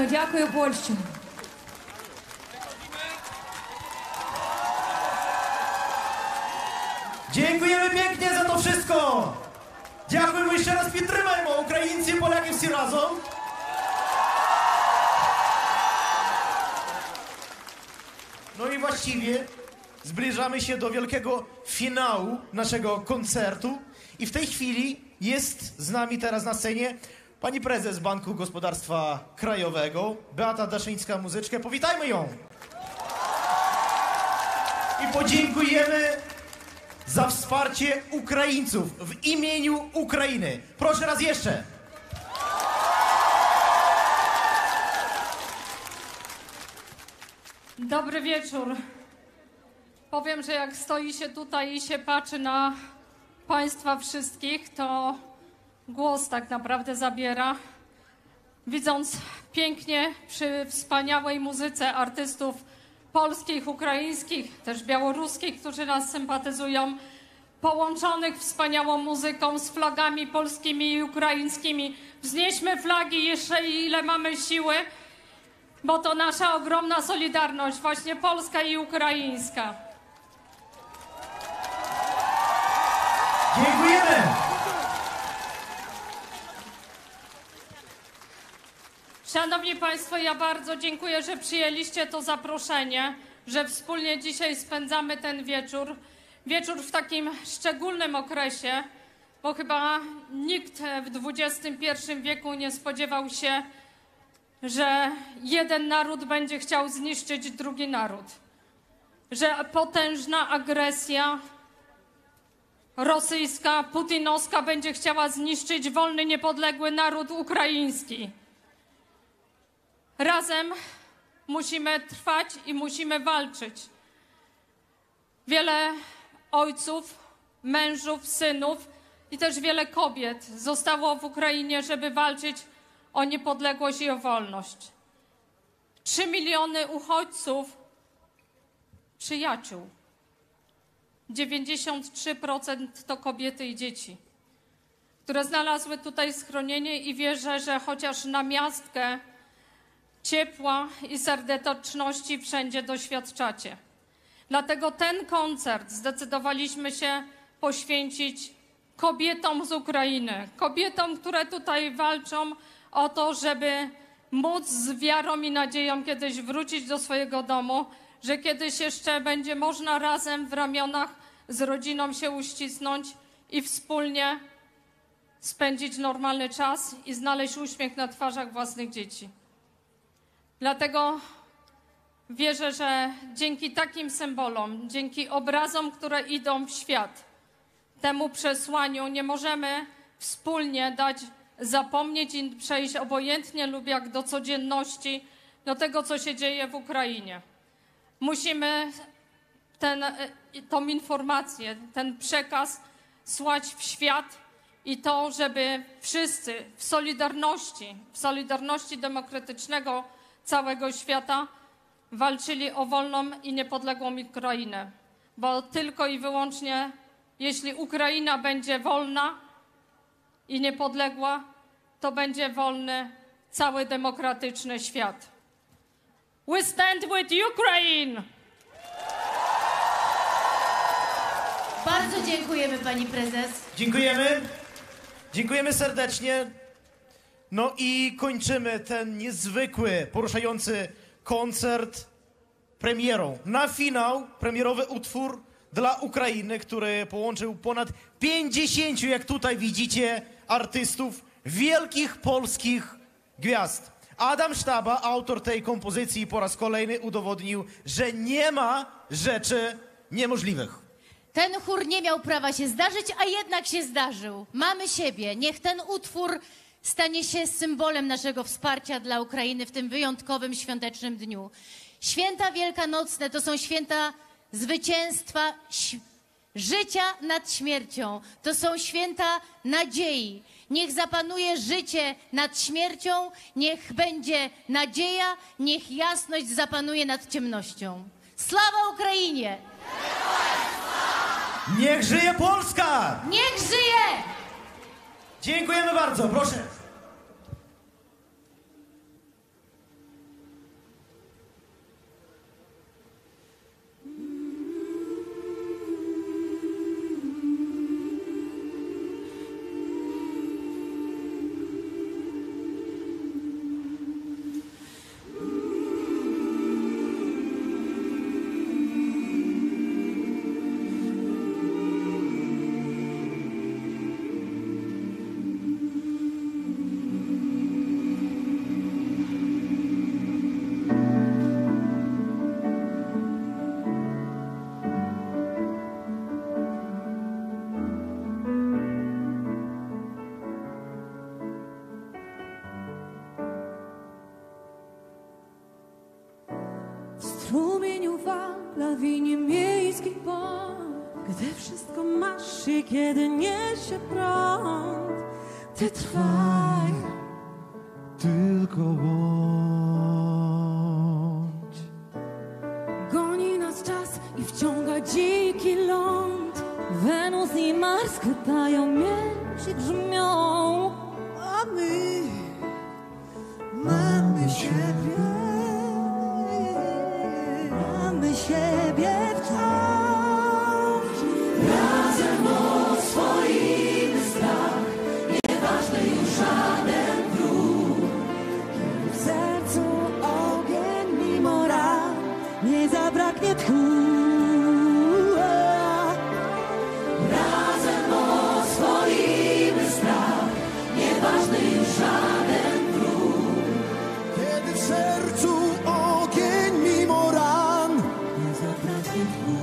дякую, Польща. Dziękujemy pięknie za to wszystko. Дякуємо і ще раз підтримаємо українці, поляки всі разом. No i właściwie zbliżamy się do wielkiego finału naszego koncertu i w tej chwili jest z nami teraz na scenie pani prezes Banku Gospodarstwa Krajowego, Beata Daszyńska-Muzyczka. Powitajmy ją! I podziękujemy za wsparcie Ukraińców w imieniu Ukrainy. Proszę raz jeszcze. Dobry wieczór. Powiem, że jak stoi się tutaj i się patrzy na Państwa wszystkich, to głos tak naprawdę zabiera. Widząc pięknie przy wspaniałej muzyce artystów polskich, ukraińskich, też białoruskich, którzy nas sympatyzują, połączonych wspaniałą muzyką z flagami polskimi i ukraińskimi. Wznieśmy flagi jeszcze ile mamy siły, bo to nasza ogromna solidarność, właśnie polska i ukraińska. Dziękujemy! Szanowni Państwo, ja bardzo dziękuję, że przyjęliście to zaproszenie, że wspólnie dzisiaj spędzamy ten wieczór. Wieczór w takim szczególnym okresie, bo chyba nikt w dwudziestym pierwszym wieku nie spodziewał się, że jeden naród będzie chciał zniszczyć drugi naród. Że potężna agresja rosyjska, putinowska będzie chciała zniszczyć wolny, niepodległy naród ukraiński. Razem musimy trwać i musimy walczyć. Wiele ojców, mężów, synów i też wiele kobiet zostało w Ukrainie, żeby walczyć o niepodległość i o wolność. Trzy miliony uchodźców, przyjaciół. dziewięćdziesiąt trzy procent to kobiety i dzieci, które znalazły tutaj schronienie i wierzę, że chociaż namiastkę ciepła i serdeczności wszędzie doświadczacie. Dlatego ten koncert zdecydowaliśmy się poświęcić kobietom z Ukrainy, kobietom, które tutaj walczą o to, żeby móc z wiarą i nadzieją kiedyś wrócić do swojego domu, że kiedyś jeszcze będzie można razem w ramionach z rodziną się uścisnąć i wspólnie spędzić normalny czas i znaleźć uśmiech na twarzach własnych dzieci. Dlatego wierzę, że dzięki takim symbolom, dzięki obrazom, które idą w świat, temu przesłaniu nie możemy wspólnie dać zapomnieć i przejść obojętnie lub jak do codzienności, do tego, co się dzieje w Ukrainie. Musimy ten, tą informację, ten przekaz słać w świat i to, żeby wszyscy w solidarności, w solidarności demokratycznego całego świata walczyli o wolną i niepodległą Ukrainę. Bo tylko i wyłącznie jeśli Ukraina będzie wolna i niepodległa, to będzie wolny cały demokratyczny świat. We stand with Ukraine! Bardzo dziękujemy, pani prezes. Dziękujemy. Dziękujemy serdecznie. No i kończymy ten niezwykły, poruszający koncert premierą. Na finał premierowy utwór dla Ukrainy, który połączył ponad pięćdziesięciu, jak tutaj widzicie, artystów, wielkich polskich gwiazd. Adam Sztaba, autor tej kompozycji, po raz kolejny udowodnił, że nie ma rzeczy niemożliwych. Ten chór nie miał prawa się zdarzyć, a jednak się zdarzył. Mamy siebie. Niech ten utwór stanie się symbolem naszego wsparcia dla Ukrainy w tym wyjątkowym świątecznym dniu. Święta wielkanocne to są święta zwycięstwa, życia nad śmiercią. To są święta nadziei. Niech zapanuje życie nad śmiercią, niech będzie nadzieja, niech jasność zapanuje nad ciemnością. Sława Ukrainie! Niech żyje Polska! Niech żyje! Dziękujemy bardzo, proszę. lawinie miejskich błąd. Gdy wszystko masz i kiedy niesie prąd, ty trwaj, tylko bądź. Goni nas czas i wciąga dziki ląd. Wenus i Mars chwytają miecz i brzmią, a my mamy siebie, mamy siebie wciąż. Razem o swoim strach, nieważny już żaden wróg. W sercu ogień mimo ran, nie zabraknie tchu. Razem o swoim strach, nieważny już żaden wróg. Kiedy w sercu ogień mimo ran, nie zabraknie tchu.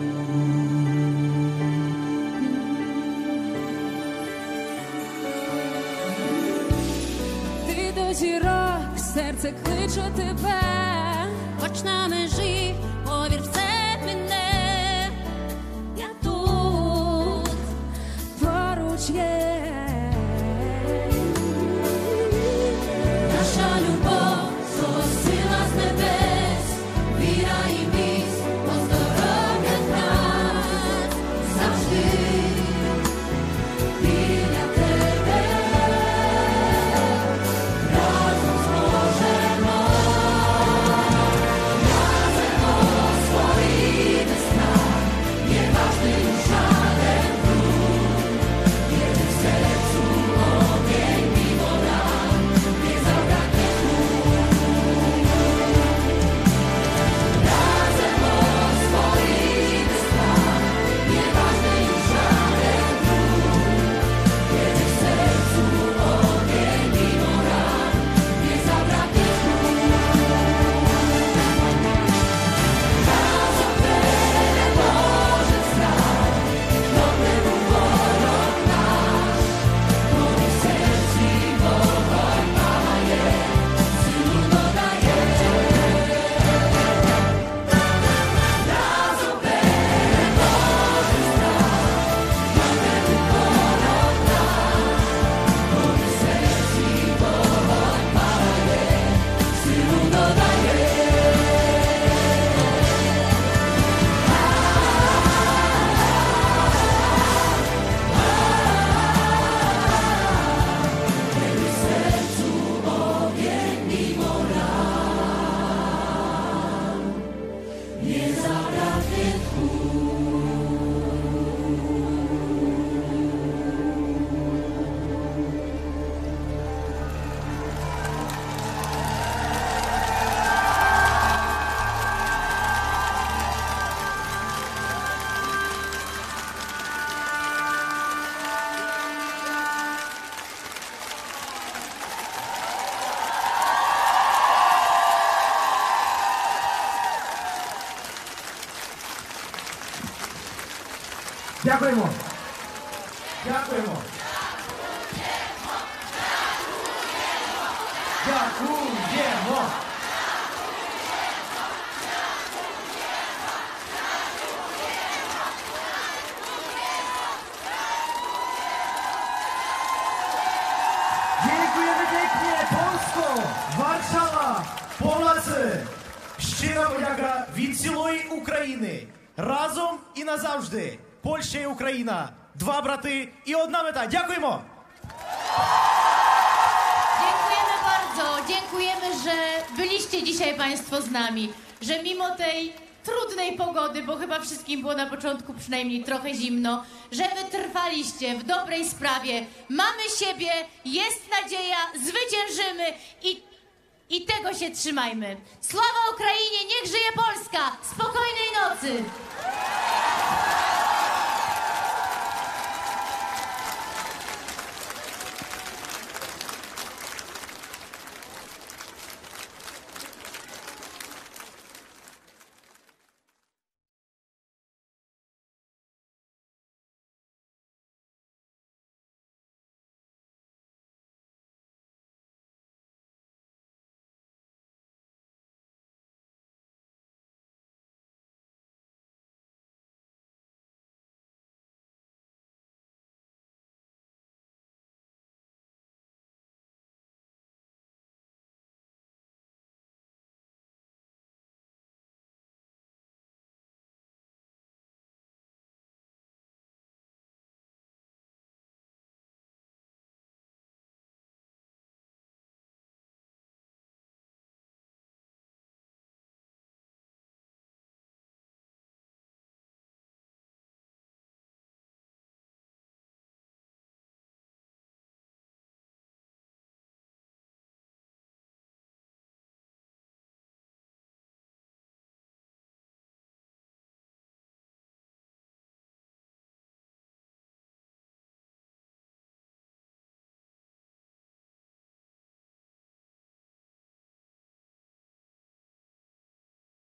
Ty dojdzie rok, serce klicze тебе. Почнемо жив, повір, все мене. Я тут, поруч є. Наша любов, сила з небес, віра і міць, оздоровлять нас завжди біля тебе. Разом зможемо, разом о своїх снах, неважний жаден друг, єди в серцю огонь і вода, не забрати разом о своїх снах, неважний жаден друг, єди в серцю огонь і вода, не забрати разом переможем страх, доброму ворог наш, коли в серці вогонь палає, силу додає. Разом переможем страх, доброму ворог наш, коли в серці вогонь палає, силу додає. Коли в серцю огонь мимо ран, не забрати тху. Дякуємо. Дякуємо. Дякуємо. Dziękujemy pięknie, Polsko, Warszawa, Polacy. Щира подяка від цілої України. Разом і назавжди. Польща і Україна. Два брати і одна мета. Дякуємо. Dziękujemy bardzo, dziękujemy, że byliście dzisiaj Państwo z nami, że mimo tej trudnej pogody, bo chyba wszystkim było na początku przynajmniej trochę zimno, że wytrwaliście w dobrej sprawie. Mamy siebie, jest nadzieja, zwyciężymy i, i tego się trzymajmy. Sława Ukrainie, niech żyje Polska! Spokojnej nocy!